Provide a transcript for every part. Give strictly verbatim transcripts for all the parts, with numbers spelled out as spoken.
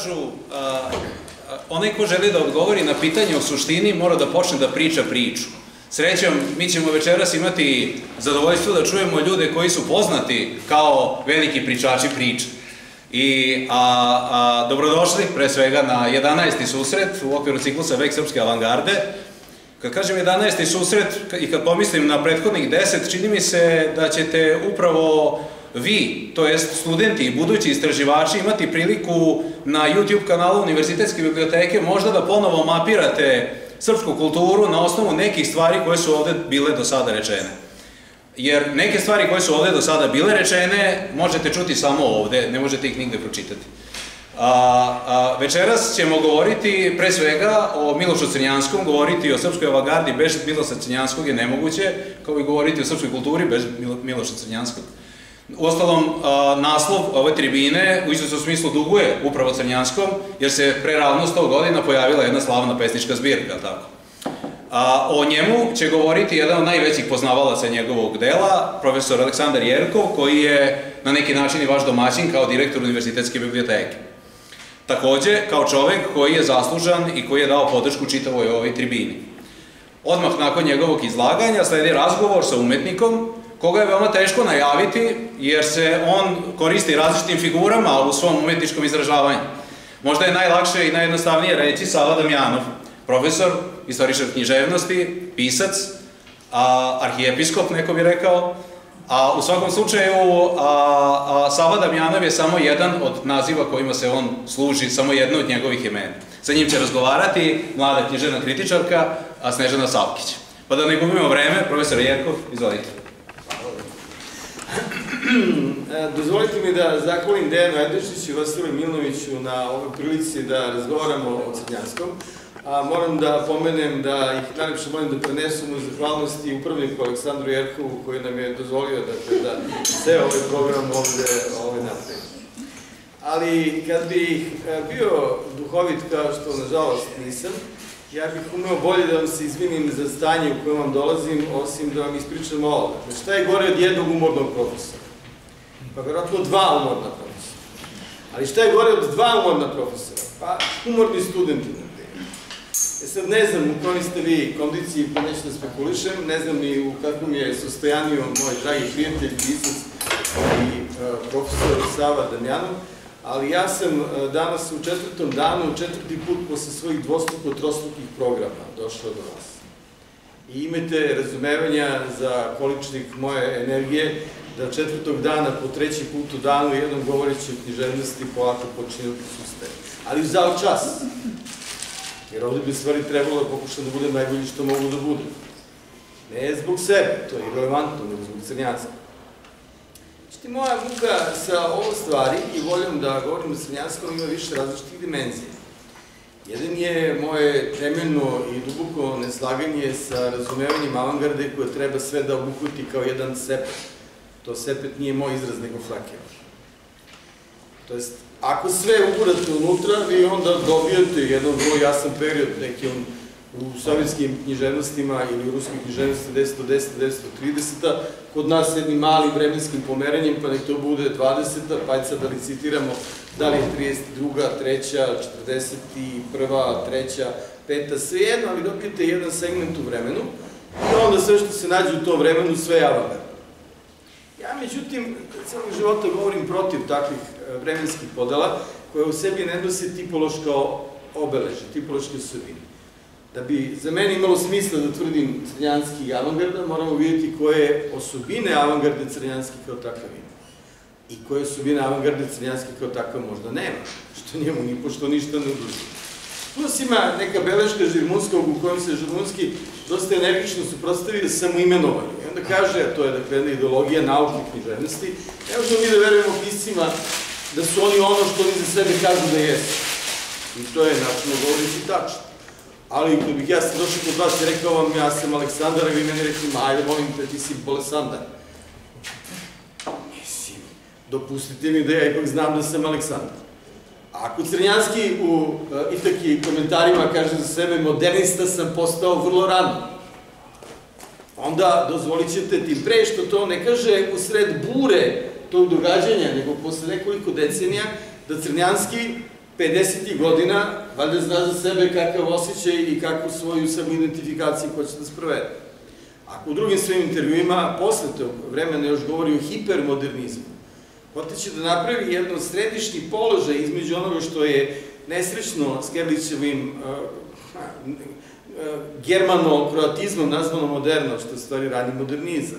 Onaj ko želi da odgovori na pitanje o suštini mora da počne da priča priču. Srećom, mi ćemo večeras imati zadovoljstvo da čujemo ljude koji su poznati kao veliki pričači priče. I dobrodošli pre svega na jedanaesti susret u okviru ciklusa Vek srpske avangarde. Kad kažem jedanaesti susret i kad pomislim na prethodnih deset, čini mi se da ćete upravo vi, to jest studenti i budući istraživači, imati priliku na YouTube kanalu Univerzitetske biblioteke možda da ponovo mapirate srpsku kulturu na osnovu nekih stvari koje su ovde bile do sada rečene. Jer neke stvari koje su ovde do sada bile rečene možete čuti samo ovde, ne možete ih nigde pročitati. Večeras ćemo govoriti pre svega o Milošu Crnjanskom, govoriti o srpskoj avangardi bez Miloša Crnjanskog je nemoguće, kao i govoriti o srpskoj kulturi bez Miloša Crnjanskog. Uostalom, naslov ove tribine u izvesnom smislu duguje upravo Crnjanskom, jer se pre ravno sto godina pojavila jedna slavna pesnička zbirka, tako. O njemu će govoriti jedan od najvećih poznavalaca njegovog dela, profesor Aleksandar Jerkov, koji je na neki način i vaš domaćin kao direktor Univerzitetske biblioteke. Takođe, kao čovek koji je zaslužan i koji je dao podršku čitavoj ovoj tribini. Odmah nakon njegovog izlaganja sledi razgovor sa umetnikom, koga je veoma teško najaviti, jer se on koristi različitim figurama u svom umetničkom izražavanju. Možda je najlakše i najjednostavnije reći Sava Damjanov, profesor, istoričar književnosti, pisac, arhijepiskop, neko bi rekao, a u svakom slučaju Sava Damjanov je samo jedan od naziva kojima se on služi, samo jedno od njegovih imena. Sa njim će razgovarati mlada književna kritičarka Snežana Savkić. Pa da ne gubimo vreme, profesor Jerkov, izvolite. Dozvolite mi da zahvalim Dejanu Edeščiću i Vasilu Milinoviću na ovoj prilici da razgovaramo o Crnjanskom. Moram da pomenem da ih najlepše molim da prenesemo zahvalnosti upravniku Aleksandru Jerkovu koji nam je dozvolio da sve ovaj program ovde napravi. Ali kad bih bio duhovit kao što nažalost nisam, ja bih umeo bolje da vam se izvinim za stanje u kojem vam dolazim, osim da vam ispričam ovo. Šta je gore od jednog umornog profesora? Pa vjerojatno dva umorna profesora. Ali šta je gore od dva umorna profesora? Pa umorni studenti, na primjer. E sad ne znam u kojoj ste vi kondiciji, pa neću da spekulišem, ne znam ni u kakvom je sostojaniju moj dragi prijatelj, pisac i profesor Sava Damjanov, ali ja sam danas u četvrtom danu, četvrti put posle svojih dvostruko trostrukih programa došao do vas. I imate razumevanja za količnik moje energije, da četvrtog dana, po treći put u danu, jednom govoreći o književnosti, polako počinju da sustaje. Ali uzao čas. Jer ovde bi stvari trebalo da pokušam da budem najbolji što mogu da budem. Ne zbog sebe, to je irelevantno, nego zbog Crnjanska. Znači, moja muka sa ovo stvari i voljom da govorim o Crnjanskom ima više različitih dimenzija. Jedan je moje temeljno i duboko neslaganje sa razumevanjem avangarde koje treba sve da obuhvati kao jedan sepet. To sepet nije moj izraz, nego frakevaš. To jest, ako sve ugurate unutra, vi onda dobijete jedan vrlo jasan period nekim u sovjetskim književnostima ili u ruskoj književnosti devetsto deseta do devetsto trideseta, kod nas jednim malim vremenskim pomeranjem, pa nek to bude dvadeseta, pa sad da li citiramo da li je trideset druga, treća, četrdeset prva, treća, peta, sve jedno, ali dobijete jedan segment u vremenu i onda sve što se nađe u tom vremenu, sve je avangardno. Ja, međutim, celog života govorim protiv takvih vremenskih podela, koje u sebi ne nose tipološka obeležja, tipološke osobine. Da bi za mene imalo smisla da tvrdim crnjanski i avangarda, moramo vidjeti koje osobine avangarde crnjanski kao takav ima. I koje osobine avangarde crnjanski kao takav možda nema, što njemu ni pošto ništa ne oduzima. Plus ima neka beleška Žirmunskog u kojem se Žirmunski dosta energično suprotstavio samoimenovanju. I onda kaže, a to je dakle jedna ideologija nauke književnosti, ne možemo mi da verujemo piscima da su oni ono što oni za sebe kažu da jesu. I to je načinno govoriti tačno. Ali kada bih ja sam došao kod vas i rekao vam ja sam Aleksandar, a vi meni rekli, ajde molim te, ti si Bolesandar. Mislim, dopustite mi da ja ipak znam da sam Aleksandar. Ako Crnjanski u Itaki komentarima kaže za sebe modernista sam postao vrlo rano, onda dozvolit ćete tim pre što to ne kaže u sred bure tog događanja, nego posle nekoliko decenija da Crnjanski pedesetih godina, valjda zna za sebe kakav osjećaj i kakvu svoju samoidentifikaciju hoće da sprovede. Ako u drugim svojim intervjuima posle tog vremena još govori o hipermodernizmu, hoteće da napravi jedan središnji položaj između onoga što je nesrećno Skerlićevim germano-kroatizmom nazvano moderno, što je stvari rani modernizam.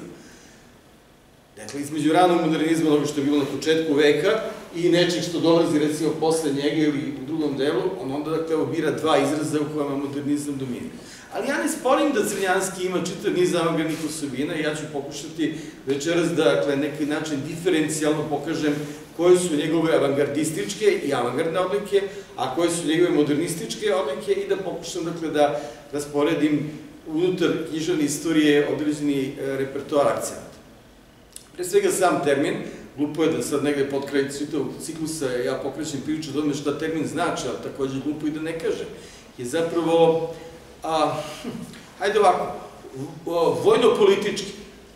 Dakle, između ranog modernizma, onoga što je bilo na početku veka, i nečeg što dolazi, recimo, posle njega ili u drugom delu, on onda, dakle, obira dva izraza u kojima modernizam dominira. Ali ja ne sporim da Crnjanski ima čitav niz avangardnih osobina i ja ću pokušati večeras da, dakle, neki način diferencijalno pokažem koje su njegove avangardističke i avangardne odlike, a koje su njegove modernističke odlike i da pokušam, dakle, da rasporedim unutar književne istorije određeni repertoar akcenata. Pre svega sam termin, glupo je da sad negde pod kraj čitavog ciklusa ja pokrećem priču da odme šta termin znači, ali takođe glupo i da ne kažem, je zapravo, hajde ovako, vojno-politički.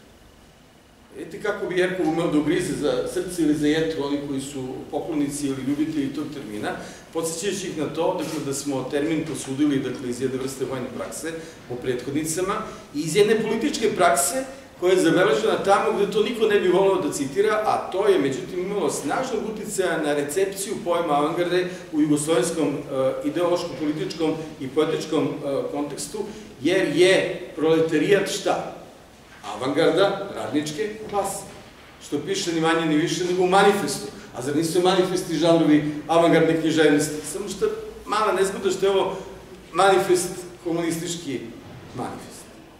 Vidite kako bi Jerkov umeo da ugrize za srce ili za jetru oni koji su poklonici ili ljubitelji tog termina, podsjećajući ih na to da smo termin posudili iz jedne vrste vojne prakse po prethodnicama i iz jedne političke prakse koja je zabeležena tamo gde to niko ne bi volao da citira, a to je, međutim, imalo snažnog uticaja na recepciju pojma avangarde u jugoslovenskom ideološkom, političkom i poetičkom kontekstu, jer je proletarijat šta? Avangarda radničke klase, što piše ni manje ni više nego u manifestu. A zar nisu manifesti žanrovi avangardne književnosti? Samo što mala nezgoda što je ovo manifest, komunistički manifest.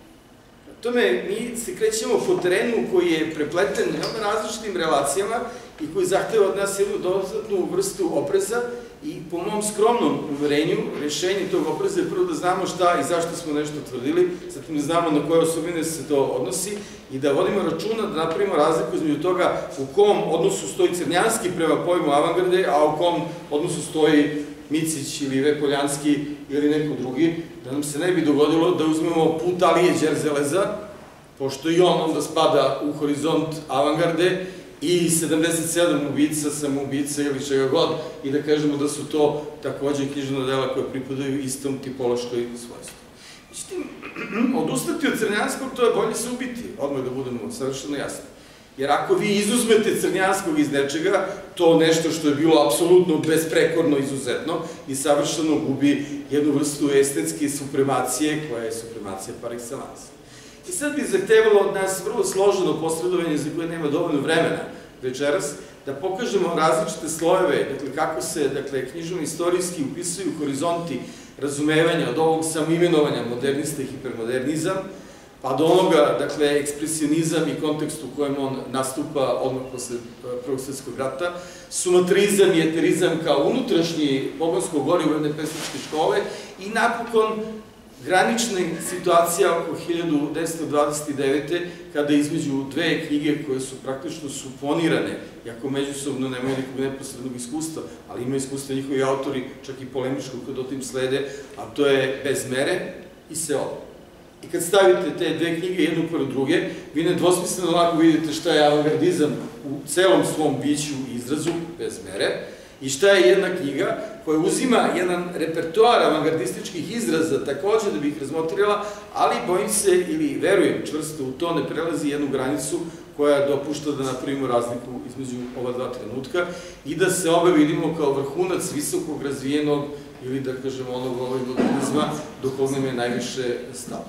Tome, mi se krećemo po terenu koji je prepleten veoma različitim relacijama i koji zahteva od nas jednu dodatnu vrstu opreza i po mom skromnom uverenju, rešenje tog opreza je prvo da znamo šta i zašto smo nešto tvrdili, zatim da znamo na koje osobine se to odnosi i da vodimo računa da napravimo razliku između toga u kom odnosu stoji Crnjanski prema pojmu avangarde, a u kom odnosu stoji Micić ili V. Poljanski ili neko drugi, da nam se ne bi dogodilo da uzmemo put Alije Đerzeleza, pošto i on onda spada u horizont avangarde, i sedamdeset sedam ubica, samoubica ili čega god, i da kažemo da su to takođe književna dela koje pripadaju istom tipološkoj svojstvu. Međutim, odustati od Crnjanskog, to je bolje se ubiti, odmah da budemo savršeno jasni. Jer ako vi izuzmete Crnjanskog iz nečega, to nešto što je bilo apsolutno besprekorno izuzetno i savršeno gubi jednu vrstu estetske supremacije, koja je supremacija par excellence. I sad bi zahtevalo od nas vrlo složeno posredovanje za koje nema dovoljno vremena večeras, da pokažemo različite slojeve, dakle kako se, dakle, književno-istorijski upisuju horizonti razumevanja od ovog samoimenovanja modernista i hipermodernizam, pa do onoga, dakle, ekspresionizam i kontekst u kojem on nastupa odmah posle Prvog svjetskog rata, sumatrizam i eterizam kao unutrašnji pogonsko gorivo jedne pesničke škole i napokon granična situacija oko hiljadu devetsto dvadeset devete. kada između dve knjige koje su praktično suponirane, iako međusobno nemaju nekog neposrednog iskustva, ali imaju iskustva njihovi autori, čak i polemičko kad o tim slede, a to je Bez mere i Seola. I kad stavite te dve knjige jednu pored druge, vi nedvosmisleno onako vidite šta je avangardizam u celom svom biću i izrazu, bez mere, i šta je jedna knjiga koja uzima jedan repertoar avangardističkih izraza takođe da bi ih razmotrila, ali bojim se ili verujem čvrsto u to ne prelazi jednu granicu koja dopušta da napravimo razliku između ova dva trenutka i da se obe vidimo kao vrhunac visokog razvijenog ili da kažemo onog ovog modernizma do kog nam je najviše stalo.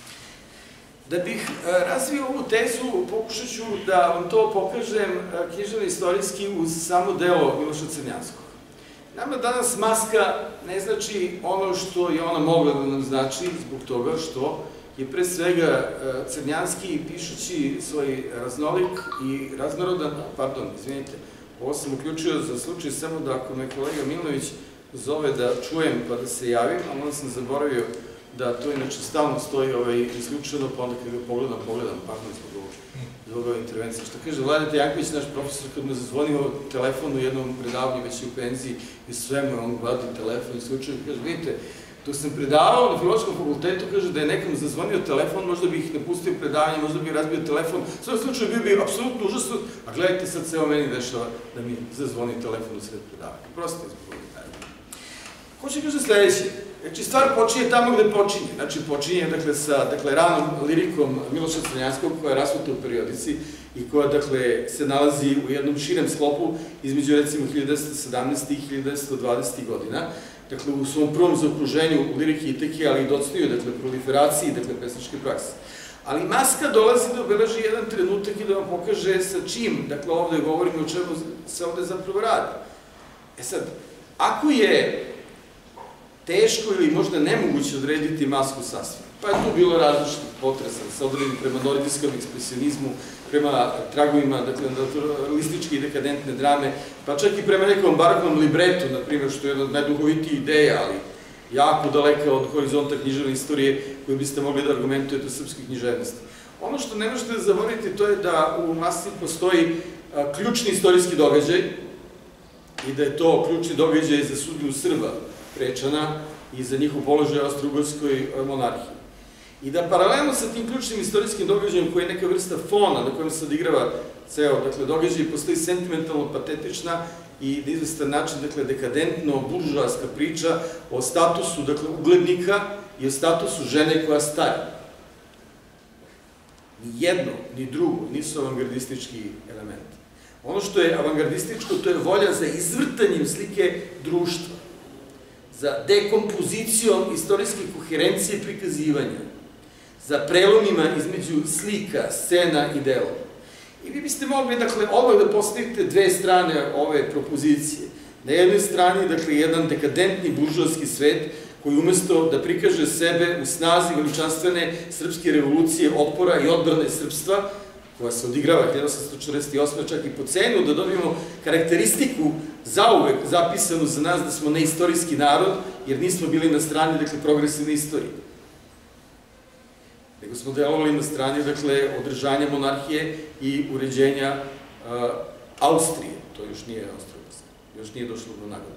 Da bih razvio ovu tezu, pokušat ću da vam to pokažem književno-istorijski uz samo delo Miloša Crnjanskog. Nama danas maska ne znači ono što je ona mogla da nam znači zbog toga što je pre svega Crnjanski, pišući svoj raznolik i raznorodan, pardon, izvinite, ovo sam uključio za slučaj samo da ako me kolega Milinović zove da čujem pa da se javim, ali onda sam zaboravio da to inače stalno stoji isključeno, pa onda kada ga pogledam, pogledam, pardon zbog ove intervencije. Što kaže Vladeta Janković, naš profesor, kad me zazvonio telefon u jednom predavanju, već je u penziji, i sve mu on gleda telefon isključeno, kaže, vidite, dok sam predavao na Filološkom fakultetu, kaže da je nekom zazvonio telefon, možda bi ih napustio predavanje, možda bi razbio telefon, u svom slučaju bio bi apsolutno užasno, a gledajte sad se ovo meni dešava da mi zazvoni telefon u sred predavanja. Prosto je zbog ovih tajna. Hoće kaže sledeće. Znači, stvar počinje tamo gde počinje. Znači, počinje, dakle, sa, dakle, ranom lirikom Miloša Crnjanskog, koja je rasuta u periodici i koja, dakle, se nalazi u jednom širem sklopu između, recimo, hiljadu devetsto sedamnaeste i hiljadu devetsto dvadesetih godina. Dakle, u svom prvom zaokruženju lirike i teke, ali i docniju, dakle, proliferaciji, dakle, pesničke prakse. Ali Maska dolazi da obeleži jedan trenutak i da vam pokaže sa čim, dakle, ovde govorimo o čemu se ovde zapravo radi. E sad, ako je teško ili možda nemoguće odrediti Masku sasvim, pa je tu bilo različitih potresa, da se odredi prema nordijskom ekspresionizmu, prema tragovima, dakle, naturalističke i dekadentne drame, pa čak i prema nekom baroknom libretu, na primjer, što je jedna od najduhovitijih ideja, ali jako daleka od horizonta književne istorije koju biste mogli da argumentujete o srpskoj književnosti. Ono što ne možete da zaboraviti, to je da u Masci postoji ključni istorijski događaj i da je to ključni događaj za sudbinu Srba Prečana i za njihov položaj u Austro-Ugarskoj monarhiji. I da paralelno sa tim ključnim istorijskim događajem, koji je neka vrsta fona na kojem se odigrava ceo, dakle, događaj, postoji sentimentalno-patetična i na izvestan način, dakle, dekadentno-buržoaska priča o statusu, dakle, uglednika i o statusu žene koja stari. Ni jedno, ni drugo nisu avangardistički elementi. Ono što je avangardističko, to je volja za izvrtanjem slike društva, za dekompozicijom istorijske koherencije prikazivanja, za prelomima između slika, scena i delova. I vi biste mogli, dakle, odmah da postavite dve strane ove propozicije. Na jednoj strani, dakle, jedan dekadentni buržoaski svet koji umesto da prikaže sebe u snazi veličanstvene srpske revolucije, otpora i odbrane srpstva, koja se odigrava hiljadu osamsto četrdeset osme čak i po cenu, da dobijemo karakteristiku zauvek zapisanu za nas da smo neistorijski narod, jer nismo bili na strani, dakle, progresivne istorije. Nego smo delovali na strani, dakle, održanja monarhije i uređenja Austrije. To još nije Austro-Ugarska, još nije došlo do nagrade.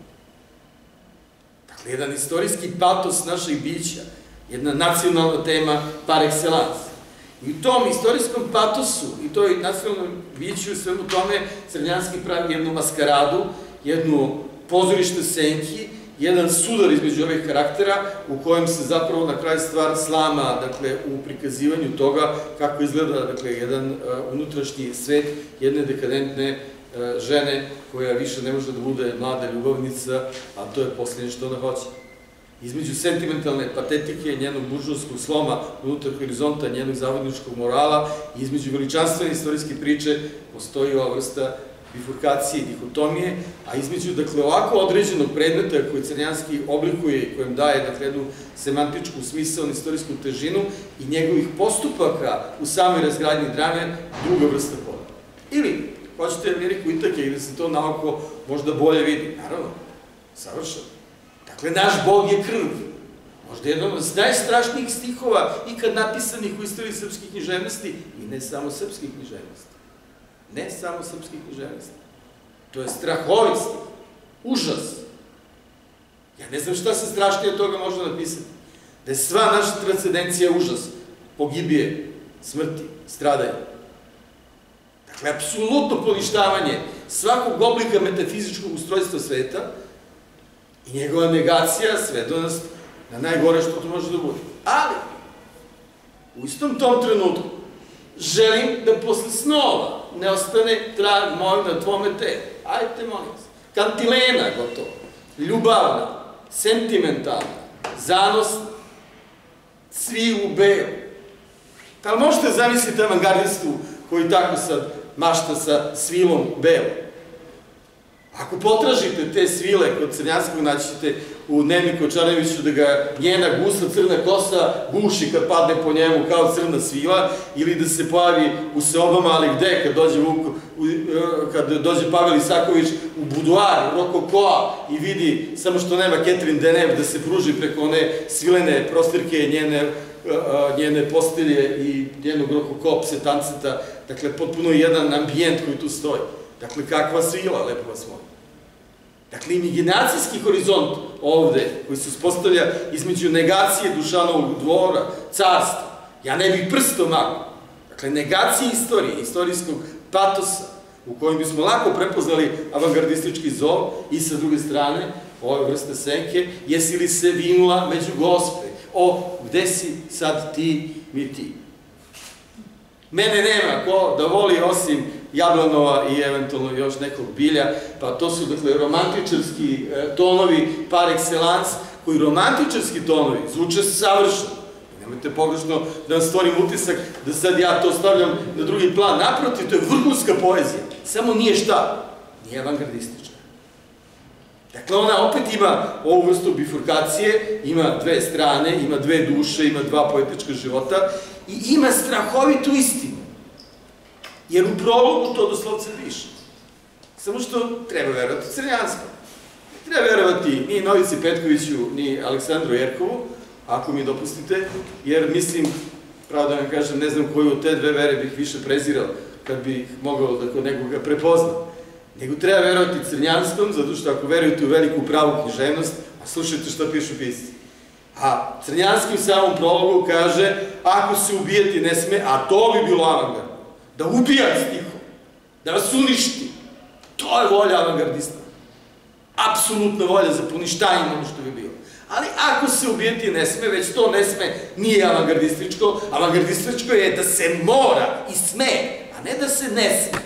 Dakle, jedan istorijski patos naših bića, jedna nacionalna tema par excellence. I u tom istorijskom patosu i toj nacionalnom biću u svemu tome Crnjanski pravi jednu maskaradu, jednu pozorište senki, jedan sudar između ovih karaktera u kojem se zapravo na kraju stvar slama, dakle, u prikazivanju toga kako izgleda, dakle, jedan unutrašnji svet jedne dekadentne žene koja više ne može da bude mlada ljubavnica, a to je posljednje što ona hoće. Između sentimentalne patetike, njenog buržovskog sloma unutar horizonta, njenog zavodničkog morala i između veličanstvene istorijske priče postoji ova vrsta bifurkacije i dihotomije, a između, dakle, ovako određenog predmeta koji Crnjanski oblikuje i kojem daje, dakle, jednu semantičku smisao, istorijsku težinu i njegovih postupaka u samoj razgradnji drame, druga vrsta pola. Ili, hoćete liriku Itake i da se to naoko možda bolje vidi, naravno, savršeno. Dakle, naš Bog je krv. Možda jedan od najstrašnijih stihova ikad napisanih u istoriji srpskih književnosti i ne samo srpskih književnosti. Ne samo srpskih književnosti. To je strahovit stih. Užas. Ja ne znam šta se strašnije od toga može napisati. Da je sva naša transcendencija užas, pogibije, smrti, stradanje. Dakle, apsolutno poništavanje svakog oblika metafizičkog ustrojstva sveta i njegova negacija sve do nas na najgore što to može da bude. Ali, u istom tom trenutku, želim da posle snova ne ostane trag moj na tvome telu. Ajte, molim se. Kantilena, gotovo. Ljubavna, sentimentalna, zanosna, svi u belu. Ali možete zamisliti avangardistu koji tako sad mašta sa svilom belu. Ako potražite te svile kod Crnjanskog, naći ćete u Dnevniku o Čarneviću da ga njena gusta crna kosa guši kad padne po njemu kao crna svila, ili da se pojavi u seobama, ali gde, kad dođe, kad dođe Pavel Isaković u buduar rokokoa i vidi, samo što nema Catherine Deneuve, da se pruži preko one svilene prostirke njene, njene postelje i njenog rokokoa psetanceta, dakle, potpuno jedan ambijent koji tu stoji. Dakle, kakva svila, lepo vas molim. Dakle, imaginacijski horizont ovde, koji se uspostavlja između negacije Dušanovog dvora, carstva, ja ne bih prstom mako. Dakle, negacije istorije, istorijskog patosa, u kojem bismo lako prepoznali avangardistički zov i sa druge strane, ove vrste senke, jesi li se vinula među gospe, o, gde si sad ti, mi ti. Mene nema ko da voli osim Jablanova i eventualno još nekog bilja, pa to su, dakle, romantičarski tonovi par excellence, koji romantičarski tonovi zvuče savršeno. Nemojte pogrešno da vam stvorim utisak da sad ja to stavljam na drugi plan. Naprotiv, to je vrhunska poezija. Samo nije šta? Nije avangardistička. Dakle, ona opet ima ovu vrstu bifurkacije, ima dve strane, ima dve duše, ima dva poetička života i ima strahovitu istinu. Jer u prologu to doslovce piše. Samo što treba verovati Crnjanskom. Treba verovati ni Novici Petkoviću, ni Aleksandru Jerkovu, ako mi dopustite, jer mislim, pravo da vam kažem, ne znam koju od te dve vere bih više prezirao, kad bih mogao da kod nekoga prepoznam. Nego treba verovati Crnjanskom, zato što ako verujete u veliku pravu književnost, a slušajte šta pišu pisci. A Crnjanski u samom prologu kaže, ako se ubijati ne sme, a to bi bilo avangard, da ubija stihom, da vas uništi, to je volja avangardista. Apsolutna volja za poništanjem ono što bi bilo. Ali ako se ubijati ne sme, već to ne sme, nije avangardističko. Avangardističko je da se mora i sme, a ne da se ne sme.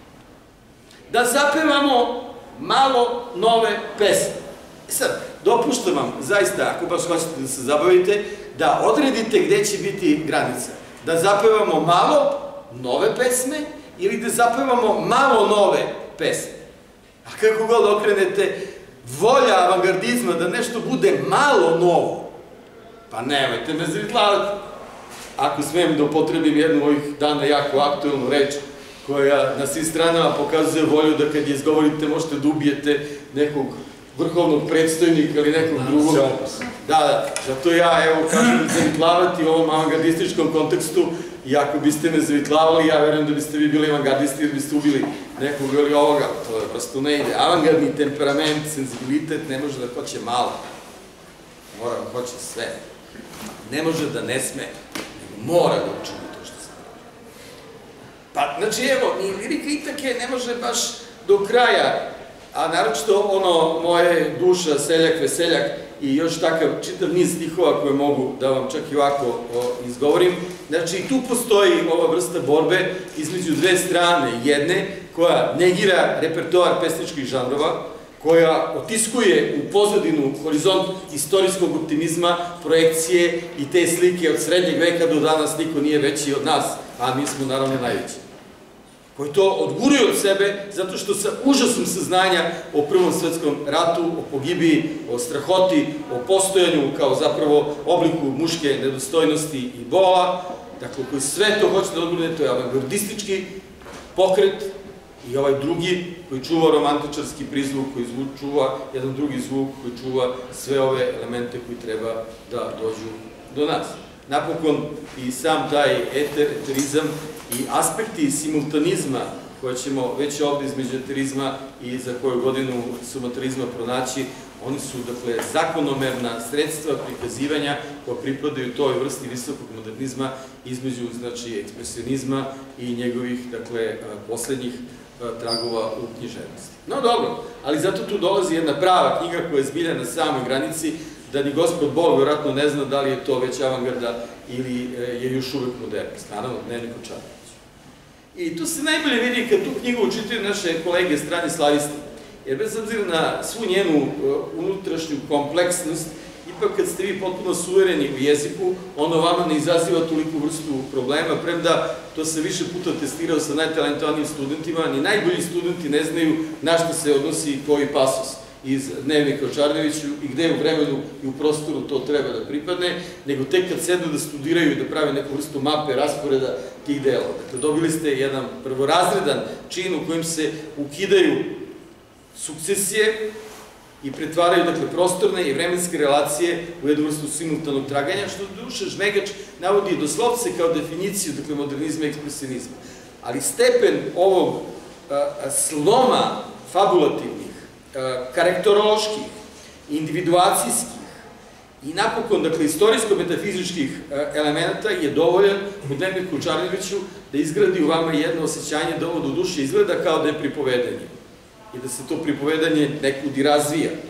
Da zapevamo malo nove pesme. E sad, dopuštam vam, zaista, ako baš hoćete da se zabavite, da odredite gde će biti granica. Da zapevamo malo nove pesme ili da zapevamo malo nove pesme. A kako god okrenete, volja avangardizma da nešto bude malo novo, pa nemojte me zavitlavati. Ako smijem da upotrebim jednu ovih dana jako aktuelnu reč, koja na svim stranama pokazuje volju da kad je izgovorite možete da ubijete nekog vrhovnog predstojnika ili nekog drugog. Da, da, zato ja, evo, kažem zavitlavati u ovom avangardističkom kontekstu i ako biste me zavitlavali, ja verujem da biste vi bili avangardisti jer biste ubili nekog ili ovoga. To je prosto ne ide. Avangardni temperament, senzibilitet ne može da hoće malo. Mora da hoće sve. Ne može da ne sme, nego mora da učini to što se pravi. Pa, znači, evo, ni lirika Itake ne može baš do kraja, a naročito ono moje duša, seljak, veseljak i još takav čitav niz stihova koje mogu da vam čak i ovako izgovorim. Znači, i tu postoji ova vrsta borbe između dve strane. Jedne, koja negira repertoar pesničkih žanrova, koja otiskuje u pozadinu horizont istorijskog optimizma, projekcije i te slike od srednjeg veka do danas niko nije veći od nas, a mi smo naravno najveći. Koji to odguruje od sebe zato što sa užasom saznanja o Prvom svetskom ratu, o pogibiji, o strahoti, o postojanju kao zapravo obliku muške nedostojnosti i bola, dakle, koji sve to hoće da odguruje, to je avangardistički pokret i ovaj drugi koji čuva romantičarski prizvuk, koji čuva jedan drugi zvuk, koji čuva sve ove elemente koji treba da dođu do nas. Napokon i sam taj eter, eterizam i aspekti simultanizma koje ćemo već ovde između eterizma i za koju godinu sumaterizma pronaći, oni su, dakle, zakonomerna sredstva prikazivanja koja pripadaju toj vrsti visokog modernizma između, znači, ekspresionizma i njegovih, dakle, poslednjih tragova u književnosti. No, dobro, ali zato tu dolazi jedna prava knjiga koja je zbilja na samoj granici, da ni gospod Bog vjerojatno ne zna da li je to već avangarda ili je još uvek modernost. Naravno, Dnevnik Čarović. I tu se najbolje vidi kad tu knjigu učitaju naše kolege strani slavisti. Jer bez obzira na svu njenu unutrašnju kompleksnost, ipak kad ste vi potpuno suvereni u jeziku, ono vama ne izaziva toliko vrstu problema, premda to se više puta testirao sa najtalentovanijim studentima, ni najbolji studenti ne znaju na što se odnosi koji pasos iz Dnevnika o Čarneviću i gde u vremenu i u prostoru to treba da pripadne, nego tek kad sednu da studiraju i da prave neku vrstu mape, rasporeda tih delova. Dakle, dobili ste jedan prvorazredan čin u kojem se ukidaju sukcesije i pretvaraju, dakle, prostorne i vremenske relacije u jednu vrstu simultanog traganja, što duše Žmegač navodi doslovce kao definiciju, dakle, modernizma i ekspresionizma. Ali stepen ovog sloma fabulativnih, karakteroloških, individuacijskih i napokon, dakle, istorijsko-metafizičkih elemenata je dovoljan u Dnevniku Čarneviću da izgradi u vama jedno osjećanje da ovo do duše izgleda kao da je pripovedanje i da se to pripovedanje nekud i razvija.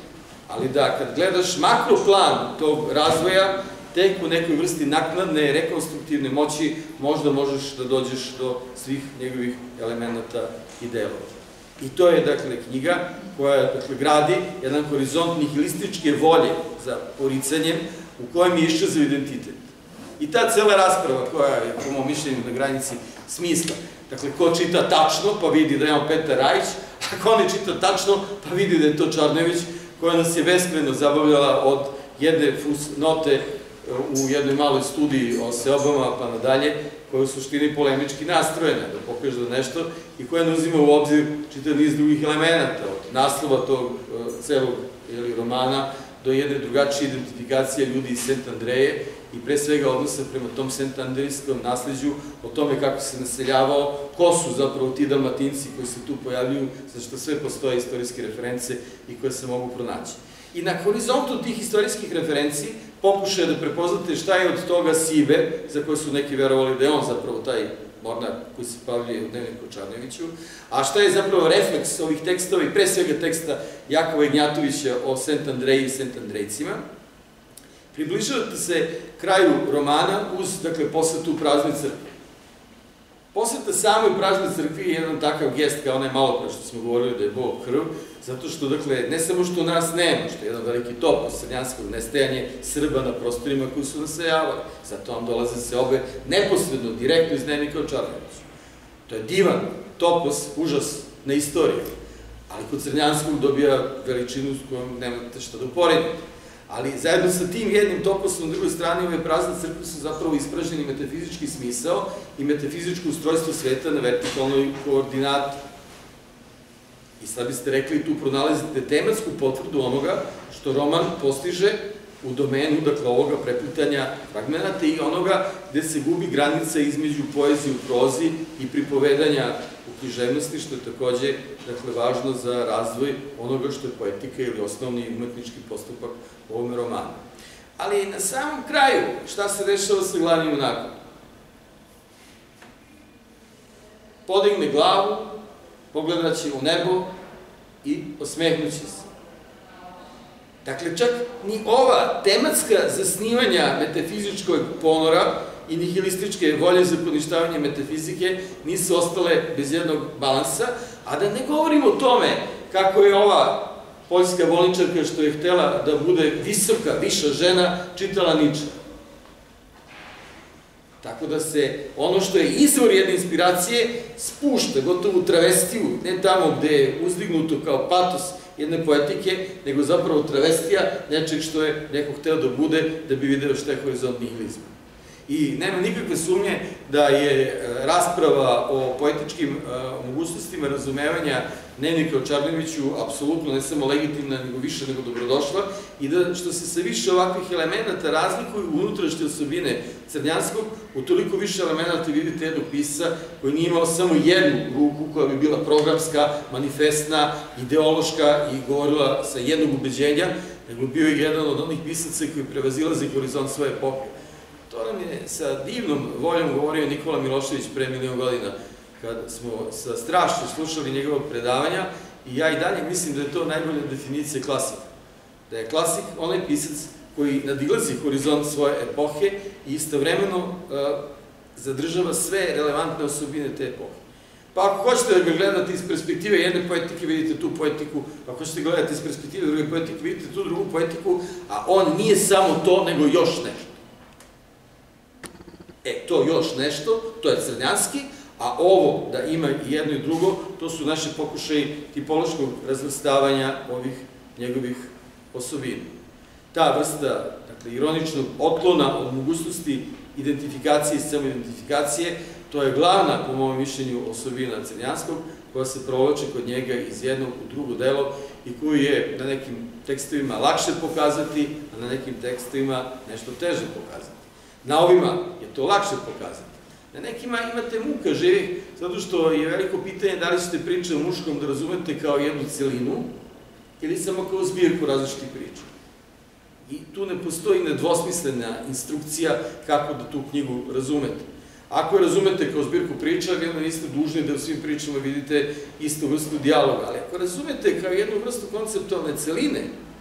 ali da kad gledaš makroplan tog razvoja, tek u nekoj vrsti naknadne, rekonstruktivne moći možda možeš da dođeš do svih njegovih elemenata i delova. I to je, dakle, knjiga koja, dakle, gradi jedan horizont nihilističke volje za poricanjem u kojem je iščezao identitet. I ta cela rasprava koja je, po mom mišljenju, na granici smisla. Dakle, ko čita tačno, pa vidi da je on Petar Rajić, a ko ne čita tačno, pa vidi da je to Čarnević, koja nas je beskrajno zabavljala od jedne note u jednoj maloj studiji o seobama pa nadalje, koja je u suštini polemički nastrojena, da pokaže da nešto, i koja ne uzima u obzir čitav niz drugih elemenata, od naslova tog celog romana do jedne drugačije identifikacije ljudi iz Sent Andreje i pre svega odnosa prema tom sentandrijskom nasleđu, o tome kako se naseljavao, ko su zapravo ti Dalmatinci koji se tu pojavljuju, za što sve postoje istorijske reference i koje se mogu pronaći. I na horizontu tih istorijskih referenci pokušaje da prepoznate šta je od toga Sibe, za koje su neki verovali da je on zapravo taj mornar koji se pavljuje u dnevniku Čarneviću, a šta je zapravo refleks ovih tekstova i pre svega teksta Jakova Ignjatovića o Sent Andreji i Sent Andrejcima. Približavate se kraju romana uz, dakle, posetu praznoj crkvi. Poseta samoj praznoj crkvi je jedan takav gest kao onaj malo pre što smo govorili da je Bog krv, zato što, dakle, ne samo što nas nema, što je jedan veliki topos crnjanskog nestajanje Srba na prostorima koji su nasejavali, zato vam dolaze se obe neposredno, direktno iz dnevnika o Čarneviću. To je divan topos, užas na istoriju, ali kod crnjanskog dobija veličinu s kojom nemate šta da uporedite. Ali zajedno sa tim jednim toposom, na drugoj strani ove prazne crkve su zapravo ispraženi metafizički smisao i metafizičko ustrojstvo sveta na vertikalnoj koordinati. I sad biste rekli, tu pronalazite tematsku potvrdu onoga što roman postiže u domenu, dakle, ovoga preplitanja fragmenata i onoga gde se gubi granica između poezije u prozi i pripovedanja u književnosti, što je takođe, dakle, važno za razvoj onoga što je poetika ili osnovni umetnički postupak u ovome romanu. Ali na samom kraju, šta se dešava sa glavnim junakom? Podigne glavu, pogledaće u nebo i osmehnuće se. Dakle, čak ni ova tematska zasnivanja metafizičkog ponora i nihilističke volje za poništavanje metafizike nisu ostale bez jednog balansa, a da ne govorimo o tome kako je ova poljska bolničarka što je htela da bude visoka, viša žena, čitala Niča. Tako da se ono što je izvor jedne inspiracije spušta gotovo u travestiju, ne tamo gde je uzdignuto kao patos jedne poetike, nego zapravo travestija nečeg što je neko hteo da bude da bi video šta je horizont nihilizma. I nema nikakve sumnje da je rasprava o poetičkim mogućnostima razumevanja dnevnika o Čarneviću apsolutno ne samo legitimna, nego više nego dobrodošla i da što se sa više ovakvih elemenata razlikuju unutrašnje osobine Crnjanskog, u toliko više elemenata vidite jednog pisca koji nije imao samo jednu ruku koja bi bila programska, manifestna, ideološka i govorila sa jednog ubeđenja, nego bio je jedan od onih pisaca koji prevazilaze horizont svoje epohe. To nam je sa divnom voljom govorio Nikola Milošević pre milion godina, kad smo sa strašću slušali njegovog predavanja i ja i dalje mislim da je to najbolja definicija klasika. Da je klasik onaj pisac koji nadilazi horizont svoje epohe i istovremeno zadržava sve relevantne osobine te epohe. Pa ako hoćete da ga gledate iz perspektive jedne poetike, vidite tu poetiku, ako hoćete da gledate iz perspektive druge poetike, vidite tu drugu poetiku, a on nije samo to, nego još nešto. E, to još nešto, to je crnjanski, a ovo da ima i jedno i drugo, to su naše pokušaje tipološkog razvrstavanja ovih njegovih osobina. Ta vrsta, dakle, ironičnog otklona od mogućnosti identifikacije i samoidentifikacije, to je glavna, po mojom mišljenju, osobina Crnjanskog, koja se provlači kod njega iz jednog u drugo delo i koju je na nekim tekstovima lakše pokazati, a na nekim tekstovima nešto teže pokazati. Na ovima je to lakše pokazati. Na nekima imate muka živih, zato što je veliko pitanje da li ćete priče o muškom da razumete kao jednu celinu ili samo kao zbirku različitih priča. I tu ne postoji nedvosmislena instrukcija kako da tu knjigu razumete. Ako je razumete kao zbirku priča, vjerno niste dužni da u svim pričama vidite istu vrstu dijaloga, ali ako razumete kao jednu vrstu konceptualne celine,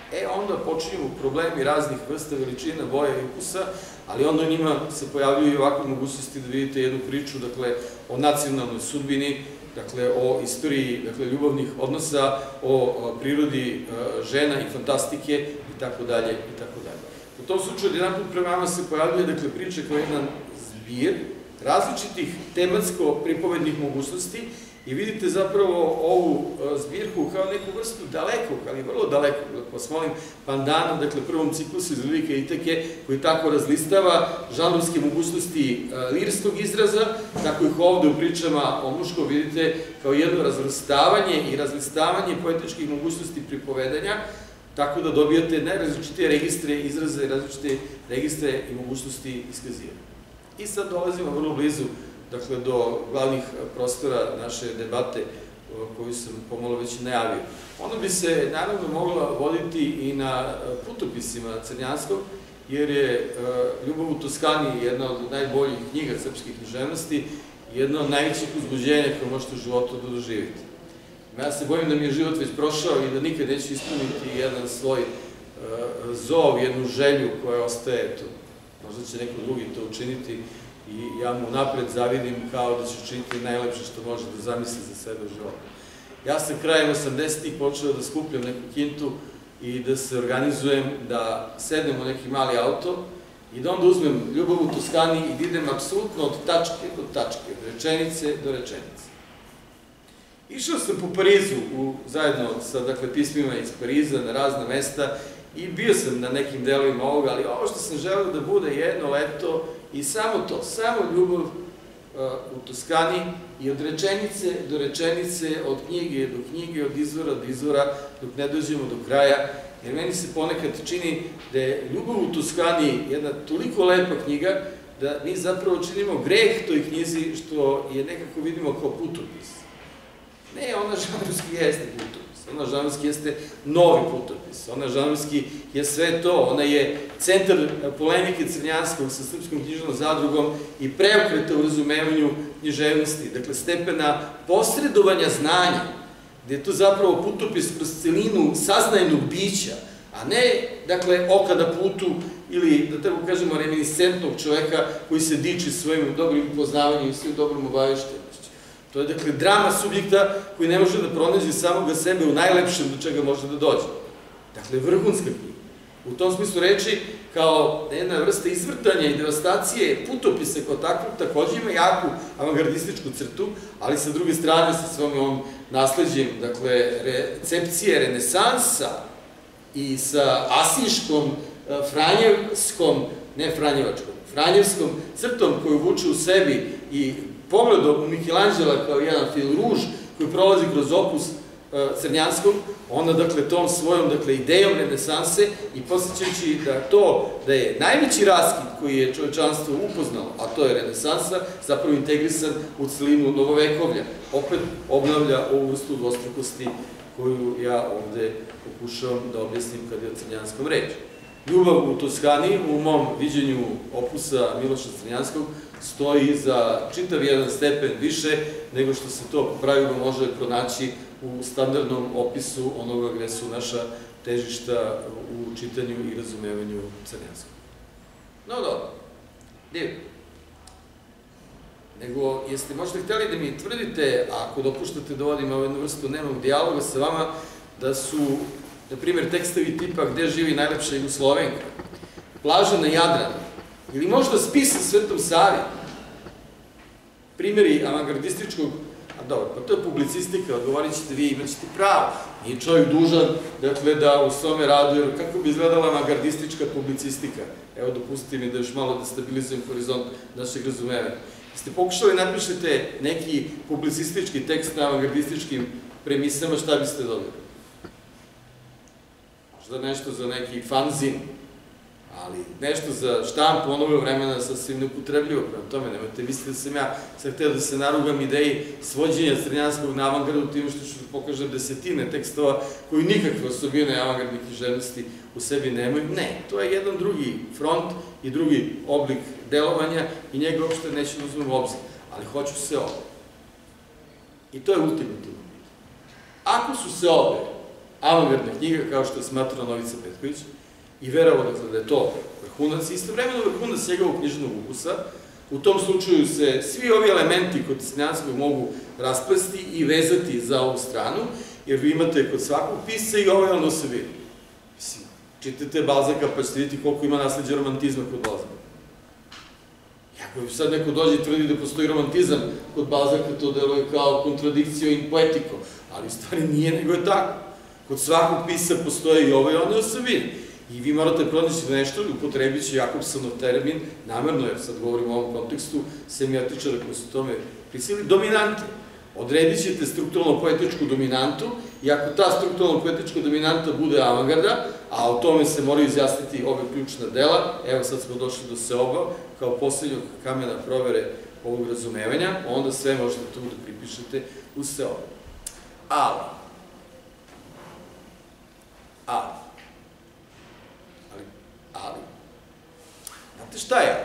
E, onda počinju problemi raznih vrsta, veličina, boja i ukusa, ali onda u njima se pojavljuju i ovakve mogućnosti da vidite jednu priču, dakle, o nacionalnoj sudbini, dakle, o istoriji, dakle, ljubavnih odnosa, o prirodi žena i fantastike, i tako dalje, i tako dalje. U tom slučaju, jedan put prema nama se pojavljuje, dakle, priče kao jedan zbir različitih tematsko-pripovednih mogućnosti i vidite zapravo ovu zbirku kao neku vrstu dalekog, ali vrlo dalekog, vas molim, pandana, dakle, prvom ciklusu iz Lirike i Teke, koji tako razlistava žanrovske mogućnosti lirskog izraza, tako ih ovde u pričama o muškom vidite kao jedno razvrstavanje i razlistavanje poetičkih mogućnosti pripovedanja, tako da dobijate najrazličitije registre izraza i različite registre i mogućnosti iskazivanja. I sad dolazimo vrlo blizu, dakle, do glavnih prostora naše debate koju sam pomalo već najavio. Ona bi se, naravno, mogla voditi i na putopisima Crnjanskog, jer je Ljubav u Toskani jedna od najboljih knjiga srpske književnosti i jedna od najvećih uzbuđenja koje možete u životu da doživite. Ja se bojim da mi je život već prošao i da nikad neću ispuniti jedan svoj zov, jednu želju koja ostaje, eto, možda će neko drugi to učiniti i ja mu napred zavidim kao da će učiniti najlepše što može da zamisli za sebe u životu. Ja sam krajem osamdesetih počeo da skupljam neku kintu i da se organizujem, da sednem u neki mali auto i da onda uzmem Ljubav u Toskani i da idem apsolutno od tačke do tačke, od rečenice do rečenice. Išao sam po Parizu, zajedno sa, dakle, pismima iz Pariza na razna mesta i bio sam na nekim delovima ovoga, ali ovo što sam želeo da bude jedno leto i samo to, samo ljubav u Toskani i od rečenice do rečenice, od knjige do knjige, od izvora do izvora, dok ne dođemo do kraja, jer meni se ponekad čini da je Ljubav u Toskani jedna toliko lepa knjiga da mi zapravo činimo greh toj knjizi što je nekako vidimo kao putopis. Ne, ona žanrovski jeste putopis, ona žanrovski jeste novi putopis, ona žanrovski je sve to, ona je centar polemike Crnjanskog sa Srpskom književnom zadrugom i preokreta u razumevanju književnosti, dakle stepena posredovanja znanja, gde je to zapravo putopis kroz celinu saznajnog bića, a ne, dakle, oka na putu ili, da treba kažemo, reminiscentnog čoveka koji se diči svojim dobrim poznavanjem i svojim dobrom obaveštenjem. To je, dakle, drama subjekta koji ne može da pronađe samoga sebe u najlepšem do čega može da dođe. Dakle, vrhunska knjiga. U tom smislu reči, kao jedna vrsta izvrtanja i devastacije putopise kao takvog, takođe ima jaku avangardističku crtu, ali sa druge strane sa svojom ovom nasleđem, dakle, recepcije renesansa i sa asiškom, franjevskom, ne franjevačkom, franjevskom crtom koju vuče u sebi i pogledom u Michelangela kao jedan fil ruž koji prolazi kroz opus Crnjanskog, onda, dakle, tom svojom, dakle, idejom renesanse i posjećajući da to, da je najveći raskid koji je čovečanstvo upoznalo, a to je renesansa, zapravo integrisan u celinu novovekovlja. Opet obnavlja ovu vrstu dvostrukosti koju ja ovde pokušavam da objasnim kad je o Crnjanskom reč. Ljubav u Toskani, u mom viđenju opusa Miloša Crnjanskog, stoji za čitav jedan stepen više nego što se to po pravilu može pronaći u standardnom opisu onoga gde su naša težišta u čitanju i razumevanju Crnjanskog. No, dobro, divno. Nego, jeste možda hteli da mi tvrdite, ako dopuštate da vodim ovu jednu vrstu nemog dijaloga sa vama, da su, na primjer, tekstovi tipa Gde živi najlepša Jugoslovenka, Plaža na Jadranu, ili možda Spis sa Svetom Savi, primjeri avangardističkog, a dobro, pa to je publicistika, odgovorit ćete vi, imat ćete pravo, nije čovjek dužan, dakle, da u svome radu, jer kako bi izgledala avangardistička publicistika? Evo, dopustite mi da još malo destabilizujem horizont našeg razumevanja. Ste pokušali napišete neki publicistički tekst na avangardističkim premisama, šta biste dobili? Možda nešto za neki fanzin, ali nešto za štampu onoga vremena sasvim neupotrebljivo, prema tome nemojte misliti da sam ja sad htio da se narugam ideji svođenja Crnjanskog na avangardu tim što ću da pokažem desetine tekstova koji nikakve osobine avangardne književnosti u sebi nemaju. Ne, to je jedan drugi front i drugi oblik delovanja i njega uopšte neću da uzmem u obzir, ali hoću se obe. I to je ultimativno. Ako su se obe avangardna knjiga, kao što je smatrao Novica Petković, i verovao dakle da je to vrhunac, istovremeno vrhunac njegovog književnog ukusa. U tom slučaju se svi ovi elementi kod crnjanskog mogu rasplesti i vezati za ovu stranu, jer vi imate kod svakog pisca i ovaj on osobinu. Mislim, čitate Balzaka pa ćete vidjeti koliko ima nasleđa romantizma kod Balzaka. I ako sad neko dođe i tvrdi da postoji romantizam kod Balzaka, to deluje kao kontradikcio in poetiko, ali u stvari nije, nego je tako. Kod svakog pisca postoje i ove i one osobine. I vi morate pronaći nešto, upotrebit će Jakobsonov termin, namerno, jer sad govorim o ovom kontekstu, semiotičara koji su tome pisali, dominante. Odredit ćete strukturalno-poetičku dominantu i ako ta strukturalno-poetička dominanta bude avangarda, a o tome se moraju izjasniti ove ključna dela, evo sad smo došli do Seoba, kao poslednjog kamena provere ovog razumevanja, onda sve možete tu da pripišete u Seoba. Ali, ali, ali, ali, znate šta je?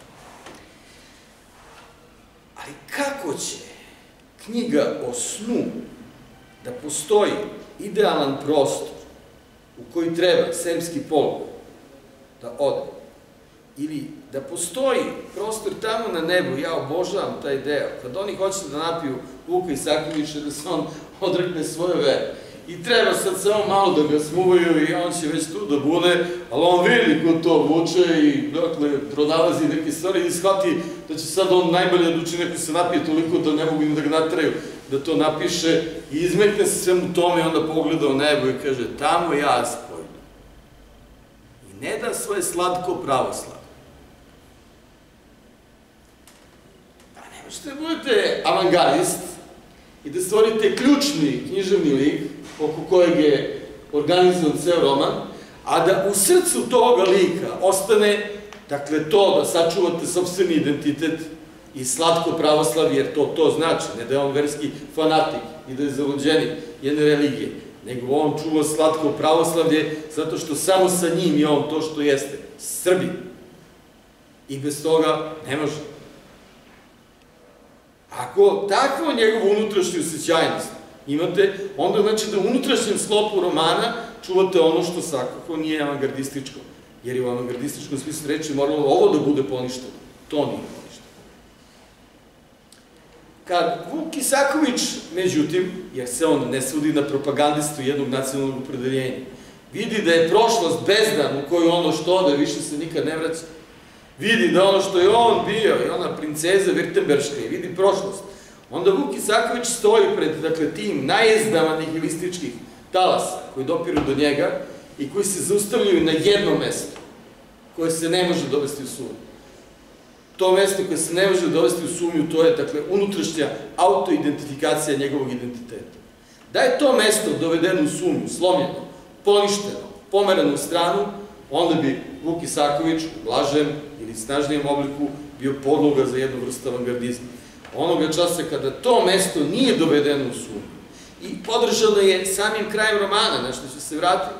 Ali kako će knjiga o snu da postoji idealan prostor u koji treba sremski polog da ode, ili da postoji prostor tamo na nebu, ja obožavam taj deo, kad oni hoće da napiju Vuka Isakovića, da se on odrekne svoje vere. I treba sad samo malo da ga smuvaju i on će već tu da bude, ali on vidi ko to vuče i dakle pronalazi neke stvari i shvati da će sad on najbolje da uči neko se napije toliko da ne mogu ni da ga natraju da to napiše i izmekne se svemu tome i onda pogleda u nebo i kaže tamo ja spojim. I ne da svoje slatko pravoslavlje. Pa ne možete da budete avangardist i da stvorite ključni književni lik oko kojeg je organizovan ceo roman, a da u srcu toga lika ostane, dakle, to da sačuvate sopstveni identitet i slatko pravoslavlje, jer to to znači, ne da je on verski fanatik i da je zavođenik jedne religije, nego on čuva slatko pravoslavlje zato što samo sa njim je on to što jeste, Srbin. I bez toga ne može. Ako takvo njegovu unutrašnju osjećajnost imate, onda znači da u unutrašnjem sklopu romana čuvate ono što svakako nije avangardističko, jer je u avangardističkom smislu reči moralo ovo da bude poništeno. To nije poništeno. Kad Vuk Isaković, međutim, jer se on ne svodi na propagandistu jednog nacionalnog opredeljenja, vidi da je prošlost bezdan u kojoj ono što ode više se nikad ne vraća, vidi da ono što je on bio i ona princeza Virtemberška i vidi prošlost, onda Vuk Isaković stoji pred, dakle, tim najezdama nihilističkih talasa koji dopiru do njega i koji se zaustavljaju na jedno mesto koje se ne može dovesti u sumnju. To mesto koje se ne može dovesti u sumnju, to je, dakle, unutrašnja autoidentifikacija njegovog identiteta. Da je to mesto dovedeno u sumnju, slomljeno, poništeno, pomereno u stranu, onda bi Vuk Isaković u blažem ili snažnijem obliku bio podloga za jednu vrstu avangardizma. Onoga časa kada to mesto nije dovedeno u sumnju i podržano je samim krajem romana, na što će se vratiti,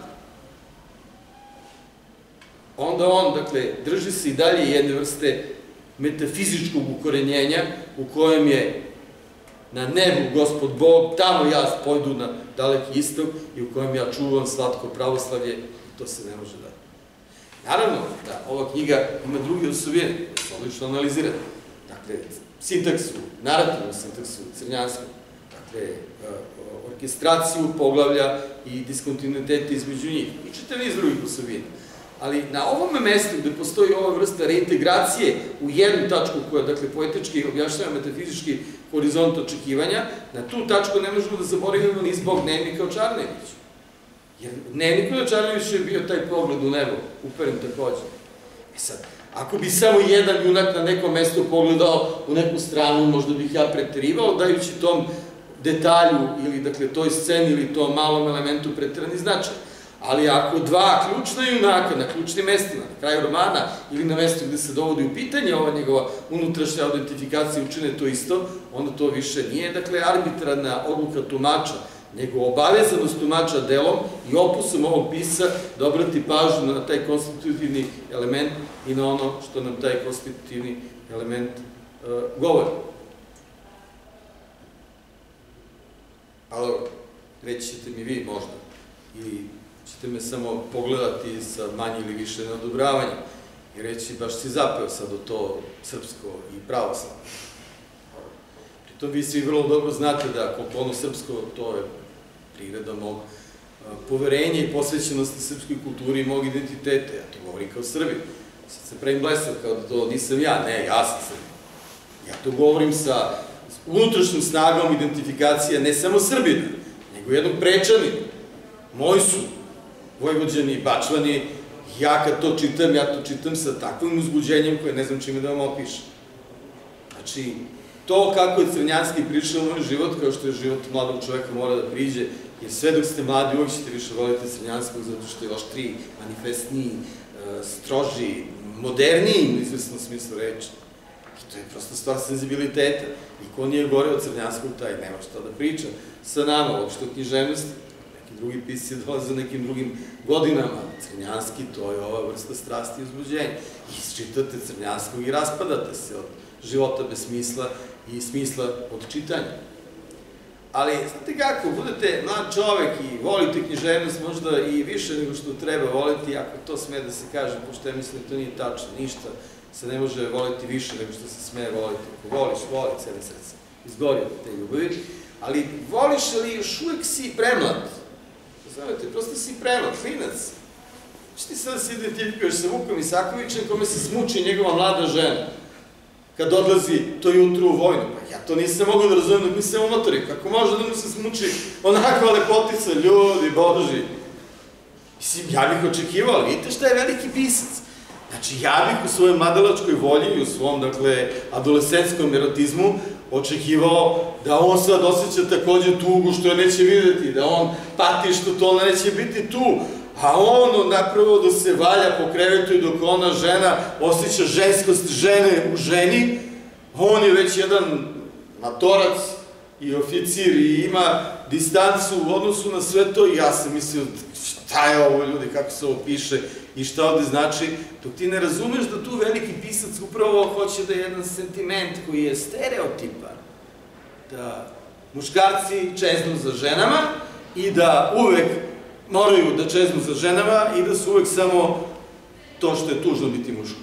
onda on, dakle, drži se i dalje jedne vrste metafizičkog ukorenjenja u kojem je na nebu Gospod Bog, tamo ja pojdu na daleki istok i u kojem ja čuvam slatko pravoslavlje, to se ne može dati. Naravno da ova knjiga ima druge osobine, da se odlično analizirati. Dakle, sintaksu, narativnu sintaksu crnjansku, dakle, orkestraciju poglavlja i diskontinuitete između njih. I čitav niz drugih osobina. Ali na ovome mestu gde postoji ova vrsta reintegracije u jednu tačku koja, dakle, poetički objašnjava metafizički horizont očekivanja, na tu tačku ne možemo da zaboravimo ni zbog Dnevnika o Čarneviću. Jer Dnevnik o Čarneviću je bio taj pogled u nebo, uperen takođe. E sad, ako bi samo jedan junak na nekom mestu pogledao u neku stranu, možda bih ja preterivao, dajući tom detalju ili, dakle, toj sceni ili tom malom elementu preterani značaj. Ali ako dva ključna junaka na ključnim mestima, na kraju romana ili na mestu gde se dovodi u pitanje ova njegova unutrašnja identifikacija učine to isto, onda to više nije, dakle, arbitrarna odluka tumača, nego obavezanost tumača delom i opusom ovog pisa da obrati pažnju na taj konstitutivni element i na ono što nam taj konstitutivni element govori. Ali, reći ćete mi vi možda, ili ćete me samo pogledati sa manje ili više neodobravanja i reći baš si zapeo sad u to srpsko i pravoslavno. Pritom vi svi vrlo dobro znate da koliko ono srpsko, to je priroda mog poverenja i posvećenosti srpskoj kulturi i mog identiteta. Ja to govorim kao Srbin. Sad se pravim blesav kao da to nisam ja, ne, ja sam Srbin. Ja to govorim sa unutrašnjom snagom identifikacije ne samo Srbina, nego jednog Prečanina. Moji su Vojvođani, Bačvani, ja kad to čitam, ja to čitam sa takvim uzbuđenjem koje ne znam čime da vam opišem. Znači, to kako je Crnjanski prišao u moj život, kao što je život mladog čoveka mora da priđe, jer sve dok ste mladi uvijek ćete više voliti Crnjanskog, zato što je oštriji, manifestniji, strožiji, moderniji u izvesnom smislu reči. I to je prosto stvar senzibiliteta. I ko nije gore od Crnjanskog, taj nema šta da priča sa nama, uopšte o književnosti. Neki drugi pisci dolaze nekim drugim godinama. Crnjanski, to je ova vrsta strasti i uzbuđenja. Isčitate Crnjanskog i raspadate se od života bez smisla i smisla od čitanja. Ali, znate kako, budete mlad čovek i volite književnost možda i više nego što treba voliti, ako to sme da se kaže, pošto ja mislim da to nije tačno, ništa se ne može voliti više nego što se sme voliti. Ako voliš, voli celi srce, izgori od te ljubavi, ali voliš ali još uvek si premlad. Znate, prosto si premlad, klinac. Što ti sad se identifikuješ sa Vukom Isakovićem kome se smuči njegova mlada žena kad odlazi to jutro u vojnu? Pa ja to nisam mogao da razumem dok nisam u motori. Kako može da mu se smuči onakva lepotica, ljudi boži? Mislim, ja bih očekivao, ali vidite šta je veliki pisac. Znači, ja bih u svojoj mladalačkoj volji i u svom, dakle, adolescentskom erotizmu očekivao da on sad osjeća takođe tugu što je neće videti, da on pati što to ona neće biti tu, a on napravo da se valja po krevetu i dok ona žena osjeća ženskost žene u ženi, on je već jedan matorac i oficir i ima distancu u odnosu na sve to i ja sam mislio šta je ovo ljudi, kako se ovo piše i šta ovde znači, dok ti ne razumeš da tu veliki pisac upravo hoće da je jedan sentiment koji je stereotipan, da muškarci čeznu za ženama i da uvek moraju da čeznu za ženama i da su uvek samo to što je tužno biti muško.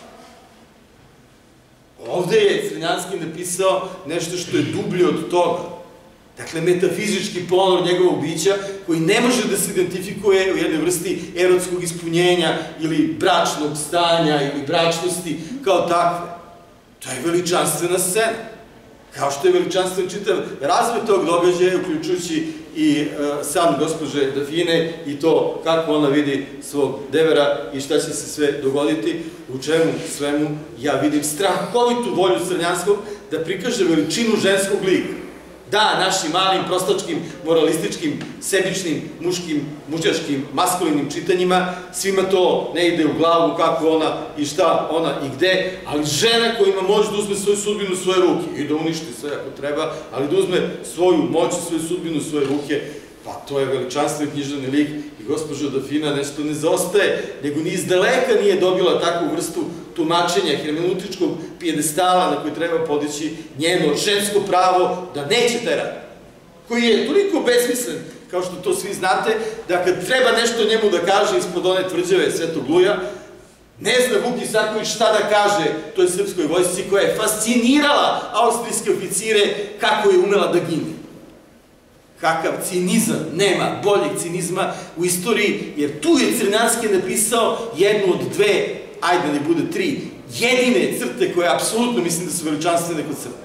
Ovde je Crnjanski napisao nešto što je dublje od toga. Dakle, metafizički ponor njegovog bića koji ne može da se identifikuje u jednoj vrsti erotskog ispunjenja ili bračnog stanja ili bračnosti kao takve. To je veličanstvena scena. Kao što je veličanstven čitav razvoj tog događaja, uključujući i sam gospođe Dafine i to kako ona vidi svog devera i šta će se sve dogoditi, u čemu svemu ja vidim strahovitu volju Crnjanskog da prikaže veličinu ženskog lika. Da, našim malim, prostačkim, moralističkim, sebičnim, muškim, mužjačkim, maskulinim čitanjima, svima to ne ide u glavu kako ona i šta ona i gde, ali žena koja ima moć da uzme svoju sudbinu u svoje ruke i da uništi sve ako treba, ali da uzme svoju moć i svoju sudbinu u svoje ruke, pa to je veličanstven književni lik i gospođa Dafina nešto ne zaostaje, nego ni iz daleka nije dobila takvu vrstu tumačenja hermeneutičkog pijedestala na koji treba podići njeno žensko pravo da neće taj rad, koji je toliko besmislen, kao što to svi znate, da kad treba nešto njemu da kaže ispod one tvrđave Svetog Luja, ne zna Vuk Isaković šta da kaže toj srpskoj vojsci koja je fascinirala austrijske oficire kako je umela da gine. Kakav cinizam, nema boljeg cinizma u istoriji, jer tu je Crnjanski napisao jednu od dve, ajde da ne bude tri, jedine crte koje apsolutno mislim da su veličanstvene kod Srba.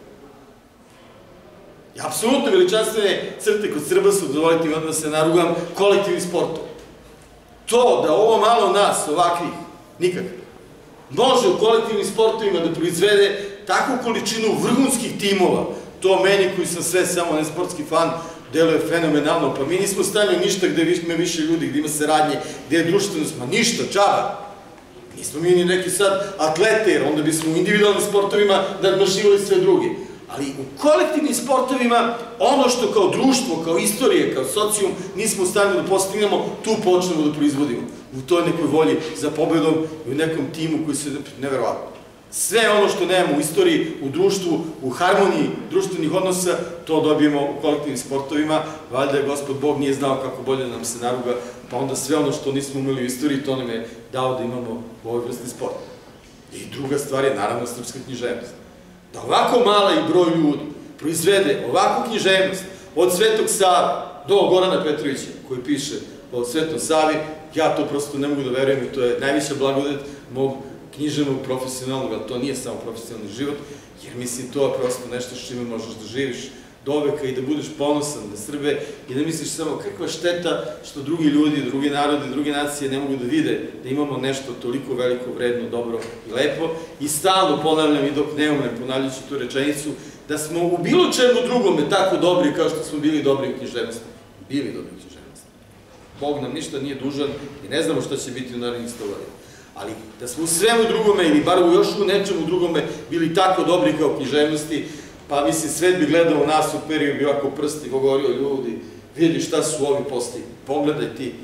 Apsolutno veličanstvene crte kod Srba su, dozvolite mi da se narugam, kolektivni sportov. To da ovo malo nas, ovakvih, nikak, može u kolektivnim sportovima da proizvede takvu količinu vrhunskih timova, to meni koji sam sve samo ne sportski fan, deluje fenomenalno, pa mi nismo stanju ništa gde ima više ljudi, gde ima saradnje, gde je društvenost, ma ništa, čaba. Nismo mi ni neki sad atlete, jer onda bismo u individualnim sportovima nadmašivali sve druge. Ali u kolektivnim sportovima, ono što kao društvo, kao istorije, kao socijum, nismo u stanju da postignemo, tu počnemo da proizvodimo. U toj nekoj volji za pobedom i u nekom timu koji se neverovatno. Sve ono što nemamo u istoriji, u društvu, u harmoniji društvenih odnosa, to dobijemo u kolektivnim sportovima. Valjda je Gospod Bog nije znao kako bolje nam se naruga, pa onda sve ono što nismo imali u istoriji, to nam je dao da imamo u ovoj vrsti sporta. I druga stvar je, naravno, srpska književnost. Da ovako mala i broj ljudi proizvede ovakvu književnost, od Svetog Save do Gorana Petrovića, koji piše o Svetom Savi, ja to prosto ne mogu da verujem i to je najviša blagodet mog književnog, profesionalnog, ali to nije samo profesionalni život, jer mislim to je prosto nešto s čime možeš da živiš do veka i da budeš ponosan na Srbe i da misliš samo kakva šteta što drugi ljudi, drugi narodi, druge nacije ne mogu da vide da imamo nešto toliko veliko, vredno, dobro i lepo. I stalno ponavljam i dok ne umrem ponavljajući tu rečenicu, da smo u bilo čemu drugome tako dobri kao što smo bili dobri u književnosti. Bili dobri u književnosti. Bog nam ništa nije dužan i ne znamo šta će biti u narednih sto godina. Ali da smo u svemu drugome ili bar u još u nečemu drugome bili tako dobri kao književnosti, pa mislim, svet bi gledao u nas u periodu bi ovako prsti govorio ljudi, vidi šta su ovi postigli, pogledaj ti.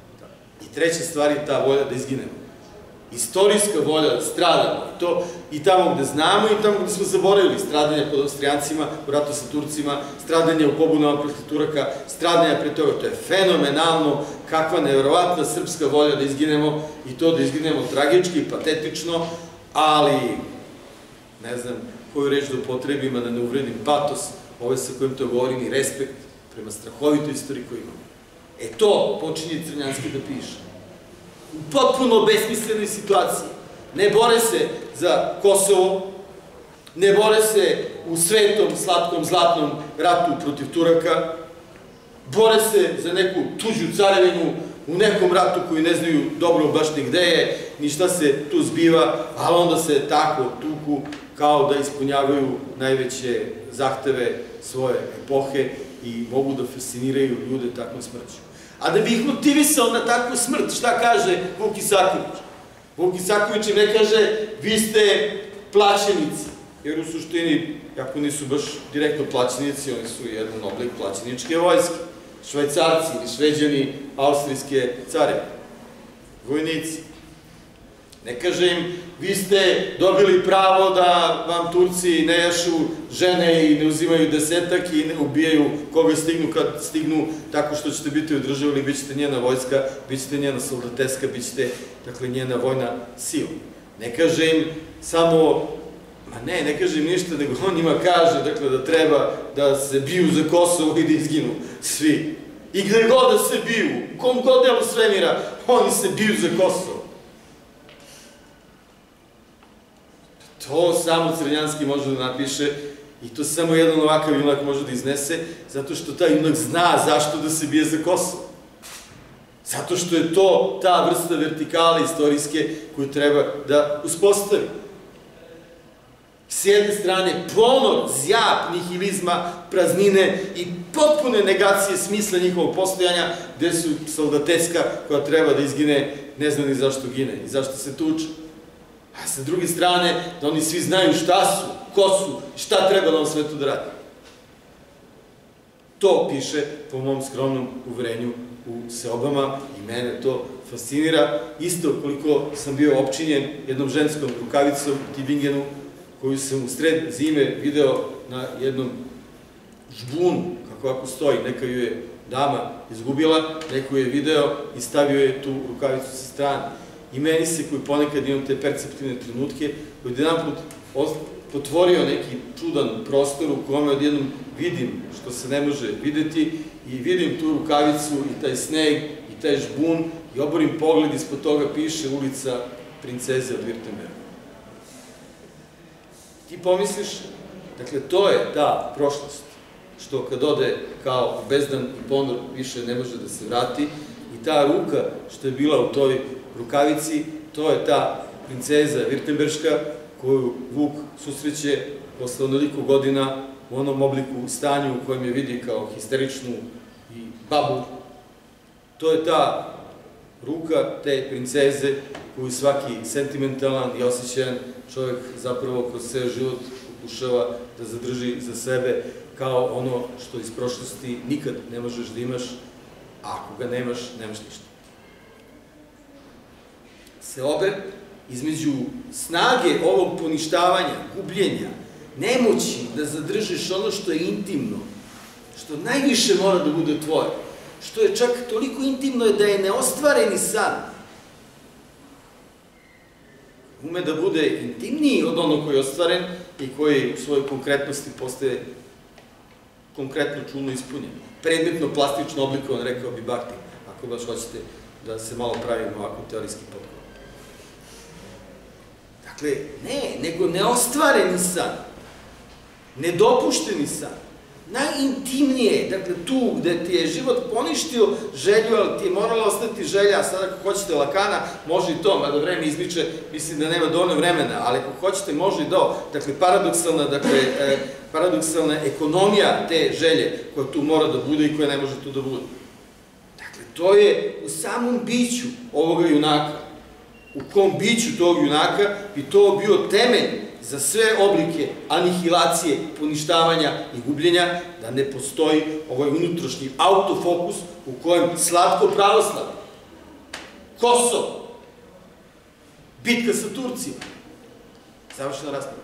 I treća stvar je ta volja da izginemo. Istorijska volja da stradamo, i to i tamo gde znamo i tamo gde smo zaboravili, stradanja pod Austrijancima, u ratu sa Turcima, stradanja u pobunama protiv Turaka, stradanja pre toga, to je fenomenalno, kakva neverovatna srpska volja da izginemo i to da izginemo tragički, patetično, ali, ne znam, koju reč da upotrebim, a da ne uvredim patos, ove sa kojim to govorim i respekt prema strahovitoj istoriji koju imamo. E to počinje Crnjanski da piše. U potpuno besmislenoj situaciji. Ne bore se za Kosovo, ne bore se u svetom, slatkom, zlatnom ratu protiv Turaka, bore se za neku tuđu carevinu u nekom ratu koji ne znaju dobro baš ni gde je, ni šta se tu zbiva, ali onda se tako tuku kao da ispunjavaju najveće zahteve svoje epohe i mogu da fasciniraju ljude takvom smrću. A da bi ih motivisao na takvu smrt, šta kaže Vuk Isaković? Vuk Isaković im ne kaže, vi ste plaćenici, jer u suštini, kako nisu baš direktno plaćenici, oni su jedan oblik plaćeničke vojske. Švajcarci ili Šveđani, austrijske care, vojnici. Ne kaže im, vi ste dobili pravo da vam Turci ne jašu žene i ne uzimaju desetak i ne ubijaju koga stignu kad stignu, tako što ćete biti održavali, bit ćete njena vojska, bit ćete njena soldateska, bit ćete, dakle, njena vojna sila. Ne kaže im samo, ma ne, ne kaže im ništa, nego on njima kaže, dakle, da treba da se biju za Kosovo i da izginu svi. I gde god da se biju, u kom god delu svemira, oni se biju za Kosovo. To samo Crnjanski može da napiše i to samo jedan ovakav junak može da iznese, zato što taj junak zna zašto da se bije za Kosovo. Zato što je to ta vrsta vertikale istorijske koju treba da uspostavi. S jedne strane, ponor, zjap nihilizma, praznine i potpune negacije smisla njihovog postojanja, gde su soldateska koja treba da izgine, ne zna ni zašto gine i zašto se tuče. A sa druge strane, da oni svi znaju šta su, ko su, šta treba na ovom svetu da radi. To piše, po mom skromnom uverenju, u seobama i mene to fascinira. Isto koliko sam bio opčinjen jednom ženskom rukavicom u Tibingenu, koju sam u sred zime video na jednom žbunu, kako ovako stoji, neka ju je dama izgubila, neko je video i stavio je tu rukavicu sa strane. I meni se, koji ponekad imam te perceptivne trenutke, koji jedan put potvorio neki čudan prostor u kome odjednom vidim što se ne može videti i vidim tu rukavicu i taj sneg i taj žbun i oborim pogled, ispod toga piše ulica Princeze od Virtemberga. Ti pomisliš, dakle, to je ta prošlost, što kad ode kao bezdan i ponor više ne može da se vrati i ta ruka što je bila u toj rukavici, to je ta princeza Virtemberška koju Vuk susreće posle onoliko godina u onom obliku stanju u kojem je vidi kao histeričnu i babu. To je ta ruka te princeze koju svaki sentimentalan i osjećajan čovjek zapravo kroz sve život pokušava da zadrži za sebe kao ono što iz prošlosti nikad ne možeš da imaš, a ako ga nemaš, nemaš ništa. Seobe između snage ovog poništavanja, gubljenja, nemoći da zadržiš ono što je intimno, što najviše mora da bude tvoje, što je čak toliko intimno da je neostvareni san, ume da bude intimniji od onog koji je ostvaren i koji u svojoj konkretnosti postaje konkretno čulno ispunjen. Predmetno, plastično oblikovan, rekao bi Bakhtin, ako baš hoćete da se malo pravimo ovako teorijski potpuno. Dakle, ne, nego neostvareni san, nedopušteni san, najintimnije, dakle tu gde ti je život poništio želju, ali ti je morala ostati želja, a sad ako hoćete Lakana, može i to, mada vreme izmiče, mislim da nema dovoljno vremena, ali ako hoćete, može i to, dakle, paradoksalna, dakle, paradoksalna ekonomija te želje koja tu mora da bude i koja ne može tu da bude. Dakle, to je u samom biću ovoga junaka, u kom biću tog junaka bi to bio temelj za sve oblike anihilacije, poništavanja i gubljenja, da ne postoji ovaj unutrašnji autofokus u kojem slatko pravoslavlje, Kosovo, bitka sa Turcima, završena rasprava.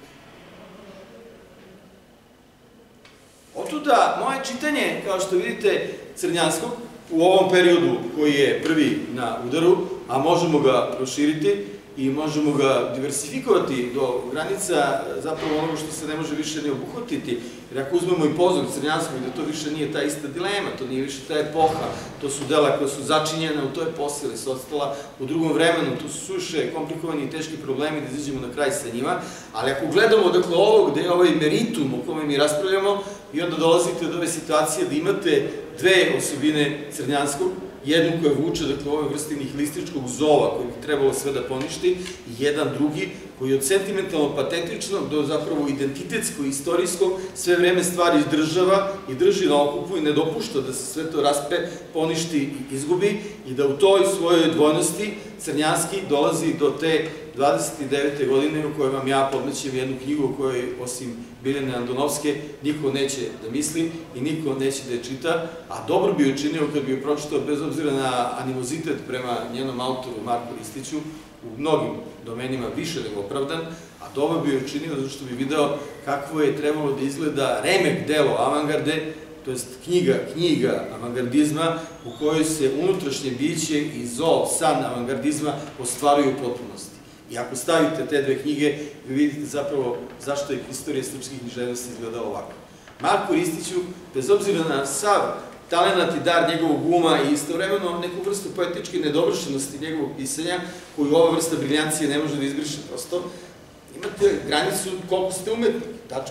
Otuda moje čitanje, kao što vidite, Crnjanskog, u ovom periodu koji je prvi na udaru, a možemo ga proširiti i možemo ga diversifikovati do granica zapravo onoga što se ne može više ne obuhvatiti. Jer ako uzmemo i pozor Crnjanskog, da to više nije ta ista dilema, to nije više ta epoha, to su dela koja su začinjena u toj eposi ili su ostala u drugom vremenu, tu su suše komplikovani i teški problemi da izađemo na kraj sa njima, ali ako gledamo dakle ovo gde je ovaj meritum o kome mi raspravljamo, i onda dolazite do ove situacije da imate dve osobine Crnjanskog, jednu koja vuče, dakle, ove vrste nihilističkog zova koji bi trebalo sve da poništi, i jedan drugi koji od sentimentalno-patetičnog do zapravo identitetsko-istorijskog sve vreme stvari izdržava i drži na okupu i ne dopušta da se sve to raspe, poništi i izgubi, i da u toj svojoj dvojnosti Crnjanski dolazi do te dvadeset devete godine u kojoj vam ja podmećem jednu knjigu u kojoj, osim Biljane Andonovske, niko neće da misli i niko neće da je čita, a dobro bi učinio kad bi je pročitao bez obzira na animozitet prema njenom autoru Marku Ristiću, u mnogim domenima više nego opravdan, a dobro bi je učinio zato što bi video kakvo je trebalo da izgleda remek delo avangarde, to jest knjiga, knjiga avangardizma u kojoj se unutrašnje biće i zov, san avangardizma ostvaruju u potpunosti. I ako stavite te dve knjige, vi vidite zapravo zašto je istorija srpskih književnosti izgledala ovako. Marku Ristiću, bez obzira na sav talenat i dar njegovog uma i istovremeno neku vrstu poetičke nedovršenosti njegovog pisanja, koju ova vrsta briljancije ne može da izbriše prosto, imate granicu koliko ste umetni, tačka.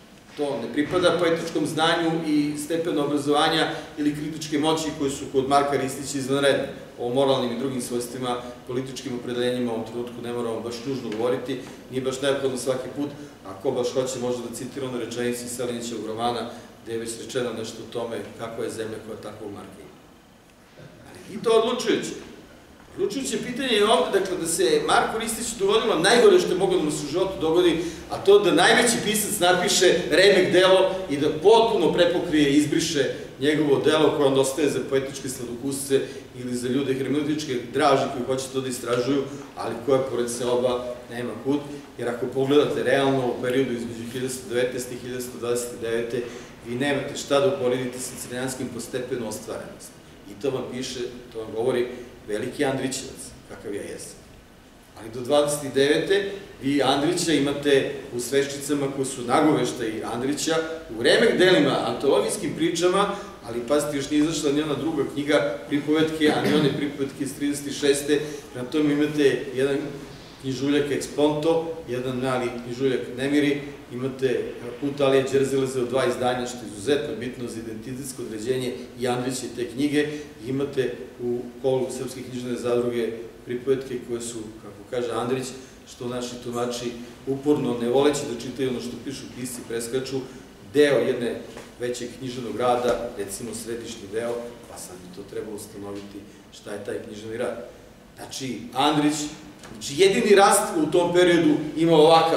To ne pripada poetičkom znanju i stepenu obrazovanja ili kritičke moći koji su kod Marka Ristića izvanredni. O moralnim i drugim svojstvima, političkim opredeljenjima u ovom trenutku ne moramo baš nužno govoriti, nije baš neophodno svaki put, a ko baš hoće može da citira onu rečenici Selinićevog romana, gde je već rečeno nešto o tome kakva je zemlja koja takvog Marka ima. Ali i to odlučujuće. Odlučujuće pitanje je ovde, dakle, da se Marku Ristiću dogodilo najgore što je moglo da mu se u životu dogodi, a to da najveći pisac napiše remek delo i da potpuno prepokrije i izbriše njegovo delo koje onda ostaje za poetičke sladokusce ili za ljude hermeneutičke draži koji hoće to da istražuju, ali koje pored seoba nema kud, jer ako pogledate realno u periodu između hiljadu devetsto i hiljadu dvadeset devete vi nemate šta da uporedite sa Crnjanskim po stepenu ostvarenosti. I to vam piše, to vam govori veliki Andrićevac, kakav ja jesam. Ali do dvadeset devete vi Andrića imate u sveščicama koji su nagoveštaji Andrića, u remek delima, antologijskim pričama, ali pazite, još nije izašla njena druga knjiga, pripovetke, a ne one pripovetke iz trideset šeste. Na tom imate jedan knjižuljak Eksponto, jedan mali knjižuljak Nemiri, imate Put Alije Đerzeleza u dva izdanja, što je izuzetno bitno za identitetsko određenje i Andrića i te knjige. Imate u kolu Srpske književne zadruge pripovetke koje su, kako kaže Andrić, što naši tumači uporno ne voleći da čitaju ono što pišu pisci, preskaču, deo jedne većeg književnog rada, recimo središnji deo, pa sad bi to trebalo ustanoviti šta je taj književni rad. Znači, Andrić, znači jedini rast u tom periodu ima ovakav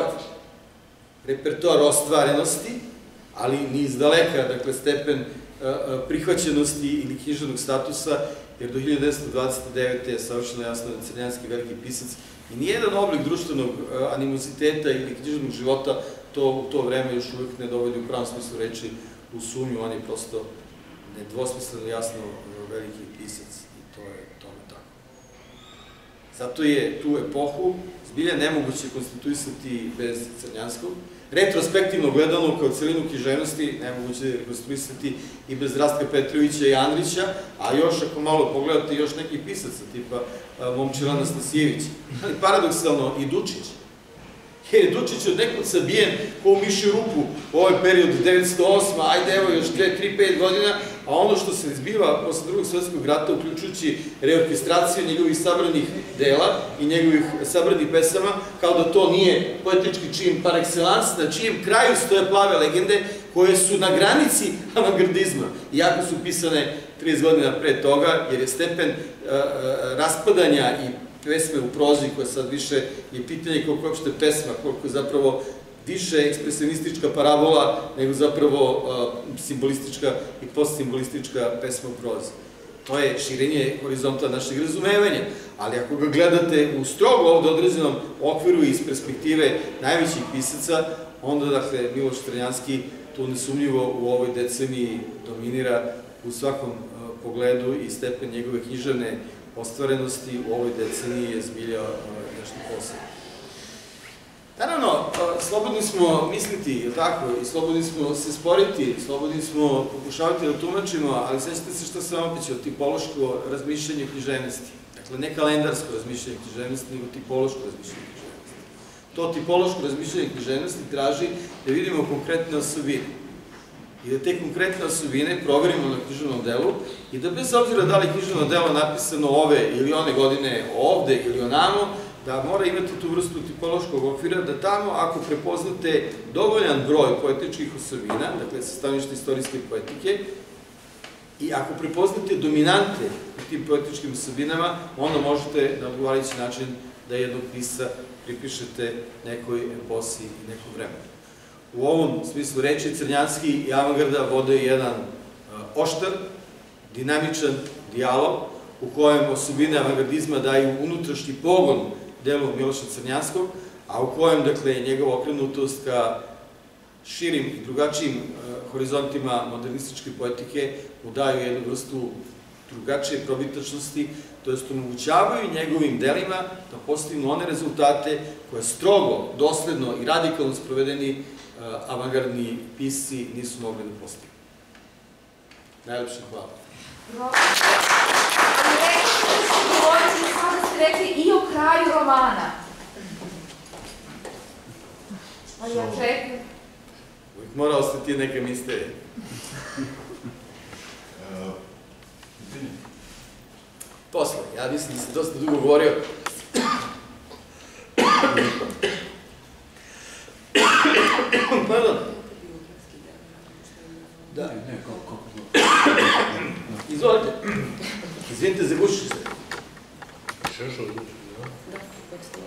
repertoar ostvarenosti, ali ni iz daleka, dakle, stepen prihvaćenosti ili književnog statusa jer do hiljadu devetsto dvadeset devete. je savršeno jasno da je Crnjanski veliki pisac i nijedan oblik društvenog animoziteta ili književnog života to u to vreme još uvijek ne dovodi u pravom smislu reči u sumnju, on je prosto nedvosmisleno jasno veliki pisac i to je tome tako. Zato je tu epohu zbilja nemoguće konstituisati bez Crnjanskog. Retrospektivno gledano kao celinu književnosti nemoguće je konstruisati i bez Rastka Petrovića i Andrića, a još ako malo pogledate još nekih pisaca tipa Momčila Anastasijevića, ali paradoksalno i Dučić. Jer je Dučić od nekog sabijen ko u mišju rupu u ovaj period devetsto osma. ajde evo još dve, tri, pet godina, a ono što se zbiva posle drugog svjetskog rata, uključujući reorkestraciju njegovih sabranih dela i njegovih sabranih pesama, kao da to nije poetički čin par excellence, na čijem kraju stoje plave legende koje su na granici avangardizma, iako su pisane trideset godina pre toga, jer je stepen raspadanja i pesme u prozi, koja sad više je pitanje koliko je uopšte pesma, koliko je zapravo više ekspresionistička parabola nego zapravo simbolistička i postsimbolistička pesma u prozi. To je širenje horizonta našeg razumevanja, ali ako ga gledate u strogo ovde određenom okviru iz perspektive najvećih pisaca, onda, dakle, Miloš Crnjanski tu nesumnjivo u ovoj deceniji dominira u svakom pogledu i stepen njegove književne ostvarenosti u ovoj deceniji je zbilja nešto posebno. Naravno, slobodni smo misliti, tako, i slobodni smo se sporiti, slobodni smo pokušavati da tumačimo, ali sećate se što sam opićao, tipološko razmišljanje književnosti. Dakle, ne kalendarsko razmišljanje književnosti, nego tipološko razmišljanje književnosti. To tipološko razmišljanje književnosti traži da vidimo konkretne osobine i da te konkretne osobine proverimo na književnom delu i da bez obzira da li književno delo napisano ove ili one godine ovde ili onamo, da mora imati tu vrstu tipološkog okvira, da tamo ako prepoznate dovoljan broj poetičkih osobina, dakle sa stanovišta istorijske poetike, i ako prepoznate dominante u tim poetičkim osobinama, onda možete na odgovarajući način da jednog pisca pripišete nekoj eposi i nekom vremenu. U ovom smislu reči Crnjanski i avangarda vode jedan oštar, dinamičan dijalog u kojem osobine avangardizma daju unutrašnji pogon delu Miloša Crnjanskog, a u kojem, dakle, njegova okrenutost ka širim i drugačijim horizontima modernističke poetike mu daju jednu vrstu drugačije probitačnosti, to jest omogućavaju njegovim delima da postignu one rezultate koje strogo, dosledno i radikalno sprovedeni avangardni pisci nisu mogli da postignu. Najlepše hvala. Sada ste rekli i o kraju romana. Ali ja čekam. Uvijek mora ostati neka misterija. Posle, ja mislim da se dosta dugo govorio. Pardon. Da. Ne, kako? Izvolite. Izvinite, zagušite se. Šešo odluči, da? Da, kako ste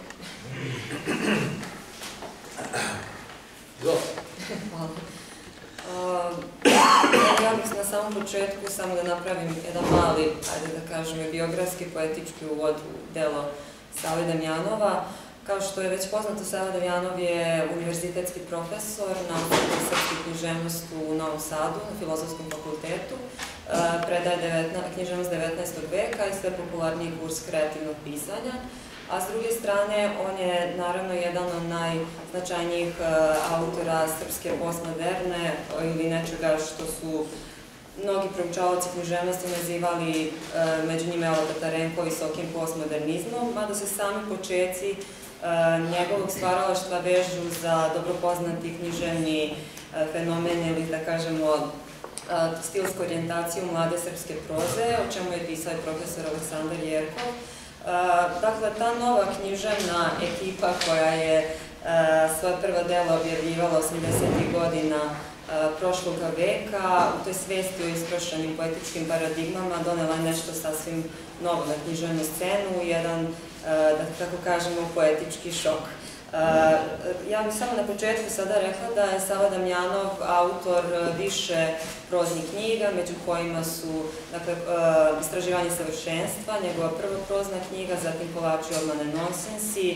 Izvolite. Hvala. Ja bih na samom početku samo da napravim jedan mali, ajde da kažem, biografski, poetički uvod u delo Save Damjanova. Kao što je već poznato, Sava Damjanov je univerzitetski profesor na Fakultetu srpske književnosti u Novom Sadu, na Filozofskom fakultetu. Predaje književnost devetnaestog veka i sve popularniji kurs kreativnog pisanja. A s druge strane, on je naravno jedan od najznačajnijih autora srpske postmoderne ili nečega što su mnogi proučavaoci književnosti nazivali među njima Evo Tatarenko visokim postmodernizmom, mada se sami počeci njegovog stvaralaštva vežu za dobro poznati književni fenomen ili da kažemo stilsku orijentaciju mlade srpske proze, o čemu je pisao i profesor Aleksandar Jerkov. Dakle, ta nova književna ekipa koja je svoje prva dela objavljivala osamdesetih godina prošlog veka, u toj svesti o isprošenim poetičkim paradigmama donela je nešto sasvim novo na književnu scenu, jedan, da tako kažemo, poetički šok. Ja bih samo na početku sada rekla da je Sava Damjanov autor više proznih knjiga, među kojima su dakle, Istraživanje savršenstva, njegova prva prozna knjiga, zatim Kolači, obmane, nonsensi.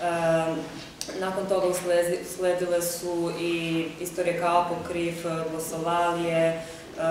Nakon toga usledile su i Istorija kao apokrif, Glosolalije,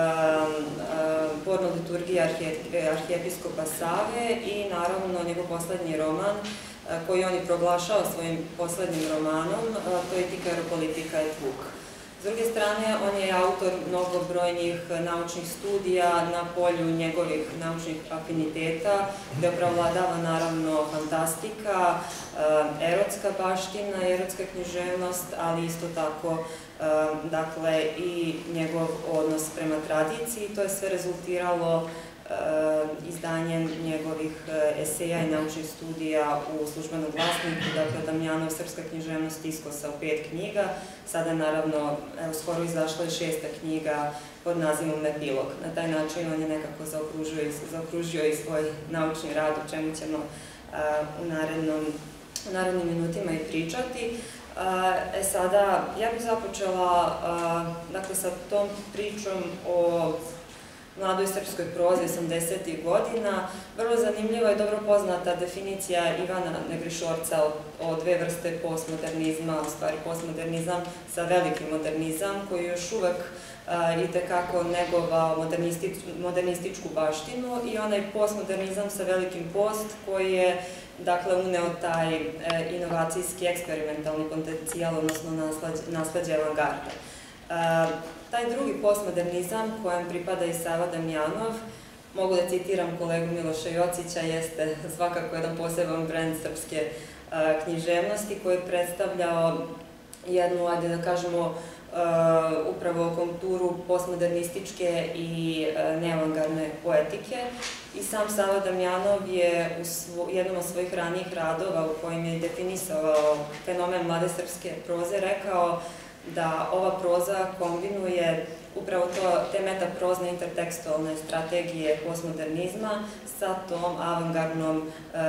Porno liturgija arhijepiskopa Save i naravno njegov poslednji roman koji on i proglašao svojim poslednjim romanom, to je Etika, aeropolitika i tvuk. S druge strane, on je autor mnogobrojnih naučnih studija na polju njegovih naučnih afiniteta, gde prevladava naravno fantastika, erotska baština, erotska književnost, ali isto tako dakle i njegov odnos prema tradiciji. To je sve rezultiralo izdanjem njegovih eseja i naučnih studija u Službenom glasniku, dakle Damjanov Srpska književnost iskosa u pet knjiga. Sada naravno, evo skoro izašla je šesta knjiga pod nazivom Epilog. Na taj način on je nekako zaokružio i svoj naučni rad, o čemu ćemo u narednim minutima i pričati. E sada, ja bih započela dakle sa tom pričom o mladoj srpskoj prozi osamdesetih godina. Vrlo zanimljiva i dobro poznata definicija Ivana Negrišorca o dve vrste postmodernizma, u stvari postmodernizam sa veliki modernizam, koji još uvek itekako negovao modernističku baštinu i onaj postmodernizam sa velikim post koji je dakle uneo taj inovacijski eksperimentalni potencijal, odnosno nasleđe avangarde. Taj drugi postmodernizam kojem pripada i Sava Damjanov, mogu da citiram kolegu Miloša Jocića, jeste svakako jedan poseban brend srpske književnosti koji je predstavljao jednu, ajde da kažemo, upravo konturu postmodernističke i neavangardne poetike. I sam Sava Damjanov je u jednom od svojih ranijih radova u kojim je definisao fenomen mlade srpske proze rekao da ova proza kombinuje upravo te metaprozne intertekstualne strategije postmodernizma sa tom avangardnom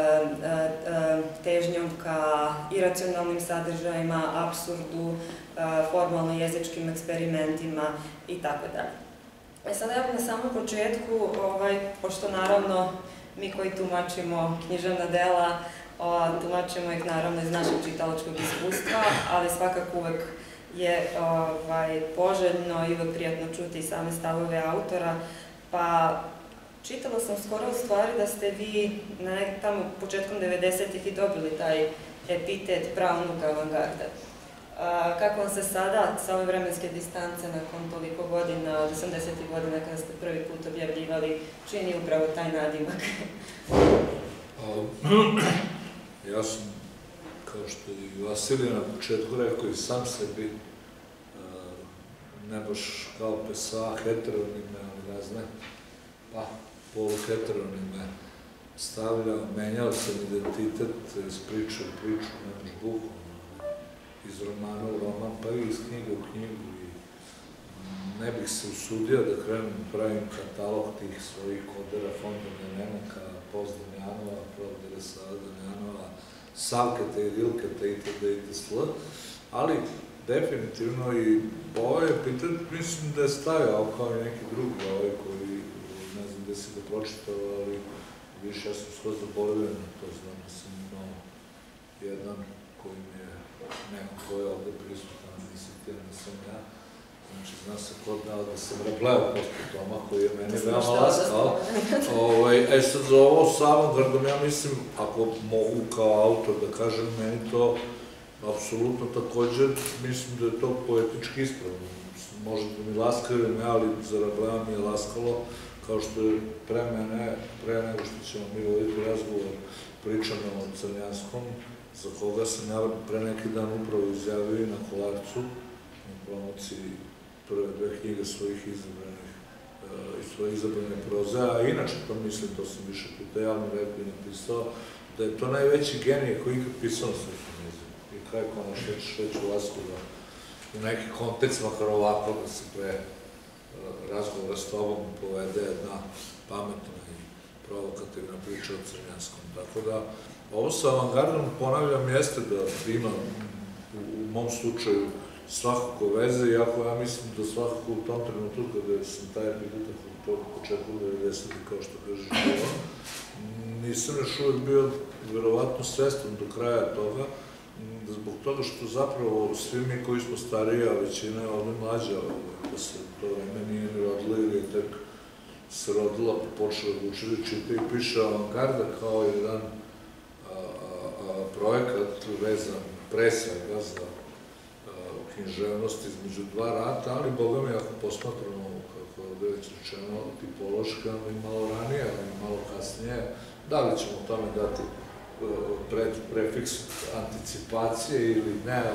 težnjom ka iracionalnim sadržajima, apsurdu, formalno-jezičkim eksperimentima i tako dalje. E sada ja bih na samom početku, pošto naravno mi koji tumačimo književna dela, tumačimo ih naravno iz našeg čitalačkog iskustva, ali svakako uvek je poželjno i uvek prijatno čuti i same stavove autora, pa čitala sam skoro u stvari da ste vi tamo početkom devedesetih i dobili taj epitet pravnog avangarda. Kako vam se sada, sa ove vremenske distance, nakon toliko godina, od osamdesetih godina kada ste prvi put objavljivali, čini upravo taj nadimak? Ja sam, kao što je i Vasilija na početku rekao, i sam sebi, ne baš kao pesa, heteronime, ali razne, pa poluheteronime stavljao, menjao sam identitet iz priče u priču, ne baš bukvalno, iz romana u roman, pa i iz knjige u knjigu. Ne bih se usudio da krenem pravim katalog tih svojih kodera, Fonda Nevenka, Post Damjanova, Prodere Sava Damjanova, Savketa i Rilketa itd. itd. Ali definitivno i ovaj epitet mislim da je stavio kao i neki drugi, ovaj koji ne znam gde si ga pročitao, ali više ja sam skoro zaboravio na to, znam da sam imao jedan koji mi je neko ko je ovde prisutan, mislim ti da sam ja, znači zna se kod dao da sam repleo posle Toma koji je meni veoma laskao. E sad za ovo s avangardom ja mislim, ako mogu kao autor da kažem, meni to apsolutno također mislim da je to poetički ispravno. Može da mi laska ili ne, ali za Rablea mi je laskalo, kao što je pre mene, pre nego što ćemo mi voditi razgovor, pričamo o Crnjanskom, za koga sam ja pre neki dan upravo izjavio i na Kolarcu, na promociji prve dve knjige svojih izabranih i svoje izabrane proze, a inače to mislim, to sam više puta javno rekao i napisao, da je to najveći genije koji ikad pisao na srpskom jeziku. I kraj konačno već u lasku da u neki kontekst, makar ovako, da se pre razgovora s tobom povede jedna pametna i provokativna priča o Crnjanskom. Tako da, ovo sa avangardom, ponavljam, jeste da ima u mom slučaju svakako veze, iako ja mislim da svakako u tom trenutku kada sam taj epitet u početku devedesetih, kao što kažeš, nisam još uvijek bio verovatno svestan do kraja toga, zbog toga što zapravo svi mi koji smo stariji, a većina je ovdje mlađa, da se to vreme nije ni rodila ili je tek se rodila, počela da uči da čita i piše avangarda kao jedan projekat vezan pre svega za književnost između dva rata, ali boga mi, ako posmatramo, kako je ovdje već rečeno, tipološka, i malo ranije, ali malo kasnije, da li ćemo tome dati prefiks anticipacije ili ne,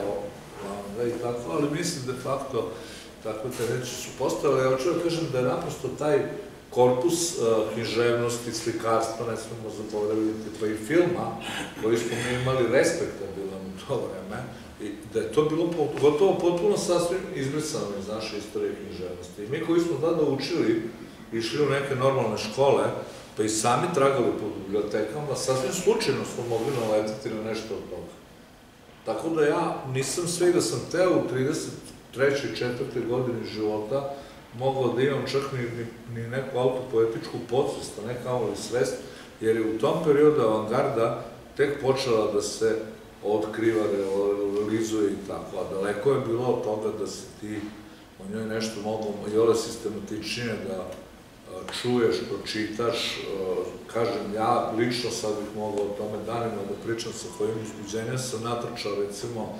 i tako, ali mislim de facto tako te reči su postavile. Ja hoću da kažem da je naprosto taj korpus književnosti, slikarstva, ne smemo zaboraviti, pa i filma, koji smo mi imali respektabilan u to vreme, i da je to bilo gotovo potpuno sasvim izbrisano iz naše istorije književnosti. I mi koji smo tada učili, išli u neke normalne škole, pa i sami tragali po bibliotekama, sasvim slučajno smo mogli naletiti na nešto od toga. Tako da ja nisam sve da sam teo u trideset trećoj i četvrtoj godini života mogao da imam čak ni neku autopoetičku podsvest, a ne kao li svest, jer je u tom periodu avangarda tek počela da se otkriva, realizuje i tako, a daleko je bilo od toga da se ti o njoj nešto mogu i ole sistematičnije da čuješ, pročitaš. Kažem, ja lično sad bih mogao o tome danima da pričam sa kojim uzbuđenjem sam natrčao, recimo,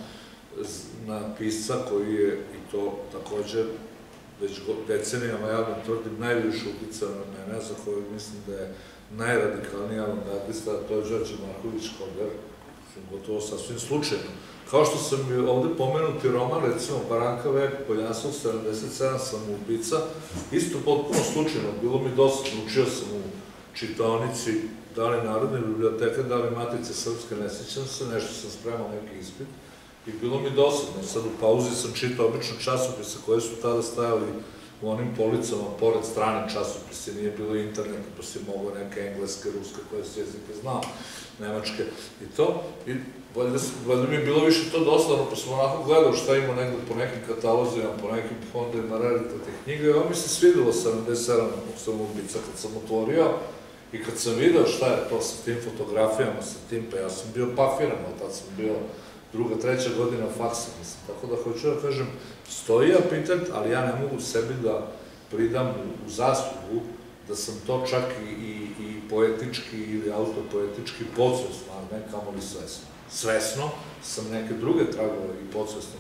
na pisca koji je, i to također već decenijama javno tvrdim, najviše uticao na mene, za koju mislim da je najradikalniji avangardista, to je Đorđe Marković Kober, gotovo sasvim slučajno. Kao što sam ovde pomenuti roman, recimo Baranka Vek, Poljanskog sedamdeset sedam samoubica, isto potpuno slučajno, bilo mi dosta, učio sam u čitaonici, da li Narodne biblioteke, da li Matice Srpske, ne sjećam se, nešto sam spremao neki ispit, i bilo mi dosadno. Sad u pauzi sam čitao obično časopise koje su tada stajali u onim policama, pored strane časopise, nije bilo interneta, pa si mogao neke engleske, ruske, koje se jezike znao, nemačke i to. I valjda mi je bilo više to dosladno, pa sam onako gledao šta ima negde po nekim katalozima, po nekim fondovima, raritetnih knjiga, i ovo mi se svidilo sedamdeset sedam samoubica kad sam otvorio i kad sam video šta je to sa tim fotografijama, sa tim, pa ja sam bio pafiran, ali tad sam bio druga, treća godina faksa, mislim. Tako da hoću da kažem, stoji apitet, ali ja ne mogu sebi da pridam u zaslugu da sam to čak i poetički ili autopoetički podsvesno, a ne kamo li svesno. Svesno sam neke druge tragove i podsvesno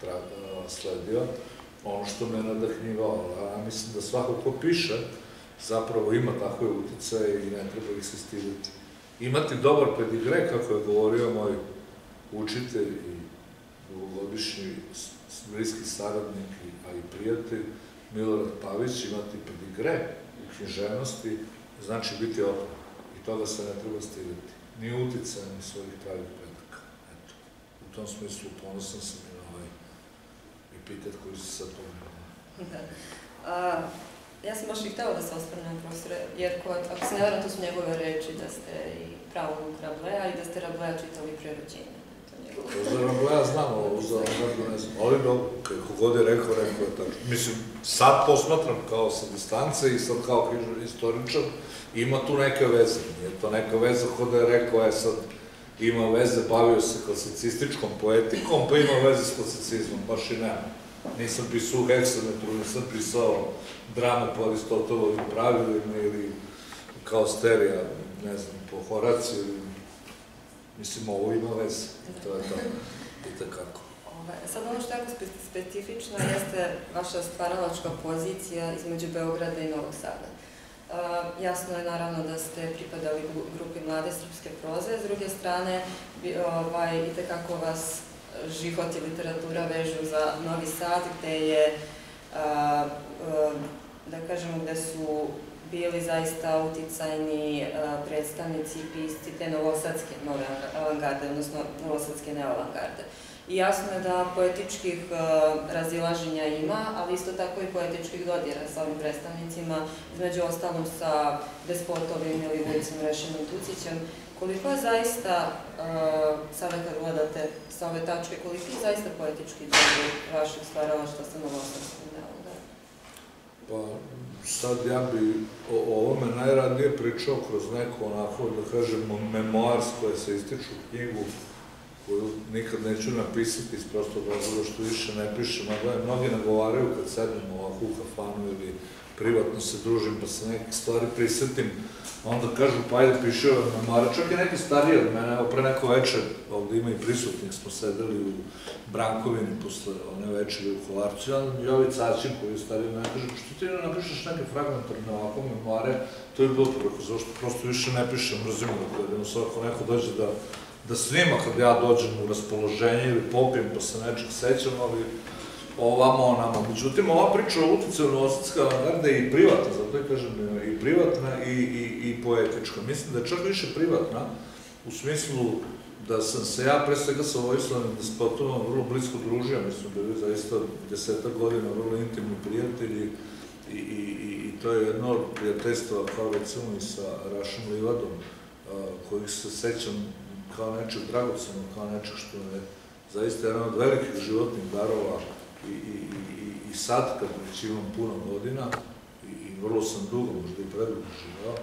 sledio, ono što me nadahnjivao, a mislim da svako ko piše zapravo ima takve uticaje i ne treba ih se stiliti. Imati dobar pedigre, kako je govorio moj učitelj i dugogodišnji bliski saradnik, a i prijatelj Milorad Pavić, imati pedigre u književnosti znači biti otvoren. I toga se ne treba stiliti. Ni uticaja, ni svojih pravih predaka. Eto, u tom smislu ponosan sam i na ovaj epitet koji se sad pomenula. Da. Ja sam baš i htela da se osvrnem, profesore, jer ako se ne varam, to su njegove reči da ste i pravovuk Rablea i da ste Rablea čitali pre rođenja. Za Rablea znam, ovo za Rablea ne znam. Ali dobro, kako god je rekao, rekao je tako. Mislim, sad posmatram kao sa distance i sad kao istoričar, ima tu neke veze. Nije to neka veza kod da je rekao, je sad ima veze, bavio se klasicističkom poetikom, pa ima veze s klasicizmom, baš i nema. Nisam pisao u heksametru, nisam pisao drame po Aristotelovim pravilima ili kao sterija, ne znam, po Horaciju. Mislim, ovo ima veze. To je to. I takako. Sad ono što je jako specifično jeste vaša stvaralačka pozicija između Beograda i Novog Sada. Jasno je naravno da ste pripadali grupi mlade srpske proze, s druge strane i tekako vas život i literatura vežu za Novi Sad, gde je, da kažemo, gde su bili zaista uticajni predstavnici i pisci te novosadske nove avangarde, odnosno novosadske neoavangarde. I jasno je da poetičkih razilaženja ima, ali isto tako i poetičkih dodira sa ovim predstavnicima, između ostalom sa Despotovim ili Vucem Rešinom Tucićem, koliko je zaista, sada kad gledate sa ove tačke, koliko je zaista poetički džanr vaših stvaralaštva sa novosadskim delom? Pa sad ja bi o ovome najradnije pričao kroz neko onako, da kažemo, memoars koje se ističu u knjigu, koju nikad neću napisati iz prostog razloga što više ne pišem, a mnogi nagovaraju kad sednem ovako u kafanu ili privatno se družim pa se nekih stvari prisetim, onda kažu pa ajde piši ove memoare, čak i neki stariji od mene, evo pre neko večer, ovde ima i prisutnik, smo sedeli u Brankovini posle one večeri u Kolarcu, i Jović Saćin koji je stariji od mene kaže, što ti ne napišeš neke fragmentarne ovako memoare, to je bilo preko, zašto prosto više ne pišem, mrzimo da gledamo, sad ako neko dođe da da snima kad ja dođem u raspoloženje ili popijem pa se nečeg sećam, ali ovamo onamo. Međutim, ova priča o uticaju novosadske avangarde je i privatna, zato je kažem i privatna i poetička. Mislim da je čak više privatna, u smislu da sam se ja pre svega sa Vojslavim Despotovom vrlo blisko družio, mislim da je zaista desetak godina vrlo intimni prijatelji i to je jedno od prijateljstva kao recimo i sa Rašom Livadom, kojih se sećam kao nečeg dragocenog, kao nečeg što je zaista jedan od velikih životnih darova i sad, kad već imam puno godina i vrlo sam dugo, možda i predugo živao,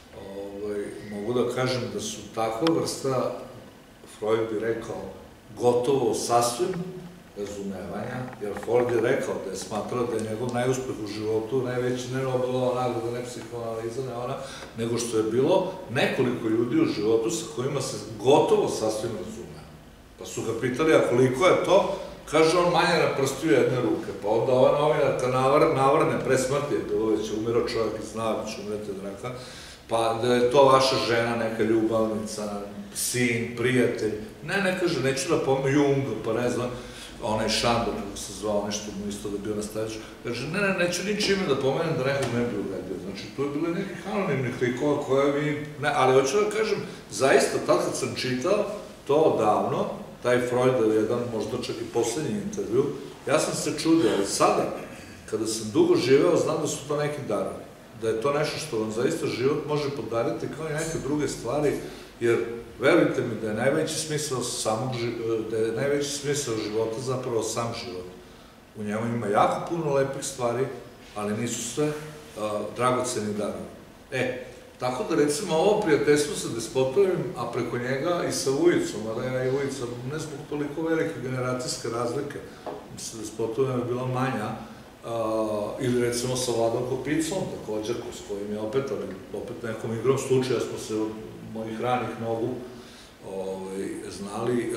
mogu da kažem da su takva vrsta, Freud bi rekao, gotovo sasvim razumevanja, jer Freud je rekao da je smatrao da je njegov najuspeh u životu najveći ne Nobelova nagrada, ne psihoanaliza, ne ona, nego što je bilo nekoliko ljudi u životu sa kojima se gotovo sasvim razume. Pa su ga pitali, a koliko je to? Kaže on manje na prstiju jedne ruke, pa onda ova novinarka navrne pre smrti, je bilo već umirao čovjek i zna da će umreti od raka, pa da je to vaša žena, neka ljubavnica, sin, prijatelj, ne, ne kaže, neću da pomenu Jung, pa ne znam, onaj Šandor, kako se zvao, nešto mu isto da bio nastavić, kaže, ne, ne, neću nič ime da pomenem da nekog ne bi uredio. Znači, tu je bilo nekih anonimnih likova koje mi, ne, ali hoću da kažem, zaista, tad kad sam čitao to odavno, taj Freudov jedan, možda čak i poslednji intervju, ja sam se čudio, ali sada, kada sam dugo živeo, znam da su to neki darovi, da je to nešto što vam zaista život može podariti kao i neke druge stvari, jer verujte mi da je najveći smisao samog, da je najveći smisao života zapravo sam život. U njemu ima jako puno lepih stvari, ali nisu sve dragoceni darovi. E, tako da recimo ovo prijateljstvo sa Despotovim, a preko njega i sa Vujicom, a da ja i Vujica, ne zbog toliko velike generacijske razlike, sa Despotovim je bila manja, ili recimo sa Vladom Kopicom, također, s kojim je opet, ali opet nekom igrom slučaja smo se od mojih ranih nogu znali,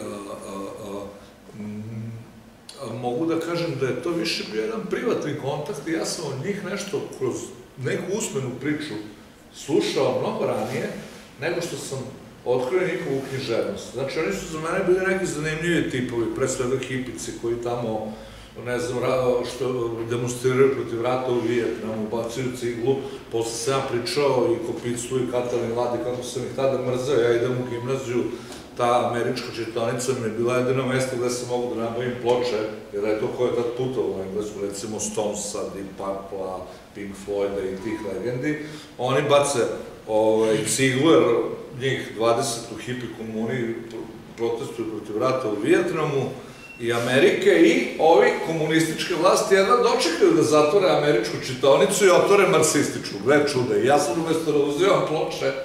mogu da kažem da je to više bio jedan privatni kontakt i ja sam od njih nešto kroz neku usmenu priču slušao mnogo ranije nego što sam otkrio njihovu književnost. Znači, oni su za mene bili neki zanimljivi tipovi, pre svega hipici koji tamo, ne znam, što demonstriraju protiv rata u Vijetnamu, bacuju ciglu, posle sam ja pričao i Kopiclu i Katalin Ladi, kako sam ih tada mrzeo, ja idem u gimnaziju, ta američka čitaonica mi je bila jedino mesto gde sam mogu da nabavim ploče, jer je to ko je tad putovao u Englesku, recimo Stonesa, Deep Purple, Pink Floyda i tih legendi, oni bace ciglu, jer njih dvadeset u hipi komuni protestuju protiv rata u Vijetnamu i Amerike i ovi komunističke vlasti jedva dočekaju da zatvore američku čitaonicu i otvore marksističku, gle čude. I ja sam umesto da uzivam ploče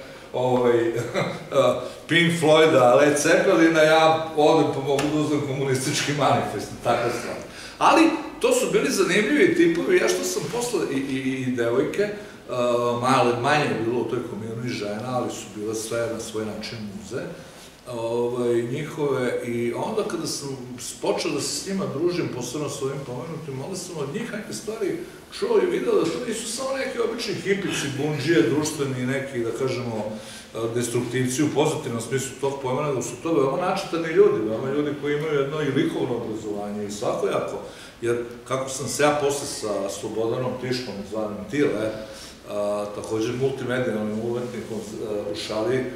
Pink Floyda, Led Zeppelina, ja odem pa mogu da uzem komunistički manifest, takva stvar. Ali to su bili zanimljivi tipovi, ja što sam posle i devojke, manje je bilo u toj komuni žena, ali su bile sve na svoj način muze, njihove, i onda kada sam počeo da se s njima družim, posebno s ovim pomenutim, onda sam od njih neke stvari čuo i video da to nisu samo neki obični hipici, bundžije, društveni, neki, da kažemo, destruktivci u pozitivnom smislu tog pojmena, da su to veoma načitani ljudi, veoma ljudi koji imaju jedno i likovno obrazovanje i svakojako, jer kako sam se ja posle sa Slobodanom Tiškom, zvanim Tile, također multimedijalnim umetnikom u šali,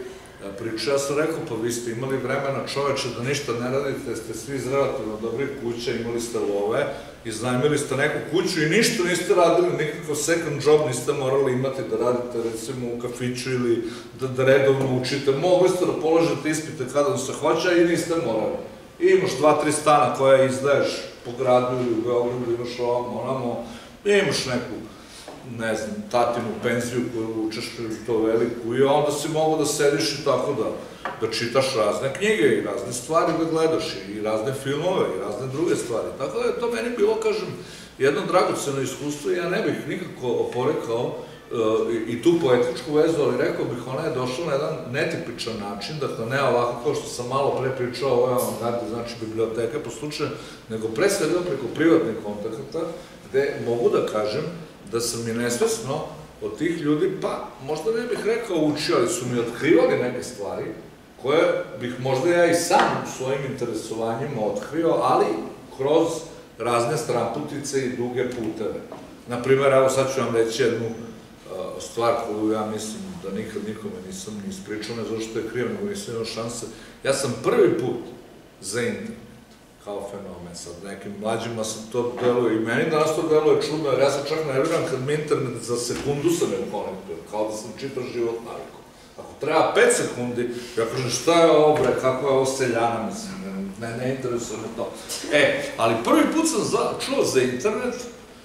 priča. Ja sam rekao, pa vi ste imali vremena čoveče da ništa ne radite, ste svi iz relativno dobrih kuća, imali ste love, iznajmili ste neku kuću i ništa niste radili, nikakav second job niste morali imati da radite recimo u kafiću ili da redovno učite. Mogli ste da položite ispite kada vam se hoće i niste morali. I imaš dva, tri stana koja izdaješ po gradu ili u Beogradu, imaš ovamo, onamo, i imaš neku, ne znam, tatinu penziju koju učešćuju to veliku i onda si mogu da sediš i tako da da čitaš razne knjige i razne stvari da gledaš i razne filmove i razne druge stvari. Tako da je to meni bilo, kažem, jedno dragoceno iskustvo i ja ne bih nikako oporekao i tu poetičku vezu, ali rekao bih, ona je došla na jedan netipičan način, dakle ne ovako kao što sam malo pre pričao o ovoj avangardi, znači biblioteke po slučaju, nego pre svega preko privatnih kontakata, gde mogu da kažem da sam mi nesvesno od tih ljudi, pa možda ne bih rekao učio, ali su mi otkrivali neke stvari koje bih možda ja i sam u svojim interesovanjima otkrio, ali kroz razne stramputice i duge puteve. Naprimer, evo sad ću vam reći jednu stvar koju ja mislim da nikad nikome nisam ni ispričao, ne zato što je krivo, nego nisam imao šanse. Ja sam prvi put za internet, kao fenomen, sad nekim mlađima sam to deluje i meni danas to deluje čudno, jer ja se čak nerviram kad mi internet za sekundu se ne konektuje, kao da sam čitav život navikao. Ako treba pet sekundi, ja kažem šta je ovo bre, kako je ovo seljana, mislim, ne, ne interesuje me to. E, ali prvi put sam čuo za internet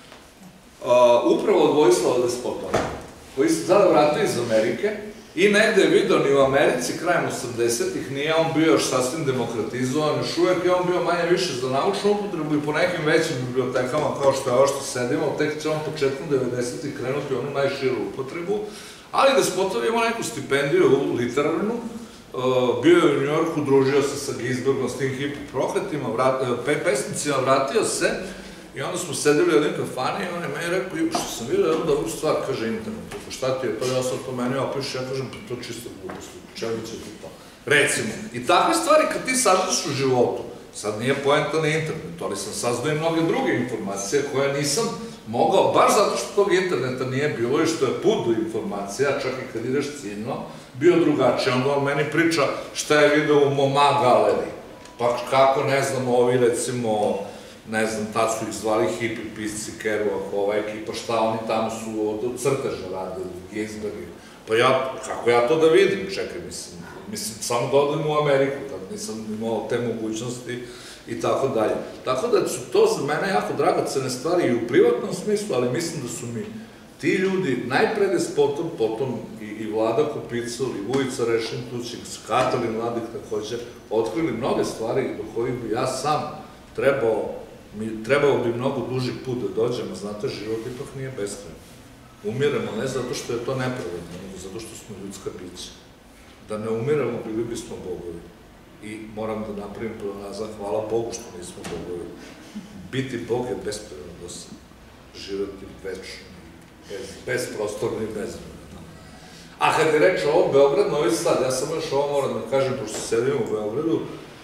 upravo od Vojislava Despotova, koji se sada vratio iz Amerike i negde je vidio ni u Americi krajem osamdesetih, nije on bio još sasvim demokratizovan, još uvek je on bio manje više za naučnu upotrebu i po nekim većim bibliotekama kao što je ovo što sedimo, tek će on početkom devedesetih krenuti u onu najširu upotrebu, ali Despotov je imao neku stipendiju literarnu, bio je u Njujorku, družio se sa Ginsbergom, s tim hip prokletima, pesnicima, vratio se i onda smo sedeli u jednom kafani i on je meni rekao, što sam vidio jednu dobru stvar, kaže internet, šta ti je to, ja sam to meni opišu, ja kažem, pa to čisto glupost, čemu će ti to? Recimo, i takve stvari kad ti saznaš u životu, sad nije poenta na internetu, ali sam saznao i mnoge druge informacije koje nisam mogao, baš zato što tog interneta nije bilo i što je put do informacija, čak i kad ideš ciljno, bio drugačiji. Onda on meni priča šta je video u MoMA galeriji, pa kako, ne znam, ovi recimo, ne znam, tad su ih zvali hipi pisci, Kerouac, ova ekipa, šta oni tamo su od crteža radili, Ginsberg. Pa ja, kako ja to da vidim, čekaj, mislim, mislim, samo da odem u Ameriku, tad nisam imao te mogućnosti i tako dalje. Tako da su to za mene jako dragocene stvari i u privatnom smislu, ali mislim da su mi ti ljudi, najpre Despotov, potom i Vlada Kopicl, i Vujica Rešin-Tućik, Katalin Mladik takođe, otkrili mnoge stvari do kojih bi ja sam trebao, trebao bi mnogo duži put da dođemo, znate, život ipak nije beskrajan. Umiremo ne zato što je to nepravedno, nego zato što smo ljudska bića. Da ne umiremo, bili bismo bogovi. I moram da napravim pronazad, hvala Bogu što nismo bogovi. Biti Bog je besprirodno, živeti večno, besprostorno i bezvremeno. A kad je reč o ovom Beograd, Novi Sad, ja sam još ovo moram da kažem, pošto sedim u Beogradu,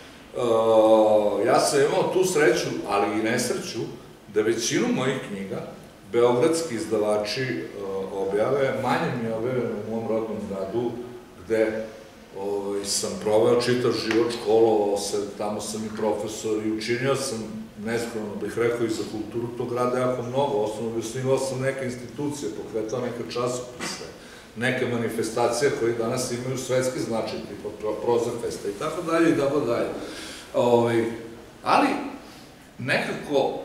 ja sam imao tu sreću, ali i nesreću, da većinu mojih knjiga beogradski izdavači objave, manje mi je objavljeno u mom rodnom gradu, gde sam proveo čitav život, školovao se, tamo sam i profesor i učinio sam, neskromno bih rekao, i za kulturu tog grada jako mnogo, osnovno bih osnivao sam neke institucije, pokretao neke časopise, neke manifestacije koje danas imaju svetski značaj, tipa Prozafesta i tako dalje i tako dalje. Ali, nekako,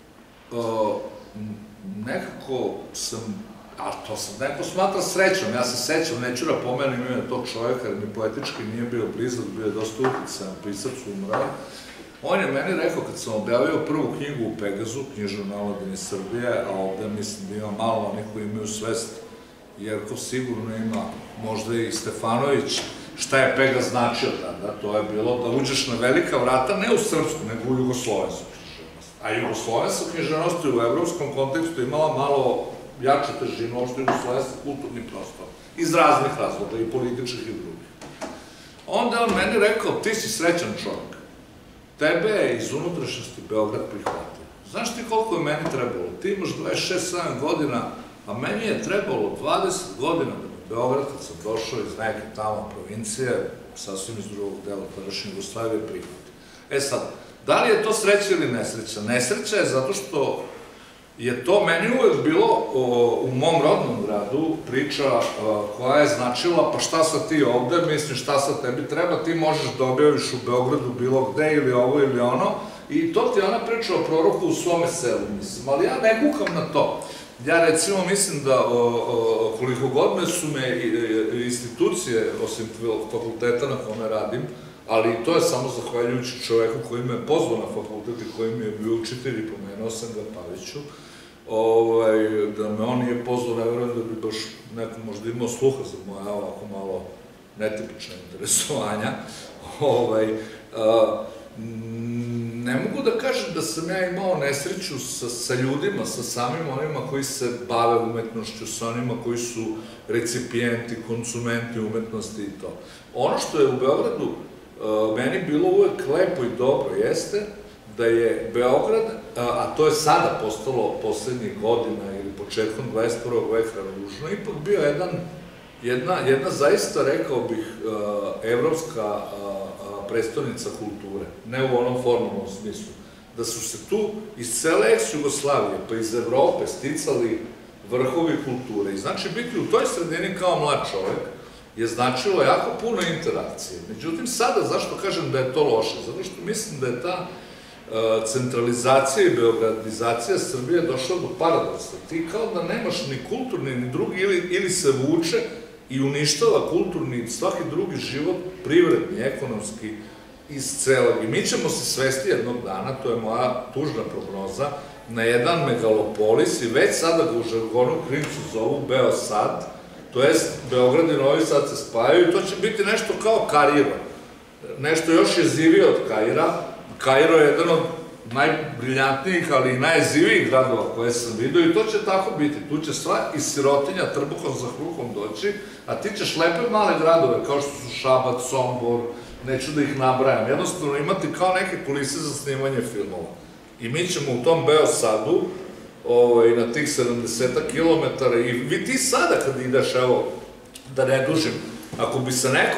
nekako sam, a to sam neko smatra srećom, ja se sećam, neću da pomenem ime tog čoveka, jer mi poetički nije bio blizak, bio je dosta uticajan, pisac, umrao. On je meni rekao, kad sam objavio prvu knjigu u Pegazu, Književne omladine Srbije, a ovde mislim da ima malo onih koji imaju svest, Jerkov sigurno ima, možda i Stefanović, šta je Pegaz značio tada, to je bilo da uđeš na velika vrata, ne u srpsku, nego u jugoslovensku književnost. A jugoslovenska književnost je u evropskom kontekstu imala malo jaču težinu, ovo što je jugoslovenski kulturni prostor, iz raznih razloga, i političkih i drugih. Onda je on meni rekao, ti si srećan čovjek, tebe je iz unutrašnjosti Beograd prihvatio. Znaš ti koliko je meni trebalo? Ti imaš dvadeset šest sedam godina, a meni je trebalo dvadeset godina da me Beograd, kad sam došao iz neke tamo provincije, sasvim iz drugog dela tadašnje Jugoslavije, prihvatio. E sad, da li je to sreća ili nesreća? Nesreća je zato što je to meni uvek bilo u mom rodnom gradu priča koja je značila pa šta sad ti ovde, misliš šta sad tebi treba, ti možeš da objaviš u Beogradu bilo gde ili ovo ili ono i to ti je ona priča o proroku u svome selu, mislim, ali ja ne kukam na to. Ja recimo mislim da koliko god me su me institucije, osim fakulteta na kome radim, ali to je samo zahvaljujući čoveku koji me je pozvao na fakultet i koji mi je bio učitelj i pomenuo sam ga Paviću, da me on nije pozvao, ne verujem da bi baš neko možda imao sluha za moja ovako malo netipična interesovanja. Ne mogu da kažem da sam ja imao nesreću sa ljudima, sa samim onima koji se bave umetnošću, sa onima koji su recipijenti, konsumenti umetnosti i to. Ono što je u Beogradu meni bilo uvek lepo i dobro jeste da je Beograd, a to je sada postalo poslednjih godina ili početkom dvadeset prvog veka ružno, ipak bio jedna zaista, rekao bih, evropska prestonica kulture, ne u onom formalnom smislu, da su se tu iz cele ex-Jugoslavije pa iz Evrope sticali vrhovi kulture i znači biti u toj sredini kao mlad čovek je značilo jako puno interakcije. Međutim, sada, zašto kažem da je to loše? Zato što mislim da je ta centralizacija i beogradizacija Srbije došla do paradoksa. Ti kao da nemaš ni kulturni, ni drugi, ili se vuče i uništava kulturni i svaki drugi život, privredni, ekonomski, iz celog. I mi ćemo se svesti jednog dana, to je moja tužna prognoza, na jedan megalopolis i već sada ga u žargonu krimcu zovu Beosad, to jest Beograd i Novi Sad se spajaju i to će biti nešto kao Kairo. Nešto još jezivije od Kaira. Kairo je jedan od najbriljantnijih, ali i najjezivijih gradova koje sam vidio i to će tako biti. Tu će sva iz sirotinja trbuhom za kruhom doći, a ti ćeš lepe male gradove kao što su Šabac, Sombor, neću da ih nabrajam, jednostavno imati kao neke kulise za snimanje filmova. I mi ćemo u tom Beosadu, na tih sedamdeset kilometara, i vi ti sada kad ideš, evo, da ne dužim, ako bi se neko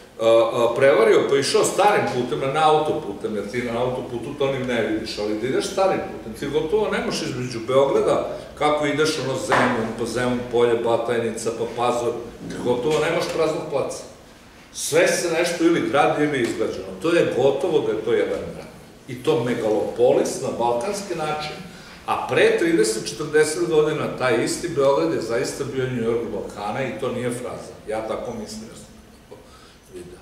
prevario pa išao starim putem, ne autoputem, jer ti na autoputu to ni ne vidiš, ali da ideš starim putem, ti gotovo nemaš između Beograda, kako ideš ono Zemun, pa Zemun polje, Batajnica, pa Pazor, ti gotovo nemaš praznog placa. Sve se nešto ili gradi ili izgrađeno. To je gotovo da je to jedan grad. I to megalopolis na balkanski način, a pre trideset do četrdeset godina taj isti Beograd je zaista bio New York Balkana i to nije fraza. Ja tako mislim, jer sam tako vidio.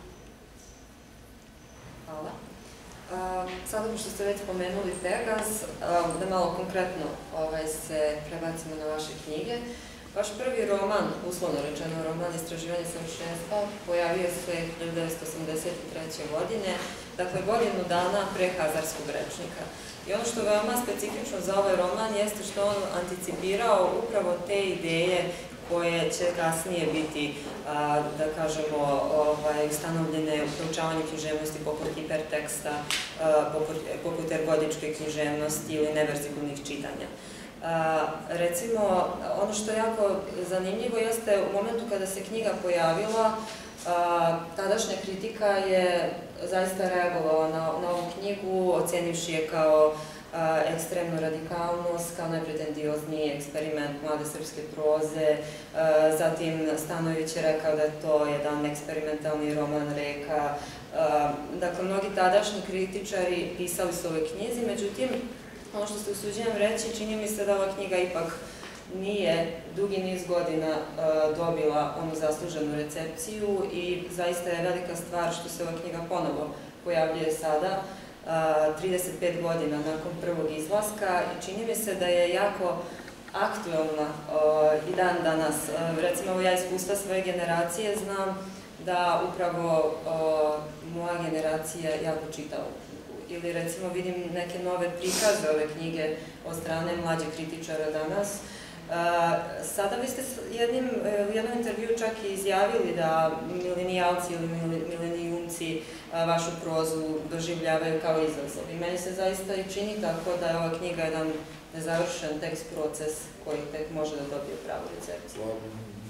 Hvala. Sada pošto ste već pomenuli Pegas, da malo konkretno se prebacimo na vaše knjige. Vaš prvi roman, uslovno rečeno roman Istraživanje savršenstva, pojavio se hiljadu devetsto osamdeset treće. godine, dakle godinu dana pre Hazarskog rečnika. I ono što je veoma specifično za ovaj roman jeste što on anticipirao upravo te ideje koje će kasnije biti, da kažemo, ustanovljene u proučavanju književnosti poput hiperteksta, poput ergodičke književnosti ili neverzibilnih čitanja. Recimo, ono što je jako zanimljivo jeste u momentu kada se knjiga pojavila, tadašnja kritika je zaista reagovala na ovu knjigu, ocenivši je kao ekstremnu radikalnost, kao najpretendiozniji eksperiment mlade srpske proze. Zatim Stanojević je rekao da je to jedan eksperimentalni roman Reka. Dakle, mnogi tadašnji kritičari pisali su ove knjizi, međutim, ono što se usuđujem reći, čini mi se da ova knjiga ipak nije dugi niz godina dobila onu zasluženu recepciju i zaista je velika stvar što se ova knjiga ponovo pojavljuje sada, trideset pet godina nakon prvog izlaska i čini mi se da je jako aktuelna i dan danas. Recimo, ja iskustva svoje generacije znam da upravo moja generacija jako čita ovu knjigu. Ili recimo vidim neke nove prikaze ove knjige od strane mlađih kritičara danas. Sada vi ste u jednom intervju čak i izjavili da milenijalci ili milenijumci vašu prozu doživljavaju kao izazov. I meni se zaista i čini tako da je ova knjiga jedan nezavršen tekst proces koji tek može da dobije pravu recepciju.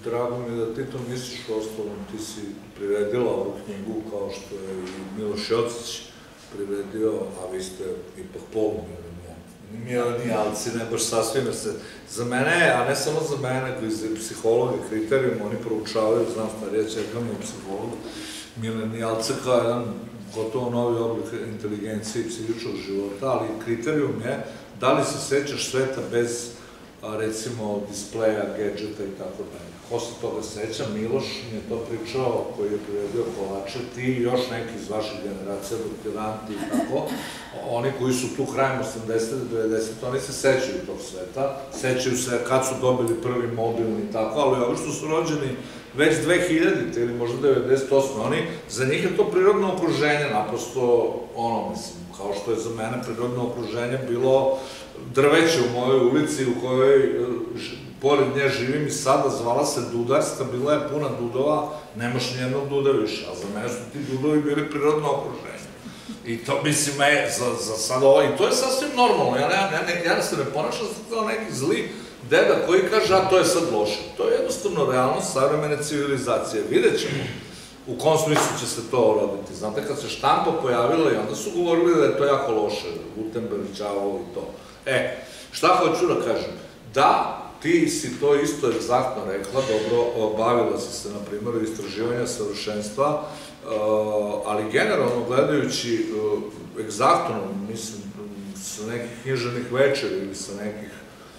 Drago mi je da ti to misliš, ostalom ti si priredila ovu knjigu kao što je i Miloš Jocić priredio, a vi ste ipak polumilenijalci, ne baš sasvim, jer se za mene, a ne samo za mene, koji za psihologe, kriterijum, oni proučavaju, znam starija čeka mi je psiholog, milenijalce kao jedan gotovo novi oblik inteligencije i psihičkog života, ali kriterijum je da li se sećaš sveta bez, recimo, displeja, gadžeta i tako dalje. Ko se toga seća? Miloš mi je to pričao, koji je priredio kolače, ti i još neki iz vaših generacija, doktoranti i tako, oni koji su tu krajem osamdesetih, devedesetih, oni se sećaju tog sveta, sećaju se kad su dobili prvi mobilni i tako, ali ovi što su rođeni već dve hiljadite ili možda devedeset osme, oni, za njih je to prirodno okruženje, naprosto, ono, mislim, kao što je za mene prirodno okruženje bilo drveće u mojoj ulici u kojoj pored nje živim i sada, zvala se Dudarska, bila je puna dudova, nemaš nijednog duda više, a za mene su ti dudovi bili prirodno okruženje. I to, mislim, za sada ovo, i to je sasvim normalno, ja se ne ponašam kao neki zli deda koji kaže, a to je sad loše. To je jednostavno realnost savremene civilizacije. Vidjet ćemo u kom smislu će se to uroditi. Znate, kad se štampa pojavila i onda su govorili da je to jako loše, Gutenberg, Đavo i to. E, šta hoću da kažem? Da, ti si to isto egzaktno rekla, dobro, bavila si se, na primjer, istraživanja savršenstva, ali generalno gledajući egzaktno, mislim, sa nekih književnih večeri ili sa nekih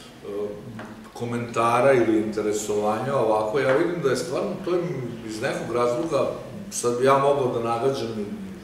komentara ili interesovanja ovako, ja vidim da je stvarno to iz nekog razloga, sad bi ja mogao da nagađam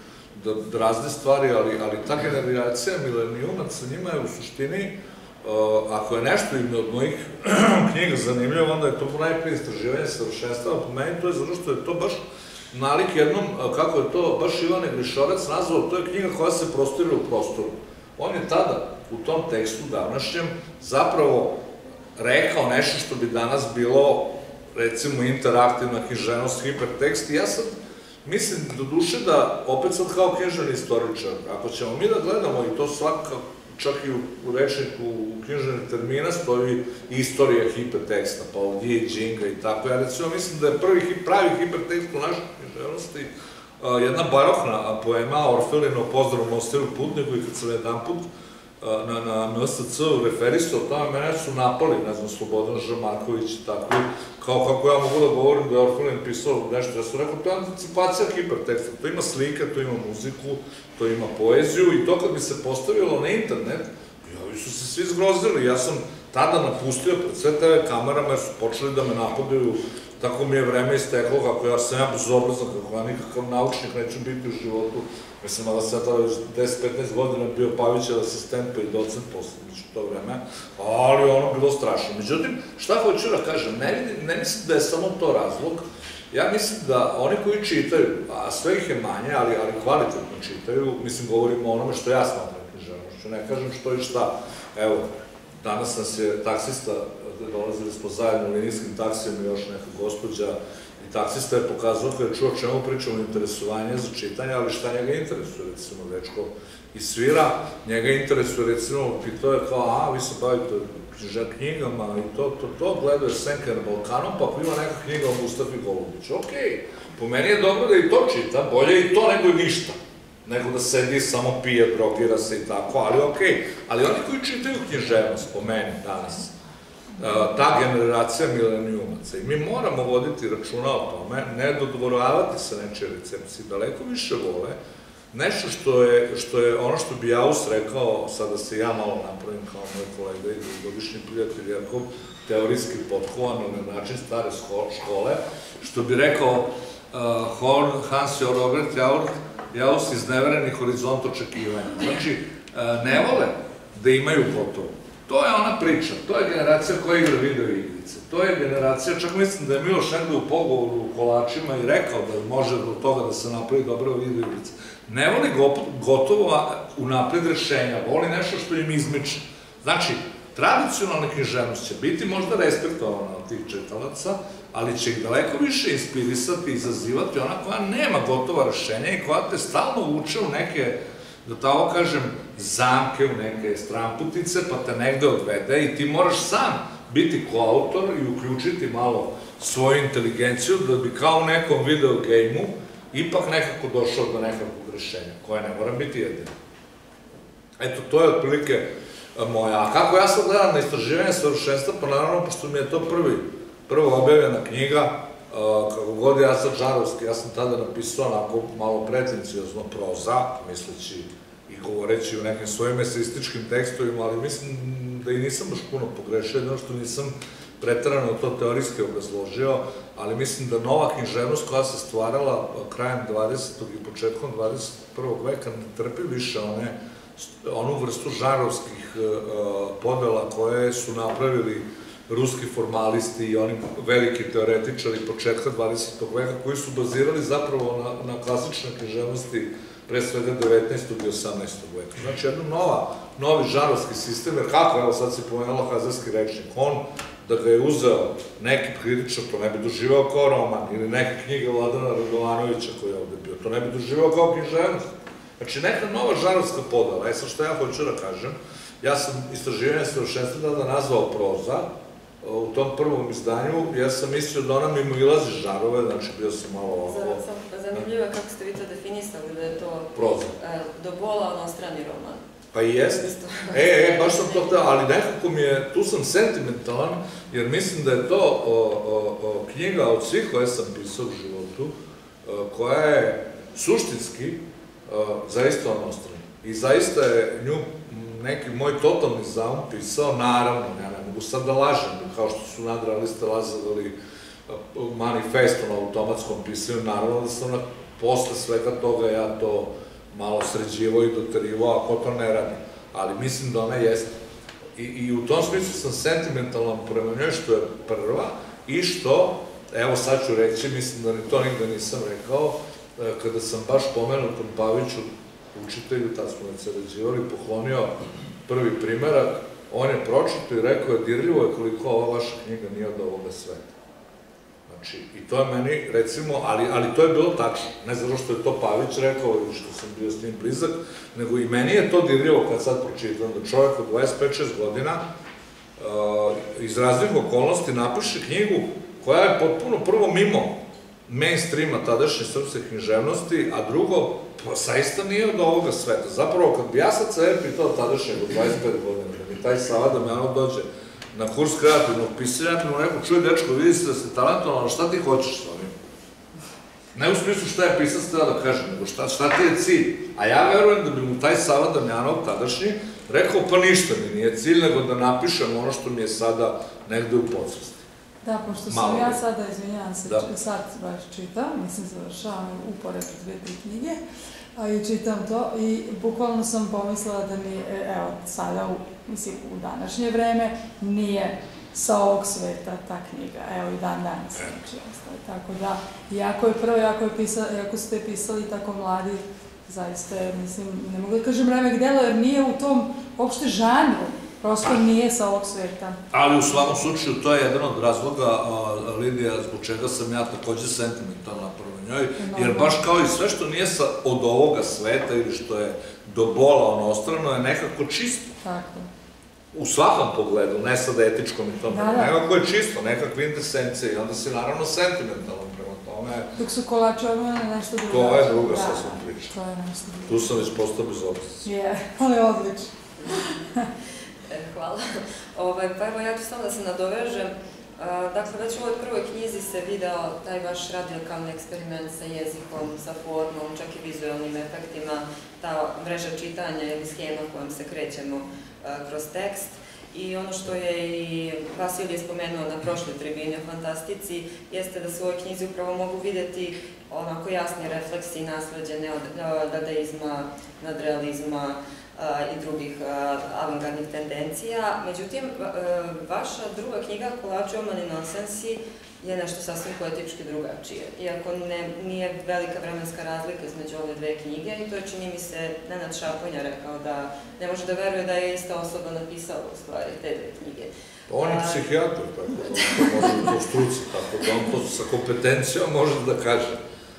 da razne stvari, ali ta generacija milenijumaca njima je u suštini, ako je nešto im od mojih knjiga zanimljivo, onda je to ponajprije istraživanje savršenstva, a po meni to je zato što je to baš nalik jednom, kako je to baš Ivane Grišorac nazvao, to je knjiga koja se prostire u prostoru. On je tada u tom tekstu današnjem zapravo rekao nešto što bi danas bilo, recimo, interaktivna književnost, hipertekst, i ja sad mislim do duše da, opet sad kao književni istoričar, ako ćemo mi da gledamo, i to svakako, čak i u rečniku, u književnih termina stoji istorija hiperteksta, pa ovdje i džinga i tako, ja recimo mislim da je prvi pravi hipertekst u našoj književnosti jedna barokna poema Orfelino Pozdrav Mostiru putniku, i kad sam jedan put na M S C-u referisao o tome, mene su napali, ne znam, Slobodan Žamarković i tako, kao kako ja mogu da govorim da je Orfelin pisao nešto, ja sam rekao, to je anticipacija hiperteksta, to ima slika, to ima muziku, to ima poeziju, i to kad bi se postavilo na internet, ovi su se svi zgrozili, ja sam tada napustio pred sve te ve kamerama jer su počeli da me napadaju, tako mi je vreme isteklo, kako ja sam ja bezobrazan, kako ja nikakav naučnik neću biti u životu. Mislim, da sam ja tada već deset do petnaest godina bio Pavićev asistent pa i docent poslednič u to vreme, ali ono bilo strašno. Međutim, šta hoću da kažem, ne mislim da je samo to razlog, ja mislim da oni koji čitaju, a sve ih je manje, ali kvalitetno čitaju, mislim, govorimo o onome što ja smatram književnošću, ne kažem što i šta. Evo, danas nas je taksista, dolazili smo zajedno u linijskim taksijama i još neka gospođa, i taksista je pokazao kada je čuo čemu pričamo interesovanje za čitanje, ali šta njega interesuje, recimo, dečko i svira, njega interesuje, recimo, pitao je kao, a, vi se bavite knjigama i to, to, to, gledao je Senke na Balkanom, pa ako ima neka knjiga o Mustafi Golubiću, okej, po meni je dobro da i to čita, bolje i to nego i ništa, nego da sedi, samo pije, drogira se i tako, ali okej, ali oni koji čitaju književnost, po meni, danas, ta generacija milenijumaca, i mi moramo voditi računa o tome, ne dodvoravati se nečije recepcije, daleko više vole, nešto što je ono što bi Jaus rekao, sada se ja malo napravim kao moj kolega i dugogodišnji prijatelj Jakov, teorijski potkovan na način stare škole, što bi rekao Hans Robert Jaus iz Nevereni horizont očekivanja. Znači, ne vole da imaju gotovo. To je ona priča, to je generacija koja igra video igrice, to je generacija, čak mislim da je Miloš negde u pogovoru u Kolačima i rekao da može do toga da se napravi dobra video igrica. Ne voli gotovo unapred rešenja, voli nešto što im izmiče. Znači, tradicionalna književnost će biti možda respektovana od tih čitalaca, ali će ih daleko više inspirisati i izazivati ona koja nema gotova rešenja i koja te stalno uče u neke, da tako kažem, zamke, u neke stramputice, pa te negde odvede i ti moraš sam biti koautor i uključiti malo svoju inteligenciju da bi kao u nekom video gejmu ipak nekako došao do nekakvog rešenja, koje ne mora biti jedino. Eto, to je otprilike moja. A kako ja sad gledam na istraživanje savršenstva, pa naravno, pošto mi je to prvi, prvo objavljena knjiga, kako god ja sad žarovski, ja sam tada napisao onako malo pretenciozno proza, misleći i govoreći u nekim svojim eseističkim tekstovima, ali mislim da i nisam baš puno pogrešio, jedno što nisam preterano to teorijski obrazložio, ali mislim da nova književnost koja se stvarala krajem dvadesetog i početkom dvadeset prvog veka ne trpi više one, onu vrstu žarovskih podela koje su napravili ruski formalisti i oni veliki teoretičari početka dvadesetog veka koji su bazirali zapravo na, na klasičnoj književnosti pre svega devetnaestog i osamnaestog veka. Znači, jedan nova, novi žarovski sistem, jer kako, evo sad se pomenula Hazarski rečnik, on da ga je uzeo neki kritičar, to ne bi doživao kao roman, ili neke knjige Vladana Radovanovića koji je ovde bio, to ne bi doživao kao književnost. Znači, neka nova žarovska podela. E sad što ja hoću da kažem, ja sam istraživanje savršenstva tada nazvao proza, u tom prvom izdanju, ja sam mislio da ona mimo ilazi žarove, znači bio sam malo ovo... Zanimljivo je kako ste vi to definisali, da je to... Proza. Do bola onostrani roman. Pa i jeste. E, e, baš sam to htio, ali nekako mi je, tu sam sentimentalan, jer mislim da je to knjiga od svih koje sam pisao u životu, koja je suštinski zaista onostrana. I zaista je nju neki moj totalni zaum pisao, naravno, ja ne mogu sad da lažem, kao što su nadrealiste lazavali manifest na automatskom pisanju, naravno da sam posle svega toga ja to malo sređivo i doterivo, ako to ne radi. Ali mislim da ona jeste. I u tom smislu sam sentimentalan prema njoj što je prva i što, evo sad ću reći, mislim da ni to nigde nisam rekao, kada sam baš pomenutom Paviću, učitelju, tad smo već sarađivali, poklonio prvi primerak, on je pročito i rekao je dirljivo je koliko ova vaša knjiga nije od ovoga sveta. Znači, i to je meni, recimo, ali to je bilo tačno, ne zato što je to Pavić rekao ili što sam bio s njim blizak, nego i meni je to dirljivo kad sad pročitam, da čovjek od dvadeset pet šest godina iz raznih okolnosti napiše knjigu koja je potpuno prvo mimo mainstreama tadašnje srpske književnosti, a drugo, pa saista nije od ovoga sveta. Zapravo, kad bi ja sad sebe pitao tadašnjeg od dvadeset pet godina, da mi taj Sava Damjanov dođe na kurs kreativnog pisanja, ja bi mu rekao, čuj, dečko, vidi se da ste talentovan, ali šta ti hoćeš s ovim? Ne u smislu šta je pisac treba da kažem, nego šta ti je cilj. A ja verujem da bi mu taj Sava Damjanov tadašnji rekao, pa ništa mi nije cilj, nego da napišem ono što mi je sada negde u podsvesti. Da, pošto sam ja sada, izvinjavam se, sad baš čitam, mislim, završavam upored dve, tri knjige, i čitam to i bukvalno sam pomislila da mi, evo, sada, mislim, u današnje vreme, nije sa ovog sveta ta knjiga, evo, i dan danas, znači, ostaje, tako da, iako je prvo, iako ste pisali tako mladi, zaista, mislim, ne mogu da kažem remek delo, jer nije u tom uopšte žanru, prosto nije sa ovog sveta. Ali u svakom slučaju to je jedan od razloga, Lidija, zbog čega sam ja takođe sentimentalna prema njoj, jer baš kao i sve što nije od ovoga sveta ili što je do bola onostrano je nekako čisto. Tako. U svakom pogledu, ne sad etičkom i tome, nekako je čisto, nekakve indesencije i onda si naravno sentimentalan prema tome. Dok su kolače odmene nešto drugo. To je druga sasvim priča. To je nešto drugo. Tu sam već postao bez obzira. Je, ali odlično. Hvala. Pa evo, ja ću samo da se nadovežem. Dakle, već u ovoj prvoj knjizi se video taj vaš radikalni eksperiment sa jezikom, sa formom, čak i vizualnim efektima, ta mreža čitanja ili schema kojom se krećemo kroz tekst. I ono što je i Vasilije spomenuo na prošloj tribini o fantastici, jeste da se u ovoj knjizi upravo mogu videti onako jasni refleksi i nasleđe dadaizma, nadrealizma i drugih avangardnih tendencija. Međutim, vaša druga knjiga, Kolači, omani, nonsensi, je nešto sasvim poetički drugačije. Iako nije velika vremenska razlika između ove dve knjige, i to je, čini mi se, Nenad Šaponja rekao da ne može da veruje da je ista osoba napisala u stvari te dve knjige. On je psihijatar, tako da on to može po struci, tako da on to sa kompetencijom može da kaže.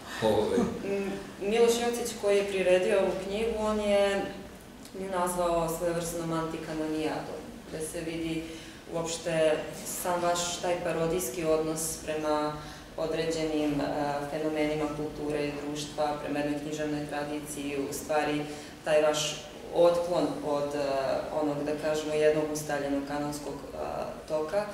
Miloš Jocić, koji je priredio ovu knjigu, on je nju nazvao svojevrsnom antikanonijadom, gde se vidi uopšte sam vaš taj parodijski odnos prema određenim fenomenima kulture i društva, prema jednoj književnoj tradiciji, u stvari taj vaš otklon od onog, da kažemo, jednog ustaljenog kanonskog toka.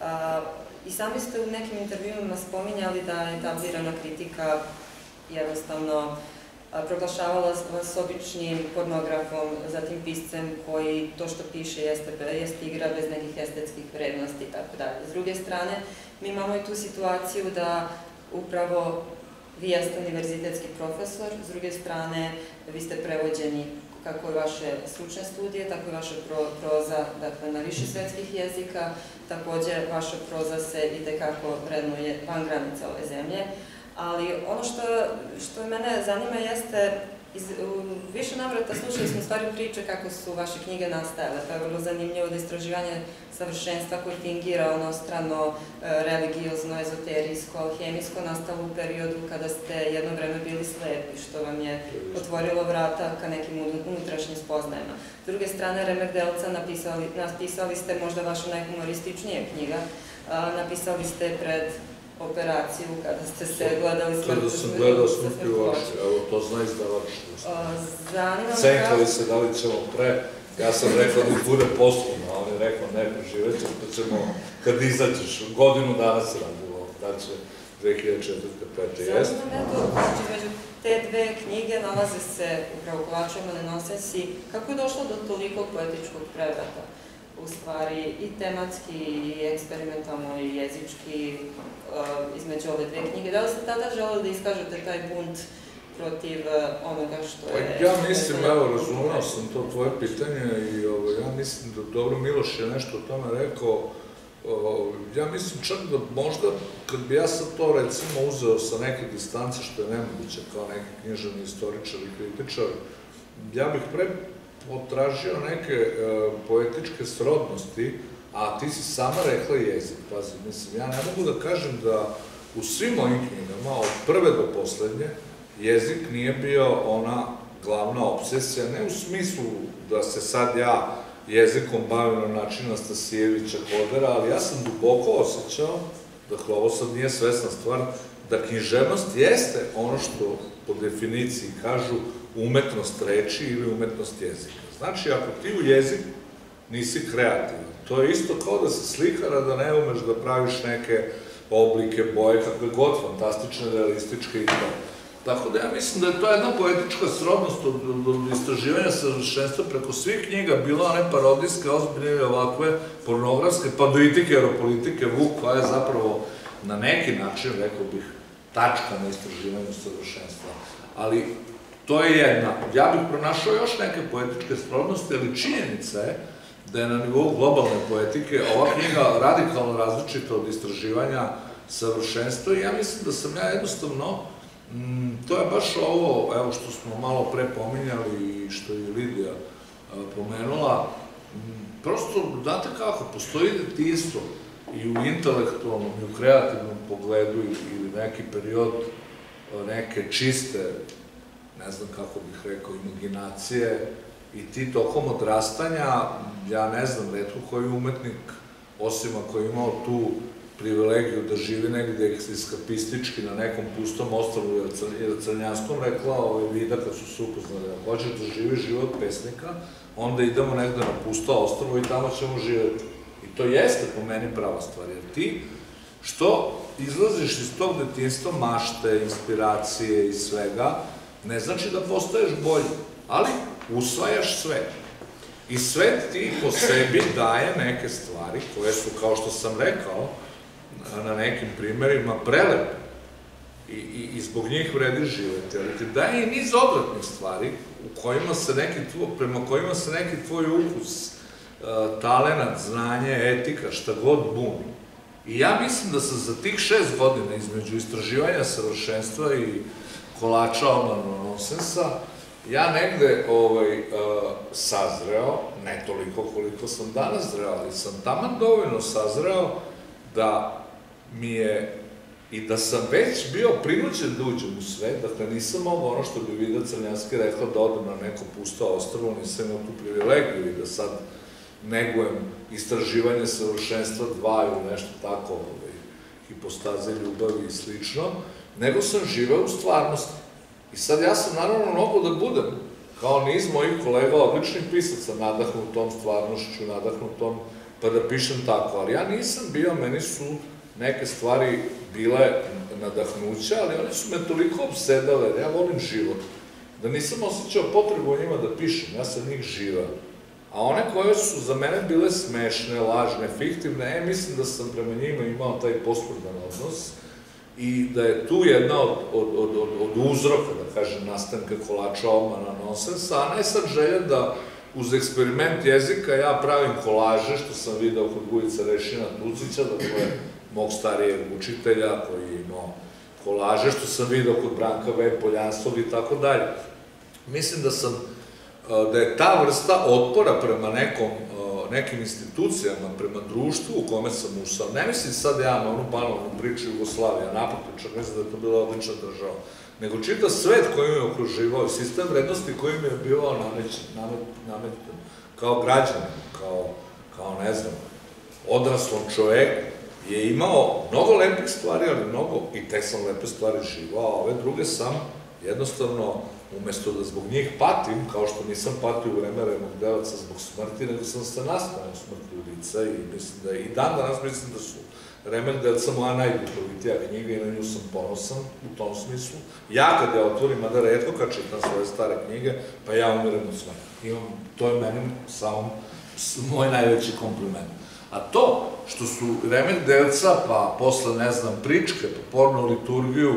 I sami ste u nekim intervjuima spominjali da je etablirana kritika jednostavno proglašavala vas običnim pornografom, zatim piscem koji to što piše jeste igra bez nekih estetskih vrednosti i tako dalje. S druge strane, mi imamo i tu situaciju da upravo vi jeste univerzitetski profesor, s druge strane vi ste prevođeni kako i vaše stručne studije, tako i vaša proza na više svetskih jezika, takođe vaša proza se i tekako vrednuje van granica ove zemlje. Ali ono što mene zanima jeste, u više navrata slušali smo stvari priče kako su vaše knjige nastajale, pa je vrlo zanimljivo da istraživanje savršenstva koje fingira onostrano, religiozno, ezoterijsko, alhemijsko nastalo u periodu kada ste jedno vreme bili slepi, što vam je otvorilo vrata ka nekim unutrašnjim spoznajama. S druge strane, Remek Delca napisali ste možda vaša najhumorističnija knjiga, napisali ste pred operaciju, kada ste se gledali smrtnu Kada sam gledao smrtnu ploču, evo to zna izdavač. Cenkali se da li ćemo pre, ja sam rekao da ih bude poslovno, a on je rekao ne, preživet ćemo, pa ćemo, kad izađeš, godinu dana se radilo, znači dve hiljade četvrte, pete, jeste. Zanima me to, znači među te dve knjige nalaze se upravo Kovačeva Nenosesi, kako je došlo do toliko poetičkog prevrata? U stvari i tematski, i eksperimentalno, i jezički, između ove dve knjige. Da li ste tada želeli da iskažete taj bunt protiv onoga što je... Ja mislim, evo, razumeo sam to tvoje pitanje i ja mislim da, dobro, Miloš je nešto o tome rekao, ja mislim čak da možda, kad bi ja sad to recimo uzeo sa neke distance, što je nemoguće kao neki književni istoričar i kritičar, ja bih pre potražio neke poetičke srodnosti, a ti si sama rekla jezik, pazi, mislim, ja ne mogu da kažem da u svim mojim knjigama, od prve do poslednje, jezik nije bio ona glavna obsesija, ne u smislu da se sad ja jezikom bavim na način Nastasijevića Kodera, ali ja sam duboko osjećao, dakle, ovo sad nije svesna stvar, da književnost jeste ono što po definiciji kažu umetnost reči ili umetnost jezika. Znači, ako ti u jezik nisi kreativan, to je isto kao da se slikara, da ne umeš da praviš neke oblike, boje, kakve god, fantastične, realističke i to. Tako da ja mislim da je to jedna poetička srodnost od istraživanja savršenstva preko svih knjiga, bilo one parodijske, ozbiljne ili ovakve, pornografske, pa do itike, aeropolitike, Vuk, koja je zapravo na neki način, rekao bih, tačka na istraživanju savršenstva. Ali to je jedna. Ja bih pronašao još neke poetičke srodnosti, ali činjenica je da je na nivou globalne poetike ova knjiga radikalno različita od istraživanja savršenstva i ja mislim da sam ja jednostavno, to je baš ovo, evo što smo malo pre pominjali i što je Lidija pomenula, prosto, znate kako, postoji detinjstvo i u intelektualnom i u kreativnom pogledu ili neki period neke čiste, ne znam kako bih rekao, imaginacije i ti tokom odrastanja, ja ne znam, retko koji umetnik, osim ako je imao tu privilegiju da živi negde eskapistički na nekom pustom ostrvu, jer Crnjanskom rekla Vida kad su se upoznali, ako hoćeš da živi život pesnika, onda idemo negde na pusto ostrvo i tamo ćemo živeti. I to jeste po meni prava stvar, jer ti što izlaziš iz tog detinjstva mašte, inspiracije i svega, ne znači da postaješ bolji, ali usvajaš svet. I svet ti po sebi daje neke stvari koje su, kao što sam rekao, na nekim primerima prelepe i zbog njih vredi živeti, ali ti daje i niz odvratnih stvari prema kojima se neki tvoj ukus, talenat, znanje, etika, šta god buni. I ja mislim da sam za tih šest godina između istraživanja savršenstva i kolača omano nonsensa, ja negde sazreo, ne toliko koliko sam danas zreo, ali sam taman dovoljno sazreo da mi je, i da sam već bio prinuđen da uđem u svet, dakle nisam mogao ono što bi Vida Crnjanski rekla da odem na neko pusto ostrvo, nisam imao tu privilegiju i da sad negujem istraživanje savršenstva dva ili nešto tako, hipostaze ljubavi i slično, nego sam živeo u stvarnosti. I sad ja sam naravno mogu da budem, kao niz mojih kolega, odličnih pisaca, nadahnut tom stvarnošću, nadahnut tom, pa da pišem tako, ali ja nisam bio, meni su neke stvari bile nadahnuća, ali one su me toliko obsedale, ja volim život, da nisam osjećao potrebu o njima da pišem, ja sam njih živao. A one koje su za mene bile smešne, lažne, fiktivne, e, mislim da sam prema njima imao taj poslužban odnos i da je tu jedna od, od, od, od, od uzroka, da kažem, nastanka kolača obmana nonsensa, a ne sad želja da uz eksperiment jezika ja pravim kolaže, što sam video kod Gujica Rešina Tucića, dakle, mog starijeg učitelja koji je imao kolaže, što sam video kod Branka V. Poljanskog i tako dalje. Mislim da sam da je ta vrsta otpora prema nekom, nekim institucijama, prema društvu u kome sam ušao, ne mislim sad ja na onu banalnu priču Jugoslavija, naprotiv, čak mislim da je to bila odlična država, nego čitav svet koji me okruživao i sistem vrednosti koji mi je bio nametan kao građanin, kao, ne znam, odraslom čoveku, je imao mnogo lepih stvari, ali mnogo, i tek sam lepe stvari živao, a ove druge sam jednostavno, umesto da zbog njih patim, kao što nisam patio u vreme Remek-Delaca zbog smrti, nego sam se nastavio smrti ulica i mislim da i dan danas mislim da su Remek-Delca moja najduhovitija knjiga i na nju sam ponosan u tom smislu. Ja kad ja otvorim, mada retko kad čitam svoje stare knjige, pa ja umiram od smrti. To je meni samo moj najveći kompliment. A to što su Remek-Delca, pa posle, ne znam, Pričke, pa porno liturgiju,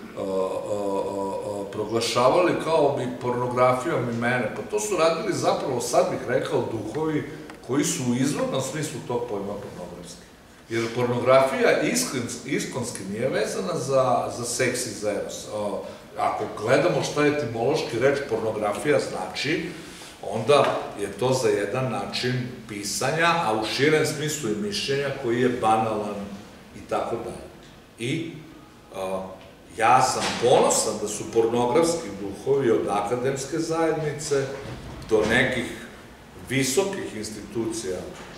proglašavali kao bi pornografijom i mene, pa to su radili zapravo, sad bih rekao, duhovi koji su u izvornom smislu tog pojma pornografski. Jer pornografija iskonski nije vezana za seks i za eros. Ako gledamo šta je etimološki reč pornografija znači, onda je to za jedan način pisanja, a u širem smislu i mišljenja koji je banalan i tako dalje. I ja sam ponosan da su pornografski duhovi od akademske zajednice do nekih visokih institucija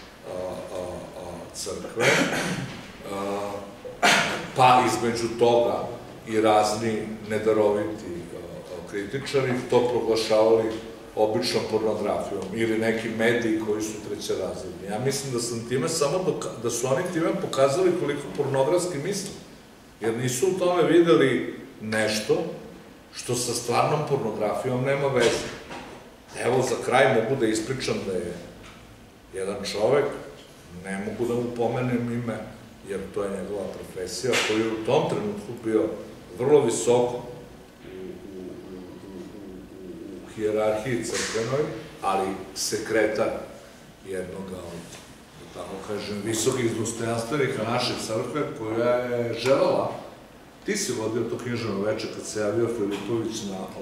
crkve, pa između toga i razni nedaroviti kritičari to proglašavali običnom pornografijom ili neki mediji koji su trećerazredni. Ja mislim da sam time samo, da su oni time pokazali koliko pornografski misle. Jer nisu u tome videli nešto što sa stvarnom pornografijom nema veze. Evo, za kraj mogu da ispričam da je jedan čovek, ne mogu da mu pomenem ime, jer to je njegova profesija, koji je u tom trenutku bio vrlo visoko u hijerarhiji crkvenoj, ali sekretar jednog od, da tako kažem, visokih dostojanstvenika naše crkve, koja je želela, ti si vodio to književno veče kad se javio Filipović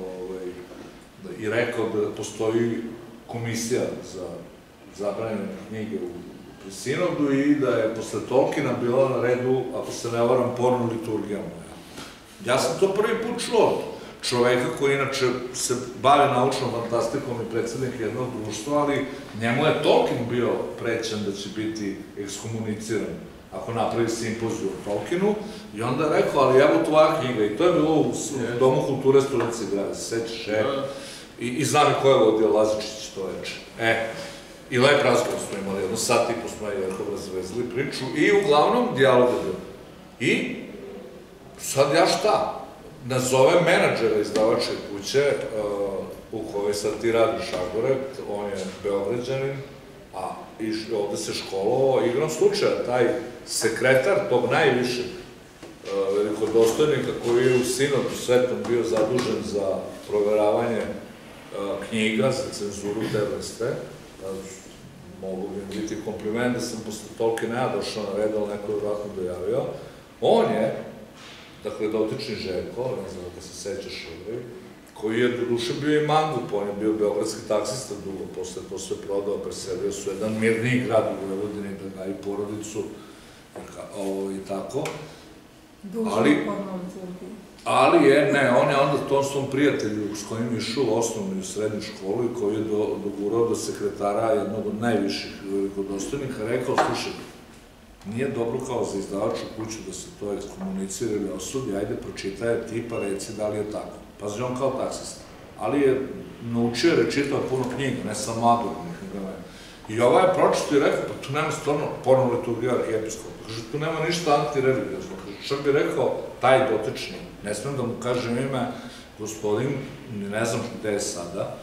i rekao da postoji komisija za zabranjene knjige u sinodu i da je posle Tolkiena bila na redu, ako se ne varam, porno liturgija moja. Ja sam to prvi put čuo čoveka koji inače se bavi naučnom fantastikom i predsednik jednog društva, ali njemu je Tolkien bio prećan da će biti ekskomuniciran ako napravi simpoziju o Tolkienu i onda je rekao, ali evo tvoja knjiga i to je bilo u Domu kulture Studenci grada, sećaš, e, i znam i ko je vodio Lazičić to veče. E, i lep razgovor smo imali, jedno sat i po smo i jako razvezli priču i uglavnom dijalog je bilo. I sad ja šta? Nazovem menadžera izdavačke kuće u kojoj sad ti radiš Agorek, on je Beograđanin, a ovde se školovao, igrom slučaja, taj sekretar tog najvišeg velikodostojnika koji je u sinodu svetom bio zadužen za proveravanje knjiga, za cenzuru te vrste, mogu bi biti kompliment da sam posle Tolkiena ja došao na red, ali neko je vratno dojavio, on je, dakle, dotični Željko, ne znam da se sećaš ovdje, koji je do duše bio i mangup, on je bio beogradski taksista dugo, posle to sve prodao, preselio su jedan mirniji grad u Vojvodini, da ga i porodicu i tako. Duže pornoliturgije. Ali je, ne, on je onda tom svom prijatelju s kojim je išao u osnovnu i srednju školu i koji je dogurao do sekretara jednog od najviših velikodostojnika, rekao, slušaj, nije dobro kao za izdavaču kuću da se to ekskomunicira ili osudi, ajde pročitaj ti pa reci da li je tako. Pazi, on kao taksista. Ali je naučio jer je čitao puno knjiga, ne samo adornih knjiga. I ova je pročito i rekao, pa tu nema stvarno pornoliturgija i episkop. Kaže, tu nema ništa antireligiozno. Čak bi rekao, taj dotični, ne smem da mu kažem ime, gospodin, ne znam gde je sada,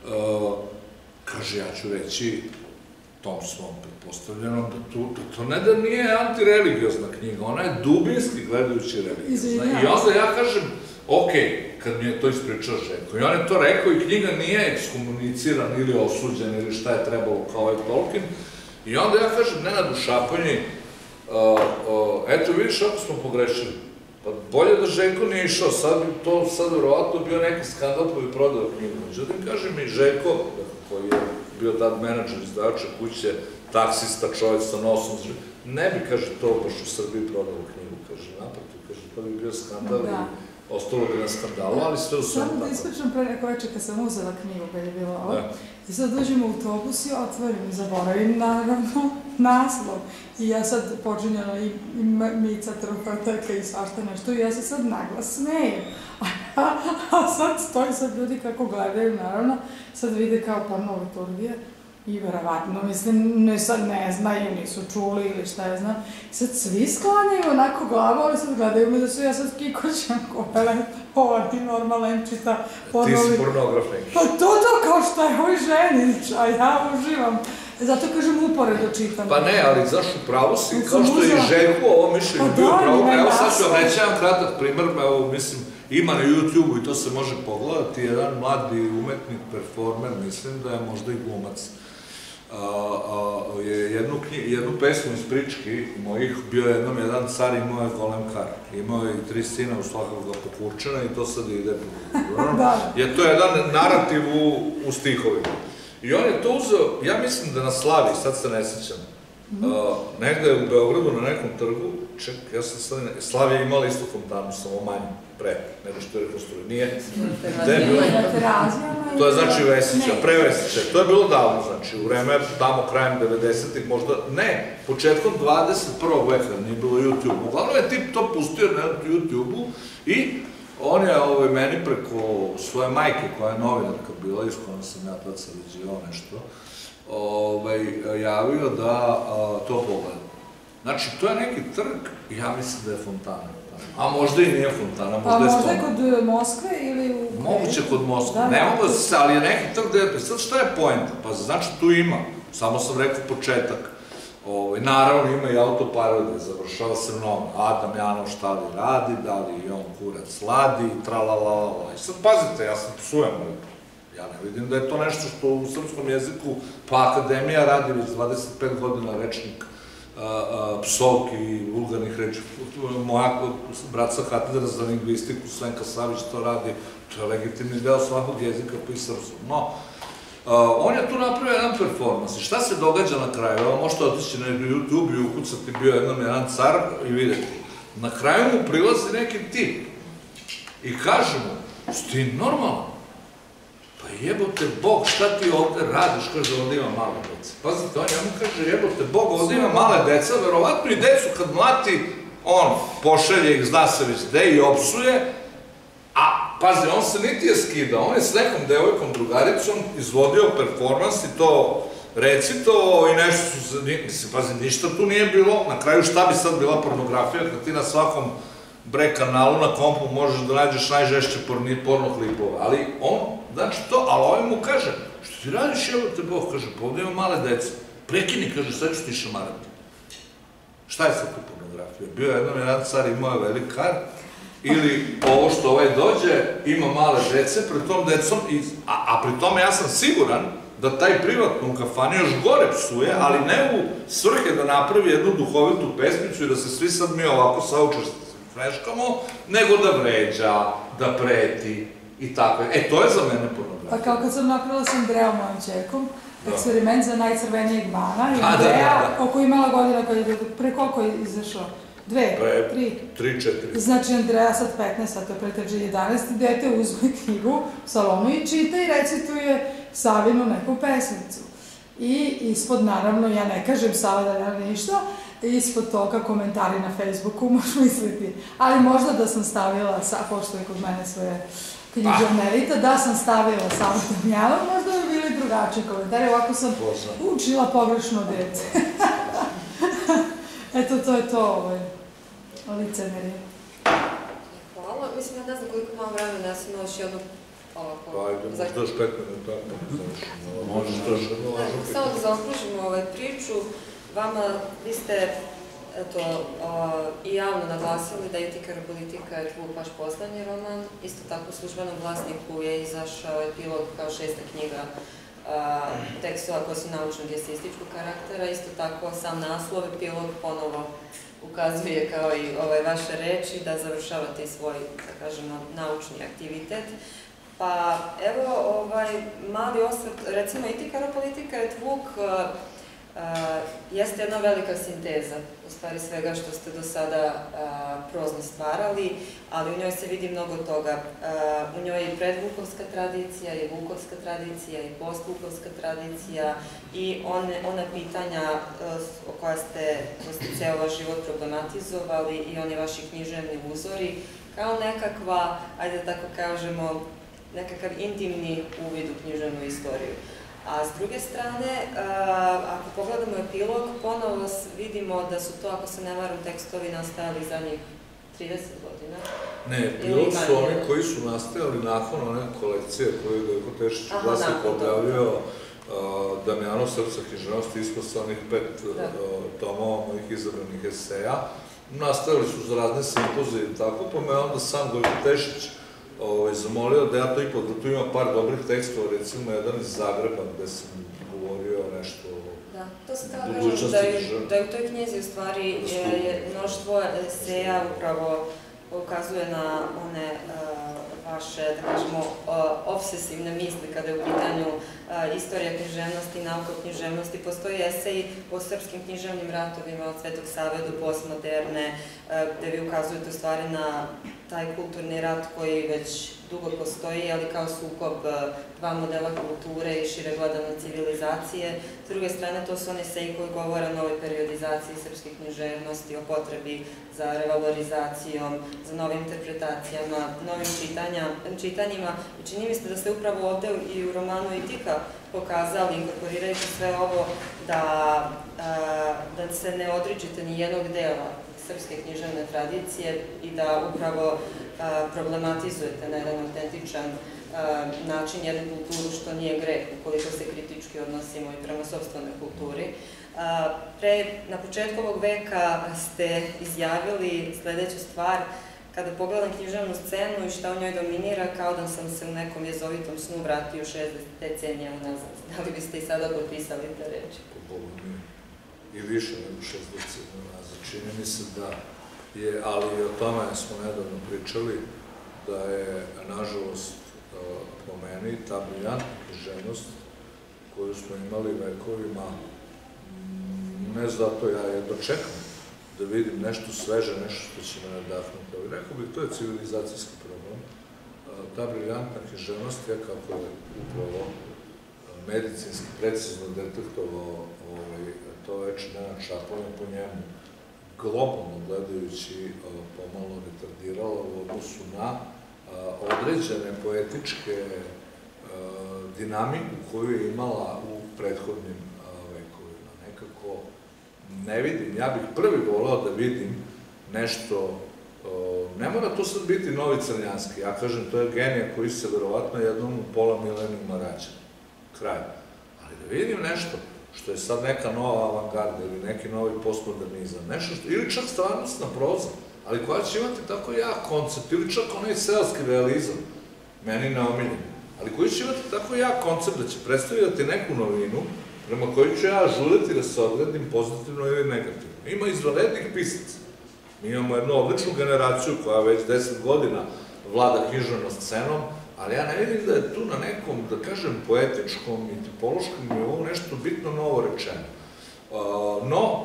kaže, ja ću reći tom svom pretpostavljenom da to ne da nije antireligiozna knjiga, ona je dubinski gledajući religiozna. I onda ja kažem, ok, kad mi je to ispričao Željko, i on je to rekao i knjiga nije ekskomuniciran ili osuđen ili šta je trebalo kao ovaj Tolkien, i onda ja kažem, Nenadu Šaponji, eto vidiš ako smo pogrešili, pa bolje da Željko nije išao, sad bi to, sad verovatno bio neki skandal pa bi prodao knjigu. Međutim, kaže mi Željko, koji je bio tad menadžer izdavača kuće, taksista, čovjek sa nosom, ne bi, kaže, to baš u Srbiji prodao knjigu, kaže, naprotiv, kaže, to bi bio skandal i ostalo bi na skandalu, ali sve u svemu tako. Samo da ispričam pre neko večer kad sam uzela knjigu kad je bilo ovo, i sad dođem u autobus i otvorim i zaboravim naravno naslov. I ja sad počinjala i Mica Trupataka i svašta nešto i ja se sad naglas smejem. A sad stoji sad ljudi kako gledaju, naravno, sad vide kao pornoliturgija i verovatno, mislim, ne sad ne znaju, nisu čuli ili šta je znam. Sad svi sklanjaju onako glavu, ali sad gledaju me da su ja sad kikoćam koje oni normalno čita pornoliturgija. Ti si pornograf neki. Pa to to kao šta je ovoj ženi, a ja uživam. Zato kažem uporedo čitam. Pa ne, ali znaš, upravo si, kao što je Željko ovo mišljenje bio upravo, evo sad ću vam reći jedan kratak primer, evo mislim, ima na YouTube-u i to se može pogledati, jedan mladi umetnik, performer, mislim da je možda i glumac, je jednu pesmu iz prički mojih, bio je jednom jedan car, imao je golem kar, imao je i tri sina u svakog ga pokurčena i to sad ide, je to jedan narativ u stihovima. I on je to uzeo, ja mislim da na Slavi, sad se ne sećam, negde u Beogradu na nekom trgu, ček, ja sam sad, Slavi je imala isto fontanu, samo manju, pre, nego što je rekonstruo, nije? Gde je bilo? To je znači Vesića, pre Vesića, to je bilo davno, znači, u vreme, tamo krajem devedesetih, možda, ne, početkom dvadeset prvog veka, nije bilo YouTube, uglavnom je tip to pustio na YouTube-u i on je meni preko svoje majke, koja je novinarka bila, iz kojom sam ja tad sarađivao nešto, javio da to pogleda. Znači, to je neki trg, ja mislim da je fontana. A možda i nije fontana, možda je spomena. A možda je kod Moskve ili u... Moguće kod Moskve. Ne mogu da se, ali je neki trg gde je... Sad šta je poenta? Pa znači, tu ima. Samo sam rekao početak. Naravno, ima i autoparodije, završava se mnogo. Adam Janov šta li radi, da li i on kurac ladi, tralalala. I sad pazite, ja sam psujem. Ja ne vidim da je to nešto što u srpskom jeziku, pa Akademija radi već dvadeset pet godina rečnik psovki i vulgarnih reči. Moja brat sa katedra za lingvistiku, Svenka Savić, to radi. To je legitimni deo svakog jezika pa i srpskog. No, on je tu napravio jedan performans. I šta se događa na kraju? Evo, možete otići na YouTube i ukucati bio jednom jedan car i vidjeti. Na kraju mu prilazi neki tip i kaže mu, si ti normalan? Pa jebote Bog, šta ti ovde radiš? Kaže, ovde ima male dece. Pazite, on njemu kaže, jebote Bog, ovde ima male deca, verovatno i decu kad mlati, on pošelje ih, zna se već gde i opsuje, a, pazi, on se niti je skidao, on je s nekom devojkom, drugaricom, izvodio performans i to recitovao i nešto su se, mislim, pazi, ništa tu nije bilo, na kraju šta bi sad bila pornografija, kad ti na svakom bre kanalu na kompu možeš da nađeš najžešće porno klipove, ali on, znači to, ali ovaj mu kaže, što ti radiš, evo te Bog, kaže, pa ovdje ima male dece, prekini, kaže, sad ću ti šamarati. Šta je sad tu pornografija? Bio je jednom jedan car, imao je velik kar, ili ovo što ovaj dođe, ima male dece, pred tom decom, a pri tome ja sam siguran da taj privatno u kafani još gore psuje, ali ne u svrhe da napravi jednu duhovitu pesmicu i da se svi sad mi ovako saučestvimo freškamo, nego da vređa, da preti i tako. E, to je za mene pornografija. Pa kao kad sam napravila s Andreom, mojom čerkom, eksperiment za najcrvenijeg bana, i Andreja, oko imala godina, pre koliko je izašao? Dve, Pre, tri. Tri, četiri. Znači, Andreja sad petnaest, a to je preteđe jedanaest, dete uzme knjigu u salonu i čita i recituje Savinu neku pesmicu. I ispod, naravno, ja ne kažem Sava Damjanov ništa, ispod toga komentari na Facebooku, možeš misliti. Ali možda da sam stavila, pošto je kod mene svoje književne elita, da sam stavila Sava Damjanov, možda bi bili drugačiji komentari, ovako sam učila pogrešno dete. Eto, to je to, ovaj, licemerje. Hvala. Mislim, ja ne znam koliko imam vremena, ja sam imala još jednu ovako... Pa, ajde, možda još pet minuta. Možeš to još jedno važno pitanje. Samo da zaokružimo ovaj priču, vama, vi ste, eto, i javno naglasili da Etika i politika je tvoj vaš poslednji roman. Isto tako, u Službenom glasniku je izašao epilog kao šesta knjiga tekstova koje su naučno-dijesističkog karaktera. Isto tako, sam naslov epilog ponovo ukazuje kao i vaše reči da završavate svoj, da kažemo, naučni aktivitet. Pa evo, mali osvrt, recimo Etika i politika je tvuk, jeste jedna velika sinteza, u stvari svega što ste do sada prozno stvarali, ali u njoj se vidi mnogo toga. U njoj je i predvukovska tradicija, i vukovska tradicija, i postvukovska tradicija, i ona pitanja koja ste ceo vaš život problematizovali, i oni vaši književni uzori, kao nekakva, ajde da tako kažemo, nekakav intimni uvid u književnu istoriju. A s druge strane, ako pogledamo epilog, ponovo vidimo da su to, ako se ne varam, tekstovi nastajali zadnjih trideset godina. Ne, epilog su oni koji su nastajali nakon one kolekcije koju je Gojko Tešić Glasnik objavio, Damjanov srca književnosti, isposlanih pet tomova mojih izabranih eseja. Nastajali su za razne simpozije i tako, pa me onda sam Gojko Tešić zamolio da ja to ipak, da tu ima par dobrih tekstova, recimo jedan iz Zagreba gde sam govorio nešto o budućnosti književnosti. Da je u toj knjizi u stvari mnoštvo eseja upravo ukazuje na one vaše, da kažemo, obsesivne misli kada je u pitanju istorija književnosti i nauka o književnosti. Postoji esej o srpskim književnim ratovima od Svetog Save do postmoderne, gde vi ukazujete u stvari na taj kulturni rat koji već dugo postoji, ali kao sukob dva modela kulture i šire gledano civilizacije. S druge strane, to su one eseji koji govore o novoj periodizaciji srpske književnosti, o potrebi za revalorizacijom, za novim interpretacijama, novim čitanjima. I čini mi se da ste upravo ovde i u romanu Etika pokazali, inkorporirajući sve ovo, da se ne odričite ni jednog dela srpske književne tradicije i da upravo problematizujete na jedan autentičan način jednu kulturu, što nije greh ukoliko se kritički odnosimo i prema sopstvenoj kulturi. Na početku ovog veka ste izjavili sledeću stvar: kada pogledam književnu scenu i šta u njoj dominira, kao da sam se u nekom jezovitom snu vratio šezdeset decenija unazad. Da li biste i sada potpisali te reči? Po Bogu mi i više nego šest decenija unazad. Čini mi se da je, ali i o tome smo nedavno pričali, da je, nažalost, po meni, ta briljantna književnost koju smo imali vekovima, ne zato ja jedno čekam da vidim nešto sveže, nešto što će me nadahnuti. Ali rekao bih, to je civilizacijski problem. Ta briljantna književnost je, kako je upravo medicinski precizno detektovao to već Nenad Šapovalin, po njemu globalno gledajući pomalo retardirala u odnosu na određene poetičke dinamiku koju je imala u prethodnim vekovima. Nekako ne vidim, ja bih prvi volao da vidim nešto, ne mora to sad biti Novi Crnjanski, ja kažem, to je genija koji se verovatno jednom u pola milenijuma rađa, kraj, ali da vidim nešto što je sad neka nova avangarda ili neki novi postmodernizam, nešto što, ili čak stvarnostna proza, ali koja će imati tako jak koncept, ili čak onaj seoski realizam, meni neomiljen, ali koji će imati tako jak koncept da će predstavljati neku novinu prema kojoj ću ja žureti da se odredim pozitivno ili negativno. Ima izvanrednih pisaca. Mi imamo jednu odličnu generaciju koja već deset godina vlada književnom scenom, ali ja ne vidim da je tu na nekom, da kažem, poetičkom i tipološkom nivou nešto bitno novo rečeno. No,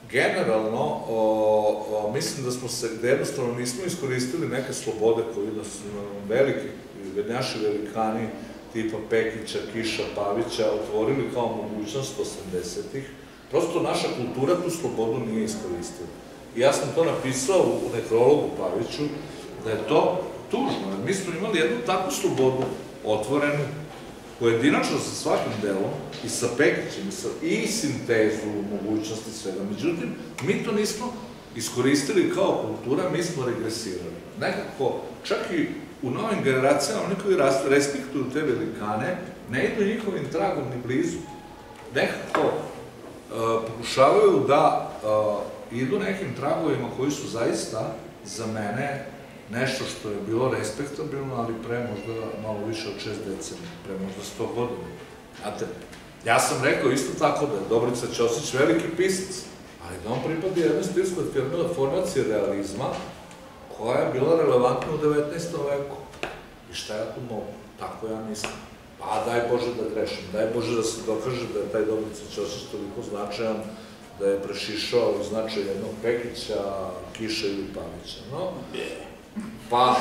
generalno, mislim da smo se, da jednostavno nismo iskoristili neke slobode koje da su veliki, naši velikani, tipa Pekića, Kiša, Pavića, otvorili kao mogućnost osamdesetih. Prosto naša kultura tu slobodu nije iskoristila. I ja sam to napisao u nekrologu Paviću, da je to tužno, jer mi smo imali jednu takvu slobodu, otvorenu, pojedinačno sa svakim delom, i sa Pekićem, i sintezu mogućnosti svega. Međutim, mi to nismo iskoristili kao kultura, mi smo regresirali. Nekako, čak i u novim generacijama, oni koji respektuju te velikane, ne idu njihovim tragom ni blizu. Nekako pokušavaju da idu nekim tragovima koji su zaista za mene nešto što je bilo respektabilno, ali pre možda malo više od šest decenija, pre možda sto godina. Znate, ja sam rekao isto tako da je Dobrica Ćosić veliki pisac, ali da on pripadi jednoj stilskoj formaciji realizma koja je bila relevantna u devetnaestom veku. I šta ja tu mogu? Tako ja mislim. Pa daj Bože da grešim, daj Bože da se dokaže da je taj Dobrica Ćosić toliko značajan da je prešišao u značaj jednog Pekića, Kiša ili Pavića. No, pa,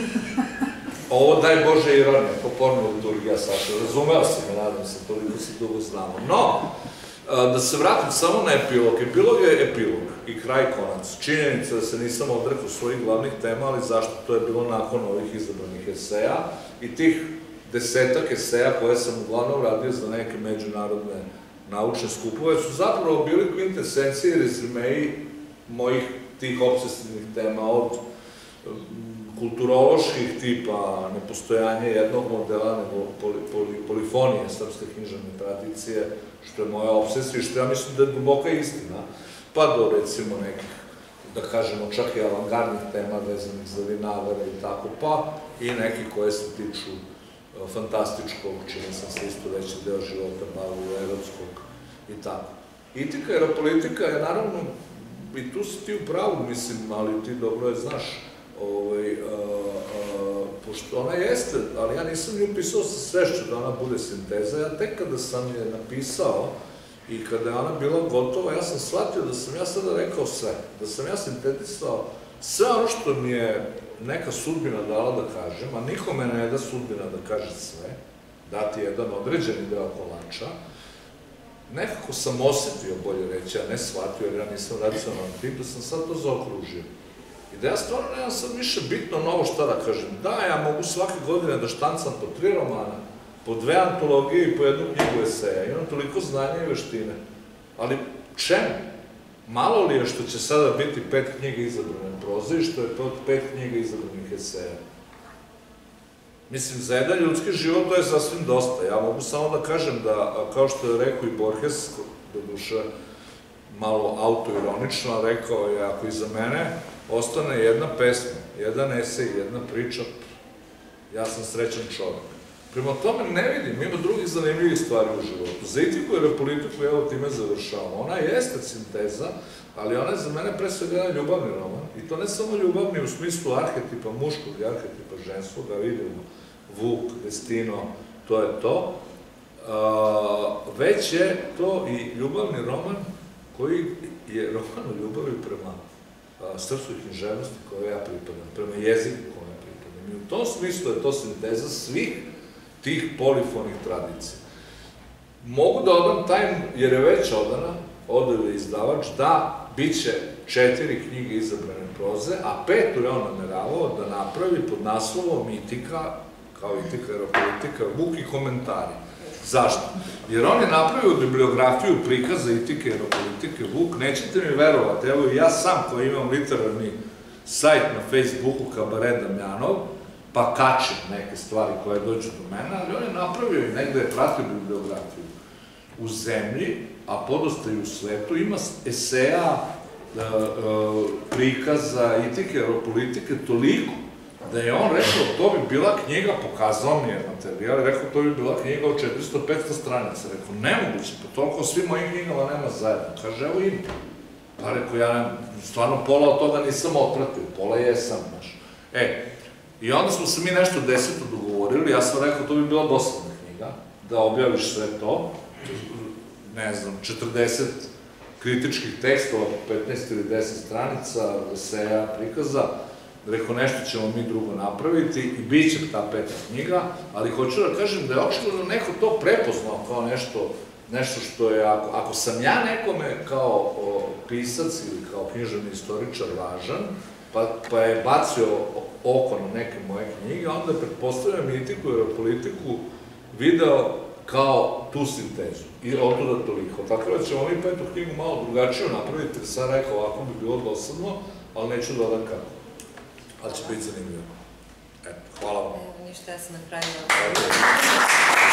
ovo daj Bože ironija, ko porno liturgija Saša, razumeo sam me, nadam se, toliko se dugo znamo. No, da se vratim samo na epilog. Epilog je epilog i kraj konac. Činjenica da se nisam odrekao svojih glavnih tema, ali zašto? To je bilo nakon ovih izabranih eseja i tih desetak eseja koje sam uglavnom radio za neke međunarodne naučne skupove, su zapravo bili kvintesencije i rezimeji mojih tih obsesivnih tema, od kulturoloških tipa nepostojanje jednog modela, nego polifonije srpske književne tradicije, što je moja obsesija i što ja mislim da je duboka istina, pa do recimo nekih, da kažemo, čak i avangardnih tema vezanih za vinagare i tako, pa i neki koje se tiču fantastičkog, čini sam se isto veći deo života bavio, erotskog i tako. Etika i politika je naravno, i tu si ti u pravu, mislim, ali ti dobro je znaš, pošto ona jeste, ali ja nisam nju pisao sa svešću da ona bude sinteza, ja tek kada sam je napisao i kada je ona bila gotova, ja sam shvatio da sam ja sada rekao sve, da sam ja sintetisao sve ono što mi je neka sudbina dala da kažem, a nikome ne da sudbina da kaže sve, dati jedan određeni deo kolača, nekako sam osetio, bolje reći, a ne shvatio, jer ja nisam racionalan tip, da sam sad to zaokružio. I da ja stvarno nemam sad više bitno novo šta da kažem. Da, ja mogu svake godine da štancam po tri romana, po dve antologije i po jednu knjigu eseja. Imam toliko znanja i veštine. Ali čemu? Malo li je što će sada biti pet knjiga izabrane proze i što je pet knjiga izabranih eseja? Mislim, za jedan ljudski život to je sasvim dosta. Ja mogu samo da kažem da, kao što je rekao i Borges, do duše malo autoironično, rekao je, ako iza mene ostane jedna pesma, jedan esej, jedna priča, ja sam srećan čovek. Prema tome ne vidim, ima drugih zanimljivih stvari u životu. Za etiku i politiku, evo time završavam. Ona jeste sinteza, ali ona je za mene pre svega jedan ljubavni roman. I to ne samo ljubavni u smislu arhetipa muškog i arhetipa ženskog, da vidimo Vuk, Destino, to je to. Već je to i ljubavni roman koji je roman o ljubavi prema srpskoj književnosti koje ja pripadam, prema jeziku koje ja pripadam. I u tom smislu je to sinteza svih tih polifonih tradicija. Mogu da odam taj, jer je već odana, odao je izdavač, da bit će četiri knjige izabrane proze, a petu je on nameravao da napravi pod naslovom Etika, kao Etika, Aeropolitika, Vuk i komentari. Zašto? Jer on je napravio bibliografiju prikaza Etike i Aeropolitike Vuk, nećete mi verovati, evo i ja sam koji imam literarni sajt na Facebooku Kabaret Damjanov, pa kačem neke stvari koje dođu do mene, ali on je napravio i negde je pratio bibliografiju. U zemlji, a podosta i u svetu, ima eseja, prikaza Etike i Aeropolitike toliko, da je on rekao, to bi bila knjiga, pokazao mi je materijal, i rekao, to bi bila knjiga od četiristo do petsto stranica. Rekao, nemoguće, pa toliko svim mojim knjigama nema zajedno. Kaže, evo ima. Pa rekao, ja stvarno pola od toga nisam otpratio, pola jesam, znaš. E, i onda smo se mi nešto deseto dogovorili, ja sam rekao, to bi bila dosadna knjiga, da objaviš sve to, ne znam, četrdeset kritičkih tekstova, petnaest ili deset stranica, eseja, prikaza, rekao, nešto ćemo mi drugo napraviti i bit će ta peta knjiga, ali hoću da kažem da je očito neko to prepoznao kao nešto, nešto što je, ako, ako sam ja nekome kao pisac ili kao književni istoričar važan, pa, pa je bacio oko na neke moje knjige, onda pretpostavljam etiku i politiku video kao tu sintezu. I otuda toliko. Tako da ćemo mi petu knjigu malo drugačiju napraviti, jer sam rekao, ovako bi bilo dosadno, ali neću dodam kako. Ali će biti zanimljivo. Eto, hvala vam. Evo, ništa, ja sam na kraju.